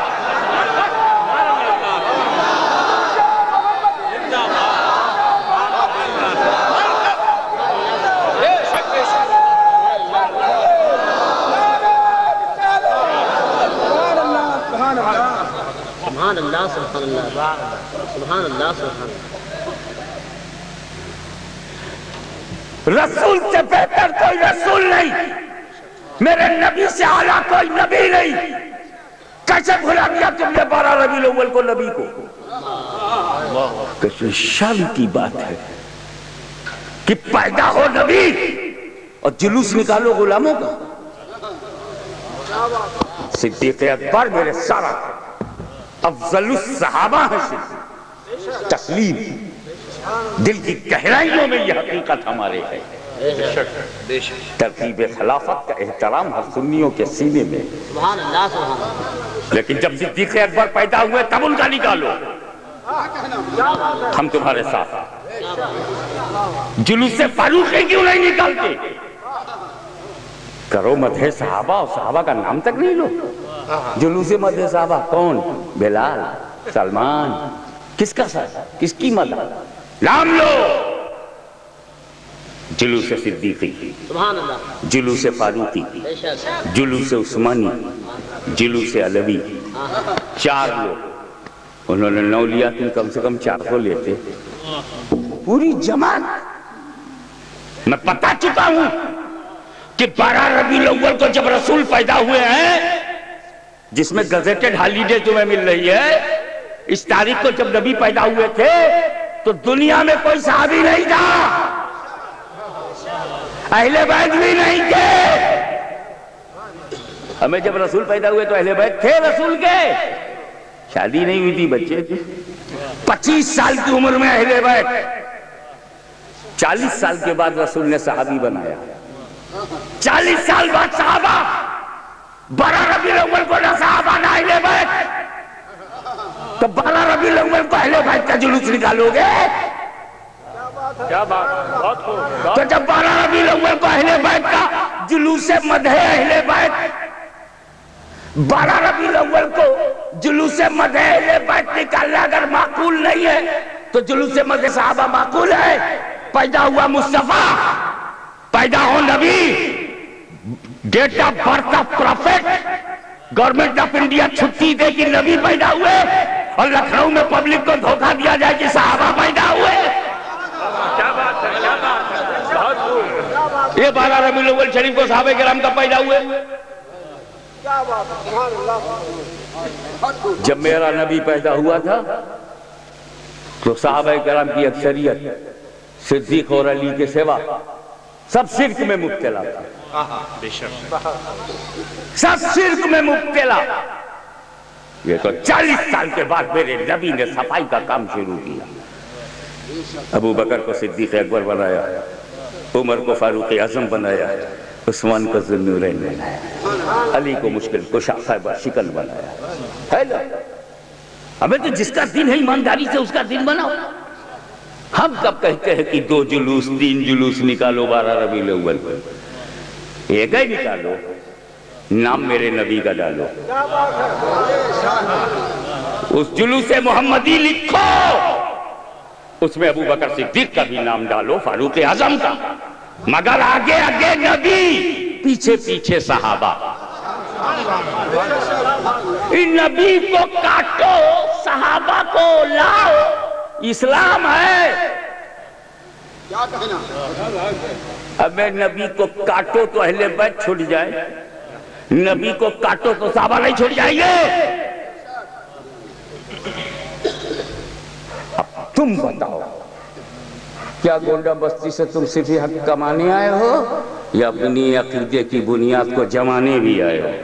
سبحان اللہ، سبحان اللہ، سبحان اللہ، سبحان اللہ۔ رسول سے بہتر کوئی رسول نہیں، میرے نبی سے اعلیٰ کوئی نبی نہیں۔ کیسے بھلا دیا تم نے 12 ربیع الاول کو نبی کو؟ کیسے شان کی بات ہے کہ پیدا ہو نبی اور جلوس نکالو غلاموں کا۔ صدیق اکبر میرے سارا افضل الصحابہ ہیں، تسلیم، دل کی گہرائیوں میں یہ حقیقت ہمارے ہے۔ ترتیب خلافت کا احترام ہر سنیوں کے سینے میں، سبحان اللہ سبحان اللہ۔ لیکن جب صدیق اکبر پیدا ہوئے تب ان کا نکالو، ہم تمہارے ساتھ۔ جلوس فاروقی کیوں نہیں نکالتے؟ کرو مدح صحابہ، اور صحابہ کا نام تک نہیں لو۔ جلوس مدح صحابہ کون؟ بلال، سلمان، کس کا ساتھ، کس کی مدح؟ نام لو۔ جلوس صدیقی، سبحان اللہ، جلوس فاروقی، بے شک، جلوس عثمانی، جلوس علوی، چار لوگ۔ انہوں نے 9 لیا، تم کم سے کم 4 تو لیتے۔ پوری جماعت۔ میں بتا چکا ہوں کہ 12 ربیع الاول کو جب رسول پیدا ہوئے ہیں، جس میں گزیٹڈ ہالیڈے تمہیں مل رہی ہے، اس تاریخ کو جب نبی پیدا ہوئے تھے تو دنیا میں کوئی صحابی نہیں تھا، اہل بیت بھی نہیں تھے۔ ہمیں جب رسول پیدا ہوئے تو اہل بیت تھے رسول کے، شادی نہیں ہوئی تھی، بچے تھے۔ 25 سال کی عمر میں اہل بیت، 40 سال کے بعد رسول نے صحابی بنایا۔ 40 سال بعد صحابہ، 12 ربیع الاول کو نہ صحابہ نہ اہل بیت، تو 12 ربیع الاول کو اہل بیت کا جلوس نکالو گے؟ کیا بات، تو جب 12 ربیع الاول کو اہل بیت کا جلوس مدح اہل بیت، 12 ربیع الاول کو جلوس مدح اہل بیت نکالنا اگر معقول نہیں ہے تو جلوس مدح صحابہ معقول ہے؟ پیدا ہوا مصطفیٰ، پیدا ہو نبی، date of birth of prophet, government of India چھٹی دے کہ نبی پیدا ہوئے، اور لکھنؤ میں پبلک کو دھوکہ دیا جائے کہ صحابہ پیدا ہوئے۔ کیا بات ہے، کیا بات ہے، بہت خوب۔ یہ 12 ربیع الاول شریف کو صحابہ کرام کب پیدا ہوئے؟ جب میرا نبی پیدا ہوا تھا تو صحابہ کرام کی اکثریت صدیق اور علی کے سوا سب شرک میں مبتلا تھا، سب شرک میں مبتلا۔ یہ تو 40 سال کے بعد میرے نبی نے صفائی کا کام شروع کیا۔ ابو بکر کو صدیق اکبر بنایا، عمر کو فاروق اعظم بنایا، عثمان کو ذو النورین بنایا، علی کو مشکل کشا خیبر شکن بنایا۔ ہے نا؟ ہمیں تو جس کا دن ہے ایمانداری سے اس کا دن بناؤ۔ ہم کب کہتے ہیں کہ 2 جلوس 3 جلوس نکالو 12 ربیع الاول، ایک ہی نکالو، نام میرے نبی کا ڈالو، اس جلوس محمدی لکھو، اس میں ابو بکر صدیق کا بھی نام ڈالو، فاروق اعظم کا، مگر آگے آگے نبی، پیچھے پیچھے صحابہ۔ ان نبی کو کاٹو، صحابہ کو لاؤ، اسلام ہے۔ اب میں نبی کو کاٹو تو اہل بیت چھوٹ جائے، نبی کو کاٹو تو صحابہ نہیں چھوٹ جائیں گے۔ اب تم بتاؤ، کیا گونڈا بستی سے تم صرف حق کمانے آئے ہو یا اپنی عقیدے کی بنیاد کو جمانے بھی آئے ہو؟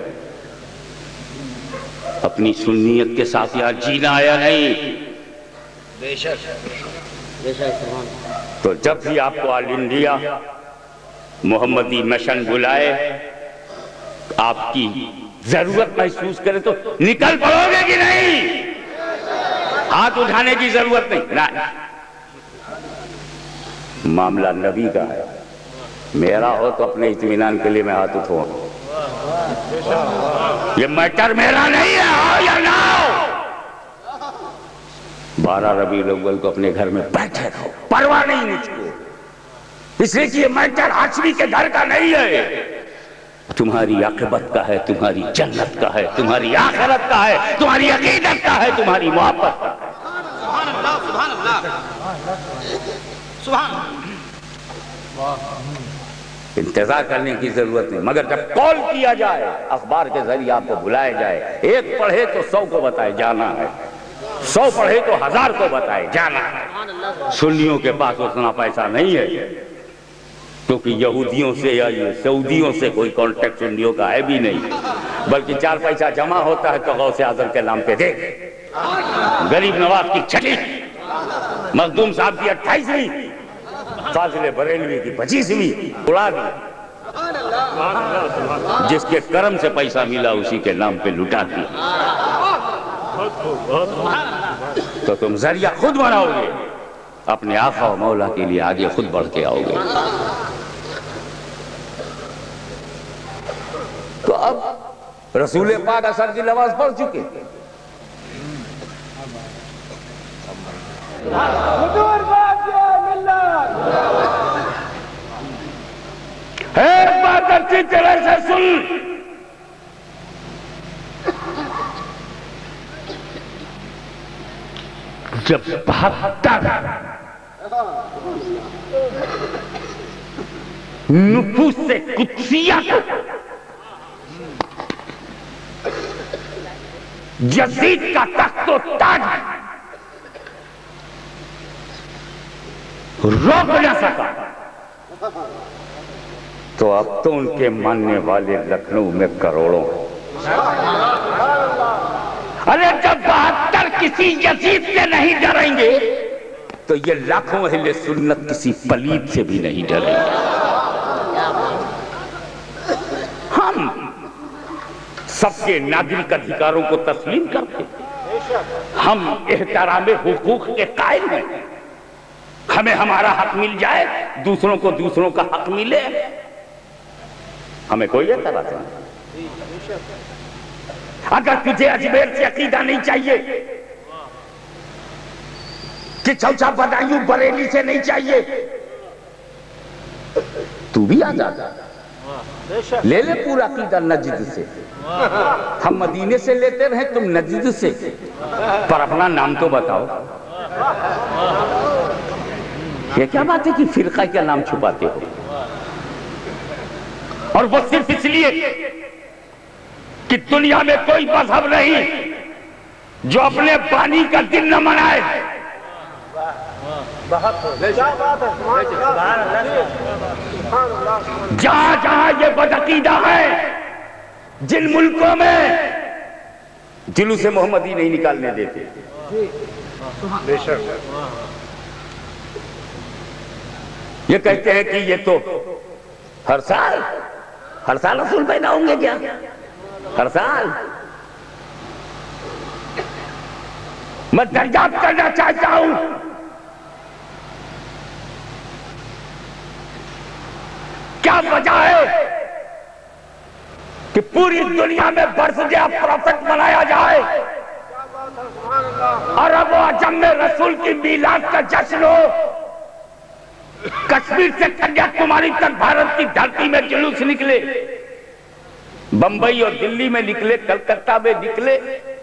اپنی سنیت کے ساتھ یہاں جینا آیا نہیں۔ بے شک، بے شک، تو جب بھی آپ کو آل انڈیا محمدی مشن بلائے، آپ کی ضرورت محسوس کرے تو نکل پڑو گے کہ نہیں؟ ہاتھ اٹھانے کی ضرورت نہیں۔ معاملہ نبی کا ہے، میرا ہو تو اپنے اطمینان کے لیے میں ہاتھ اٹھاؤں۔ یہ میٹر میرا نہیں ہے، ہو یا نہ ہو۔ 12 ربیع الاول کو اپنے گھر میں بیٹھے رہو، پرواہ نہیں مجھ کو، اس لیے کہ یہ میٹر ہاشمی کے گھر کا نہیں ہے، تمہاری عاقبت کا ہے، تمہاری جنت کا ہے، تمہاری آخرت کا ہے، تمہاری عقیدت کا ہے، تمہاری محبت کا ہے۔ سبحان اللہ، سبحان اللہ، سبحان اللہ۔ انتظار کرنے کی ضرورت نہیں، مگر جب کال کیا جائے، اخبار کے ذریعے آپ کو بلائے جائے، 1 پڑھے تو 100 کو بتائے جانا ہے، 100 پڑھے تو 1000 کو بتائے جانا ہے۔ سنیوں کے پاس اتنا پیسہ نہیں ہے، کیونکہ یہودیوں سے یا یہ سعودیوں سے کوئی کانٹیکٹ سنیوں کا ہے بھی نہیں، بلکہ 4 پیسہ جمع ہوتا ہے تو غوث اعظم کے نام پہ دے، غریب نواز کی چھٹی مخدوم صاحب کی 28ویں، فاضل بریلوی کی 25ویں اڑا دی، جس کے کرم سے پیسہ ملا اسی کے نام پہ لٹا دیا۔ تو تم ذریعہ خود بناؤ گے، اپنے آقا و مولا کے لیے آگے خود بڑھ کے آؤ گے۔ تو اب رسول پاک عصر کی نماز پڑھ چکے، ایک بات اچھی طرح سے سن، جب 72 نفوس سے قدسیہ کو یزید کا تخت و تاج روک نہ سکا، تو اب تو ان کے ماننے والے لکھنؤ میں کروڑوں۔ ارے جب 72 کسی یزید سے نہیں ڈریں گے تو یہ لاکھوں اہل سنت کسی پلید سے بھی نہیں ڈریں گے۔ ہم سب کے ناگرک ادھیکاروں کو تسلیم کرتے، ہم احترام حقوق کے قائل ہیں، ہمیں ہمارا حق مل جائے، دوسروں کو دوسروں کا حق ملے، ہمیں کوئی اعتراض نہیں۔ اگر تجھے اجمیر سے عقیدہ نہیں چاہیے کہ چوچا بدایوں بریلی سے نہیں چاہیے، تو بھی آ جا، لے لے پورا عقیدہ نجد سے، ہم مدینے سے لیتے رہے، تم نجد سے، پر اپنا نام تو بتاؤ۔ یہ کیا بات ہے کہ فرقہ کا نام چھپاتے ہو؟ اور وہ صرف اس لیے کہ دنیا میں کوئی مذہب نہیں جو اپنے بانی کا دن نہ منائے۔ جہاں جہاں یہ بدعقیدہ ہے، جن ملکوں میں جلوس محمدی نہیں نکالنے دیتے، یہ کہتے ہیں کہ یہ تو ہر سال رسول پیدا ہوں گے، کیا ہر سال؟ میں دریافت کرنا چاہتا ہوں کیا وجہ ہے کہ پوری دنیا میں برث ڈے آف پروفٹ منایا جائے، عرب و عجم میں رسول کی میلاد کا جشن ہو، کشمیر سے کنیا کماری تک بھارت کی دھرتی میں جلوس نکلے، بمبئی اور دلی میں نکلے، کلکتہ میں نکلے؟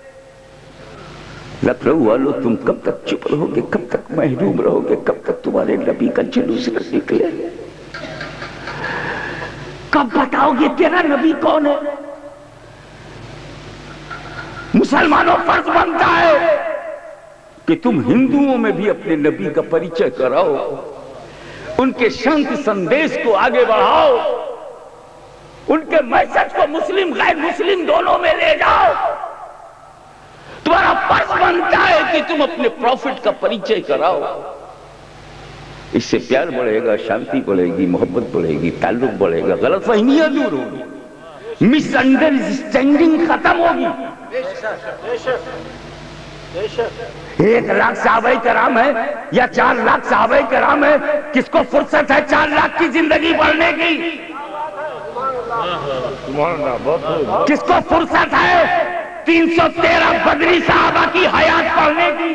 لکھنؤ والوں تم کب تک چپ رہو گے، کب تک محروم رہو گے، کب تک تمہارے نبی کا جلوس نہ نکلے؟ کب بتاؤ گے تیرا نبی کون ہے؟ مسلمانوں فرض بنتا ہے کہ تم ہندوؤں میں بھی اپنے نبی کا پریچے کراؤ، ان کے شانتی سندیش کو آگے بڑھاؤ، ان کے میسج کو مسلم غیر مسلم دونوں میں لے جاؤ۔ تمہارا فرض بنتا ہے کہ تم اپنے پروفٹ کا پریچے کراؤ۔ اس سے پیار بڑھے گا، شانتی بڑھے گی، محبت بڑھے گی، تعلق بڑھے گا، غلط فہمیاں دور ہوگی، مس انڈرسٹینڈنگ ختم ہوگی۔ 1 لاکھ صحابہ کرام ہے یا 4 لاکھ صحابہ کرام ہے، کس کو فرصت ہے 4 لاکھ کی زندگی بڑھنے کی؟ کس کو فرصت ہے 313 بدری صحابہ کی حیات پڑھنے کی؟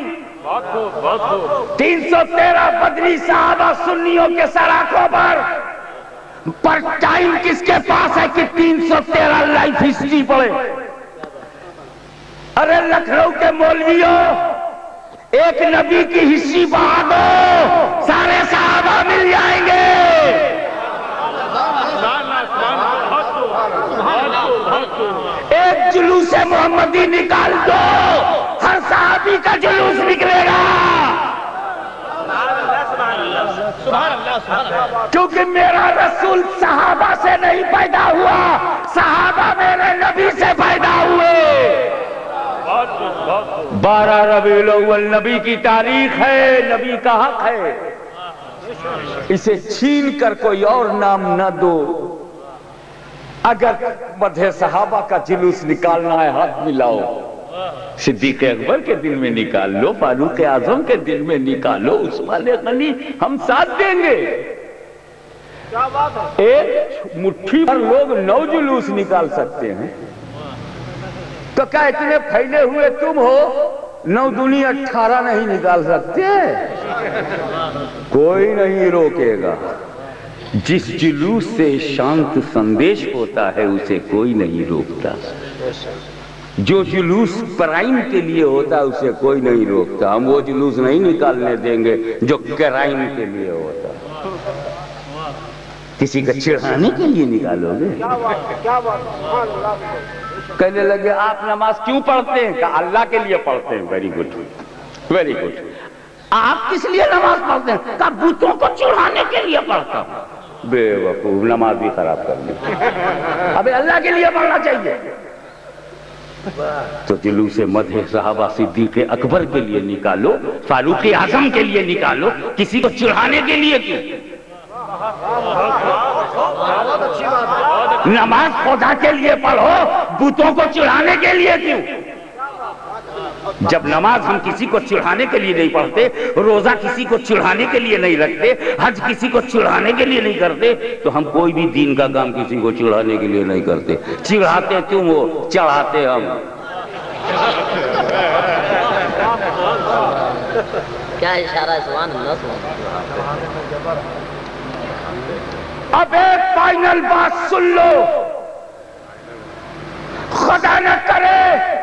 313 بدری صحابہ سنیوں کے سراخوں پر ٹائم کس کے پاس ہے کہ 313 لائف ہسٹری پڑھے؟ ارے لکھنؤ کے مولویوں، ایک نبی کی ہسٹری بہا دو، سارے صحابہ مل جائیں گے۔ ایک جلوس محمدی نکال دو، ہر صحابی کا جلوس نکلے گا، کیونکہ میرا رسول صحابہ سے نہیں پیدا ہوا، صحابہ میرے نبی سے پیدا ہوئے۔ 12 ربیع الاول نبی کی تاریخ ہے، نبی کا حق ہے، اسے چھین کر کوئی اور نام نہ دو۔ اگر مدح صحابہ کا جلوس نکالنا ہے ہاتھ ملاؤ، صدیق اکبر کے دل میں نکال لو، فاروق اعظم کے دل میں نکالو، عثمان غنی، ہم ساتھ دیں گے۔ ایک مٹھی پر لوگ 9 جلوس نکال سکتے ہیں، تو کیا اتنے پھیلے ہوئے تم ہو 9 دنیا 18 نہیں نکال سکتے؟ کوئی نہیں روکے گا۔ جس جلوس سے شانت سندیش ہوتا ہے اسے کوئی نہیں روکتا، جو جلوس پرائم کے لیے ہوتا ہے اسے کوئی نہیں روکتا۔ ہم وہ جلوس نہیں نکالنے دیں گے جو کرائم کے لیے ہوتا۔ کسی کا چڑھانے کے لیے نکالو گے؟ کہنے لگے آپ نماز کیوں پڑھتے ہیں؟ کہا اللہ کے لیے پڑھتے ہیں۔ Very good, very good. آپ کس لیے نماز پڑھتے ہیں؟ کہا بتوں کو چڑھانے کے لیے پڑھتا ہوں۔ بے وقوف، نماز بھی خراب کرنی، ابھی اللہ کے لیے پڑھنا چاہیے۔ تو جلوس مدح صحابہ صدیق اکبر کے لیے نکالو، فاروق اعظم کے لیے نکالو، کسی کو چڑھانے کے لیے کیوں؟ نماز خدا کے لیے پڑھو، بتوں کو چڑھانے کے لیے کیوں؟ جب نماز ہم کسی کو چڑھانے کے لیے نہیں پڑھتے، روزہ کسی کو چڑھانے کے لیے نہیں رکھتے، حج کسی کو چڑھانے کے لیے نہیں کرتے، تو ہم کوئی بھی دین کا کام کسی کو چڑھانے کے لیے نہیں کرتے۔ چڑھاتے تم ہو، چڑھاتے ہم۔ کیا اشارہ سبحان اللہ اب ایک فائنل بات سن لو، خدا نہ کرے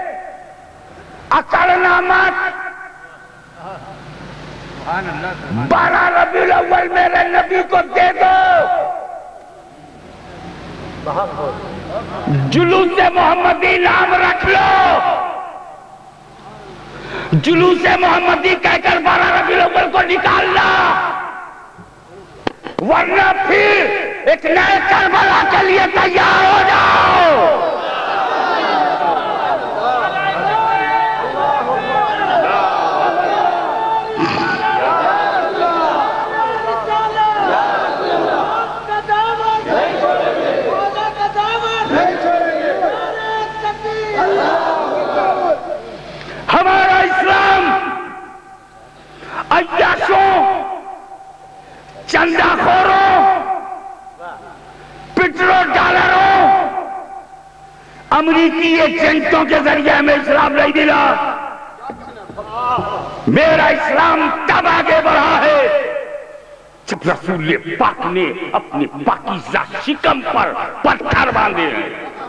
اکڑنا مت۔ 12 ربیع الاول میرے نبی کو دے دو، جلوس محمدی نام رکھ لو، جلوس محمدی کہہ کر 12 ربیع الاول کو نکالنا، ورنہ پھر ایک نئے کربلا کے لیے تیار ہو جاؤ۔ ہمارا اسلام عیاشوں، چندہ خوروں، پٹرو ڈالروں، امریکی ایجنٹوں کے ذریعے ہمیں اسلام نہیں ملا۔ میرا اسلام تب آگے بڑھا ہے جب رسول پاک نے اپنی پاکیزہ شکم پر پتھر باندھے ہیں۔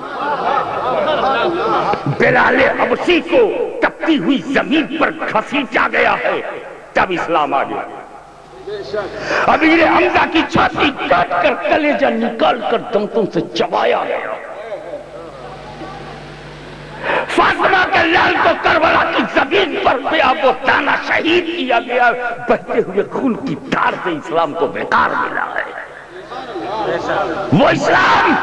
بلال حبشی کو تپتی ہوئی زمین پر گھسیٹا گیا ہے، تب اسلام آ گیا۔ امیر حمزہ کی چھاتی کاٹ کر کلیجہ نکال کر دانتوں سے چبایا گیا۔ فاطمہ کے لال کو کربلا کی زمین پر بیابو دانہ شہید کیا گیا، بہتے ہوئے خون کی دھار سے اسلام کو بیکار ملا ہے۔ وہ اسلام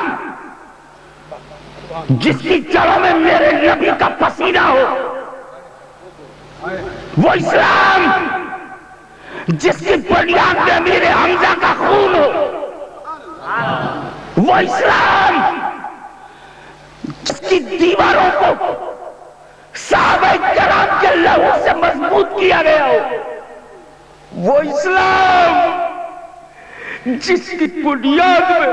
جس کی جڑوں میں میرے نبی کا پسینہ ہو، وہ اسلام جس کی بنیاد میں امیر حمزہ کا خون ہو، وہ اسلام جس کی دیواروں کو صحابہ کرام کے لہو سے مضبوط کیا گیا ہو، وہ اسلام جس کی بنیاد میں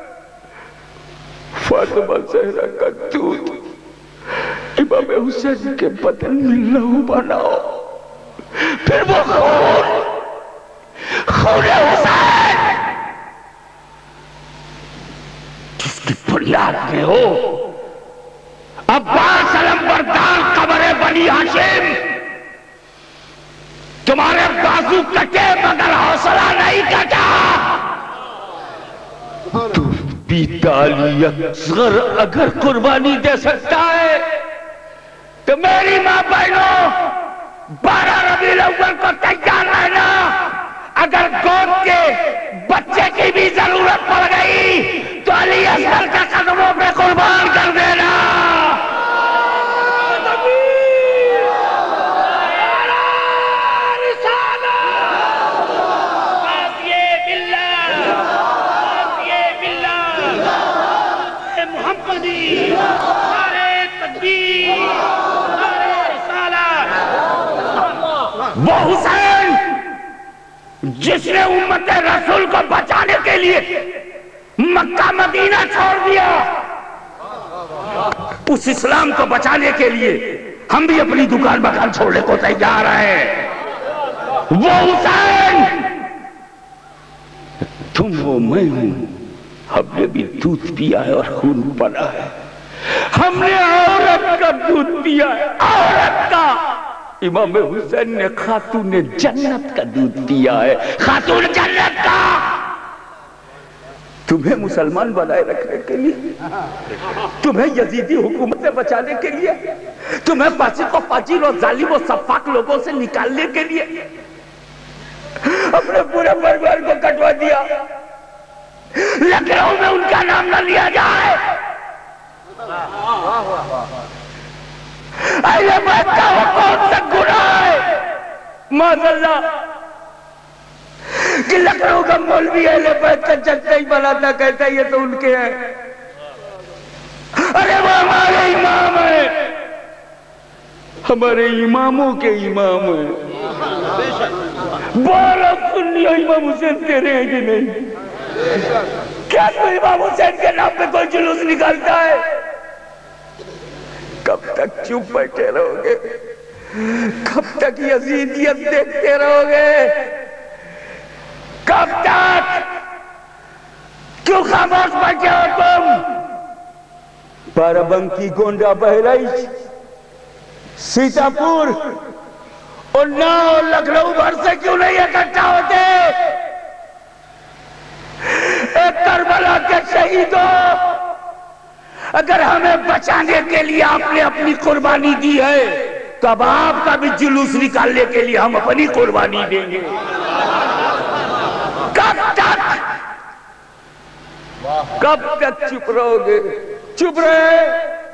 فاطمہ زہرا کا دودھ امام حسین کے بدن میں لہو بناؤ، پھر وہ خون حسین جس کی بنیاد میں ہو عباس علمبردار قبر بنی ہاشم، تمہارے بازو کٹے مگر حوصلہ نہیں کٹا۔ تو بیتالی اصغر اگر قربانی دے سکتا ہے تو میری ماں بہنوں 12 ربیع الاول کو تیار رہنا۔ اگر گود کے بچے کی بھی ضرورت پڑ گئی تو علی اصغر کا قدموں پہ قربان کر دینا۔ وہ حسین جس نے امت رسول کو بچانے کے لیے مکہ مدینہ چھوڑ دیا، اس اسلام کو بچانے کے لیے ہم بھی اپنی دکان مکان چھوڑنے کو تیار ہیں۔ وہ حسین، تم ہو، میں ہوں، ہم نے بھی دودھ پیا ہے اور خون پڑا ہے، ہم نے عورت کا دودھ پیا ہے، عورت کا۔ امام حسین نے خاتون جنت کا دودھ پیا ہے، خاتون جنت کا۔ تمہیں مسلمان بنائے رکھنے کے لیے، تمہیں یزیدی حکومت سے بچانے کے لیے، تمہیں فاسق و فاجر اور ظالم و سفاک لوگوں سے نکالنے کے لیے اپنے پورے پریوار کو کٹوا دیا۔ لکھنؤ میں ان کا نام نہ لیا جائے۔ اہل بیت کا وہ کون سا گناہ ہے معاذ اللہ کہ لکھنؤ کا مولوی اہل بیت کا جج نہیں بناتا، کہتا یہ تو ان کے ہیں۔ ارے وہ ہمارے امام ہیں، ہمارے اماموں کے امام ہیں۔ بولو سنیو، امام حسین تیرے ہیں کہ نہیں؟ کیا تو امام حسین کے نام پہ کوئی جلوس نکالتا ہے؟ کب تک چپ بیٹھے رہو گے؟ کب تک یزیدیت دیکھتے رہو گے؟ کب تک؟ کیوں خاموش بیٹھے ہو تم؟ بارابنکی، گونڈا، بہرائچ، سیتاپور اور ناؤ لکھنؤ بھر سے کیوں نہیں اکٹھا ہوتے؟ اے کربلا کے شہیدوں، اگر ہمیں بچانے کے لیے آپ نے اپنی قربانی دی ہے تو اب آپ کا بھی جلوس نکالنے کے لیے ہم اپنی قربانی دیں گے۔ کب تک چپ رہو گے؟ چپ رہے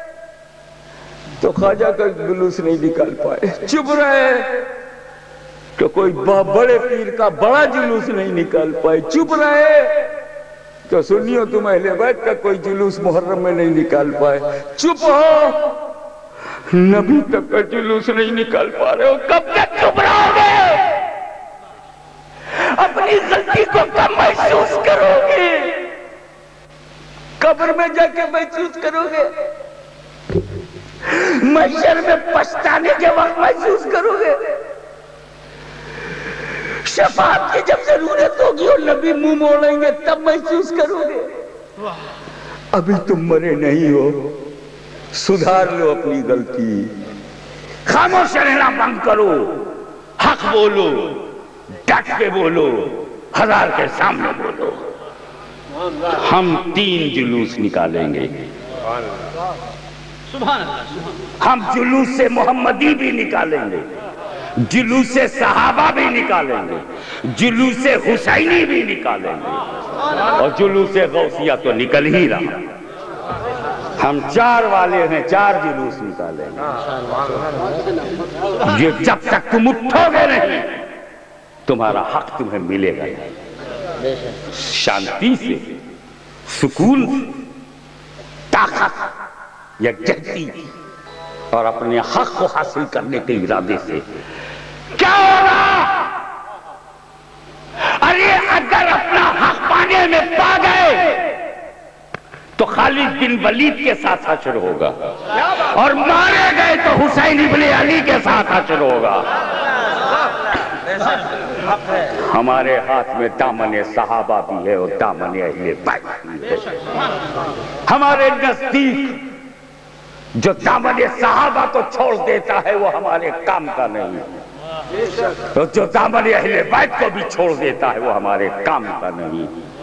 تو خواجہ کا جلوس نہیں نکال پائے، چپ رہے تو کوئی بڑے پیر کا بڑا جلوس نہیں نکال پائے، چپ رہے تو سنیو تم اہل بیت کا کوئی جلوس محرم میں نہیں نکال پائے، چپ ہو، نبی تک کا جلوس نہیں نکال پا رہے ہو، کب تک چپ رہو گے؟ اپنی غلطی کو کب محسوس کرو گے؟ قبر میں جا کے محسوس کرو گے؟ محشر میں پچھتانے کے وقت محسوس کرو گے؟ شفاعت کی جب ضرورت ہوگی اور نبی منہ موڑیں گے تب محسوس کرو گے؟ ابھی تم مرے نہیں ہو، سدھار لو اپنی غلطی، خاموش رہنا بند کرو، حق بولو، ڈٹ کے بولو، ہزار کے سامنے بولو۔ ہم 3 جلوس نکالیں گے، ہم جلوس سے محمدی بھی نکالیں گے، جلوس سے صحابہ بھی نکالیں گے، جلوس سے حسینی بھی نکالیں گے، اور جلوس سے غوثیہ تو نکل ہی رہا۔ ہم 4 والے ہیں، 4 جلوس نکالیں گے۔ یہ جب تک تم اٹھو گے نہیں تمہارا حق تمہیں ملے گا نہیں۔ شانتی سے، سکون سے، طاقت، یکجہتی اور اپنے حق کو حاصل کرنے کے ارادے سے کیا ہوگا؟ ارے اگر اپنا حق پانے میں پا گئے تو خالد بن ولید کے ساتھ حشر ہوگا، اور مارے گئے تو حسین ابن علی کے ساتھ حشر ہوگا۔ ہمارے ہاتھ میں دامن صحابہ بھی ہے اور دامن اہل بیت بھی ہے۔ ہمارے نزدیک جو دامن صحابہ کو چھوڑ دیتا ہے وہ ہمارے کام کا نہیں، اور جو دامن اہل بیت کو بھی چھوڑ دیتا ہے وہ ہمارے کام کا نہیں۔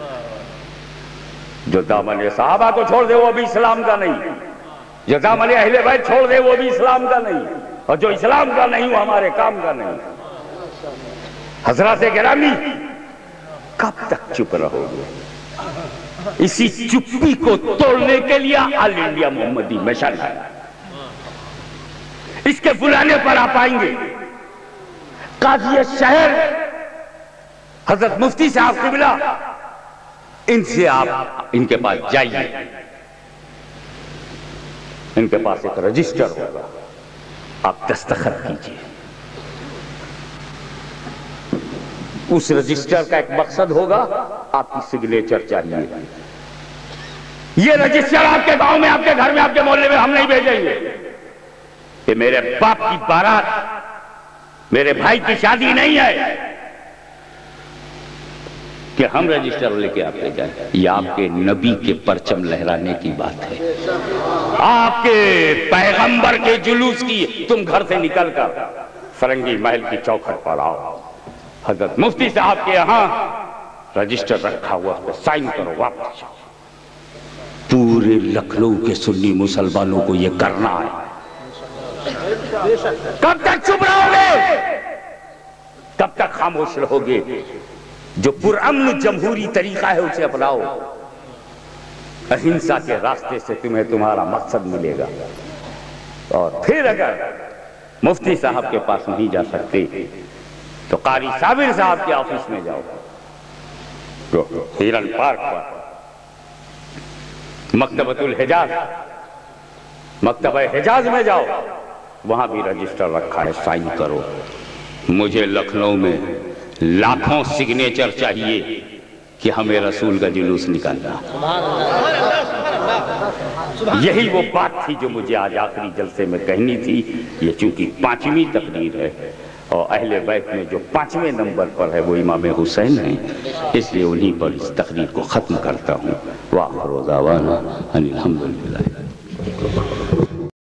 جو دامن صحابہ کو چھوڑ دے وہ بھی اسلام کا نہیں، جو دامن اہل بیت چھوڑ دے وہ بھی اسلام کا نہیں، اور جو اسلام کا نہیں وہ ہمارے کام کا نہیں۔ حضرات گرامی، کب تک چپ رہو گے؟ اسی چپی کو توڑنے کے لیے آل انڈیا محمدی مشن ہے۔ اس کے بلانے پر آپ آئیں گے، قاضی شہر حضرت مفتی صاحب قبلہ، ان سے آپ ان کے پاس جائیے، ان کے پاس ایک رجسٹر ہوگا، آپ دستخط کیجئے، اس رجسٹر کا ایک مقصد ہوگا، آپ کی سگنیچر چاہیے۔ یہ رجسٹر آپ کے گاؤں میں، آپ کے گھر میں، آپ کے محلے میں ہم نہیں بھیجیں گے۔ یہ میرے باپ کی بارات، میرے بھائی کی شادی نہیں ہے کہ ہم رجسٹر لے کے آپ لے جائیں۔ یہ آپ کے نبی کے پرچم لہرانے کی بات ہے، آپ کے پیغمبر کے جلوس کی۔ تم گھر سے نکل کر فرنگی محل کی چوکھٹ پر آؤ، حضرت مفتی صاحب کے یہاں رجسٹر رکھا ہوا، اس پہ سائن کرو، واپس جاؤ۔ پورے لکھنؤ کے سنی مسلمانوں کو یہ کرنا ہے۔ کب تک چپ رہو گے؟ کب تک خاموش رہو گے؟ جو پرامن جمہوری طریقہ ہے اسے اپناؤ، اہنسا کے راستے سے تمہیں تمہارا مقصد ملے گا۔ اور پھر اگر مفتی صاحب کے پاس نہیں جا سکتے تو قاری صابر صاحب کے آفس میں جاؤ، تو ہیرن پارک پر مکتبۃ الحجاز، مکتبہ حجاز میں جاؤ، وہاں بھی رجسٹر رکھا ہے، سائن کرو۔ مجھے لکھنؤ میں لاکھوں سگنیچر چاہیے کہ ہمیں رسول کا جلوس نکالنا۔ یہی وہ بات تھی جو مجھے آج آخری جلسے میں کہنی تھی۔ یہ چونکہ 5ویں تقریر ہے اور اہل بیت میں جو 5ویں نمبر پر ہے وہ امام حسین ہیں، اس لیے انہی پر اس تقریر کو ختم کرتا ہوں۔ وآخر دعوانا ان الحمدللہ۔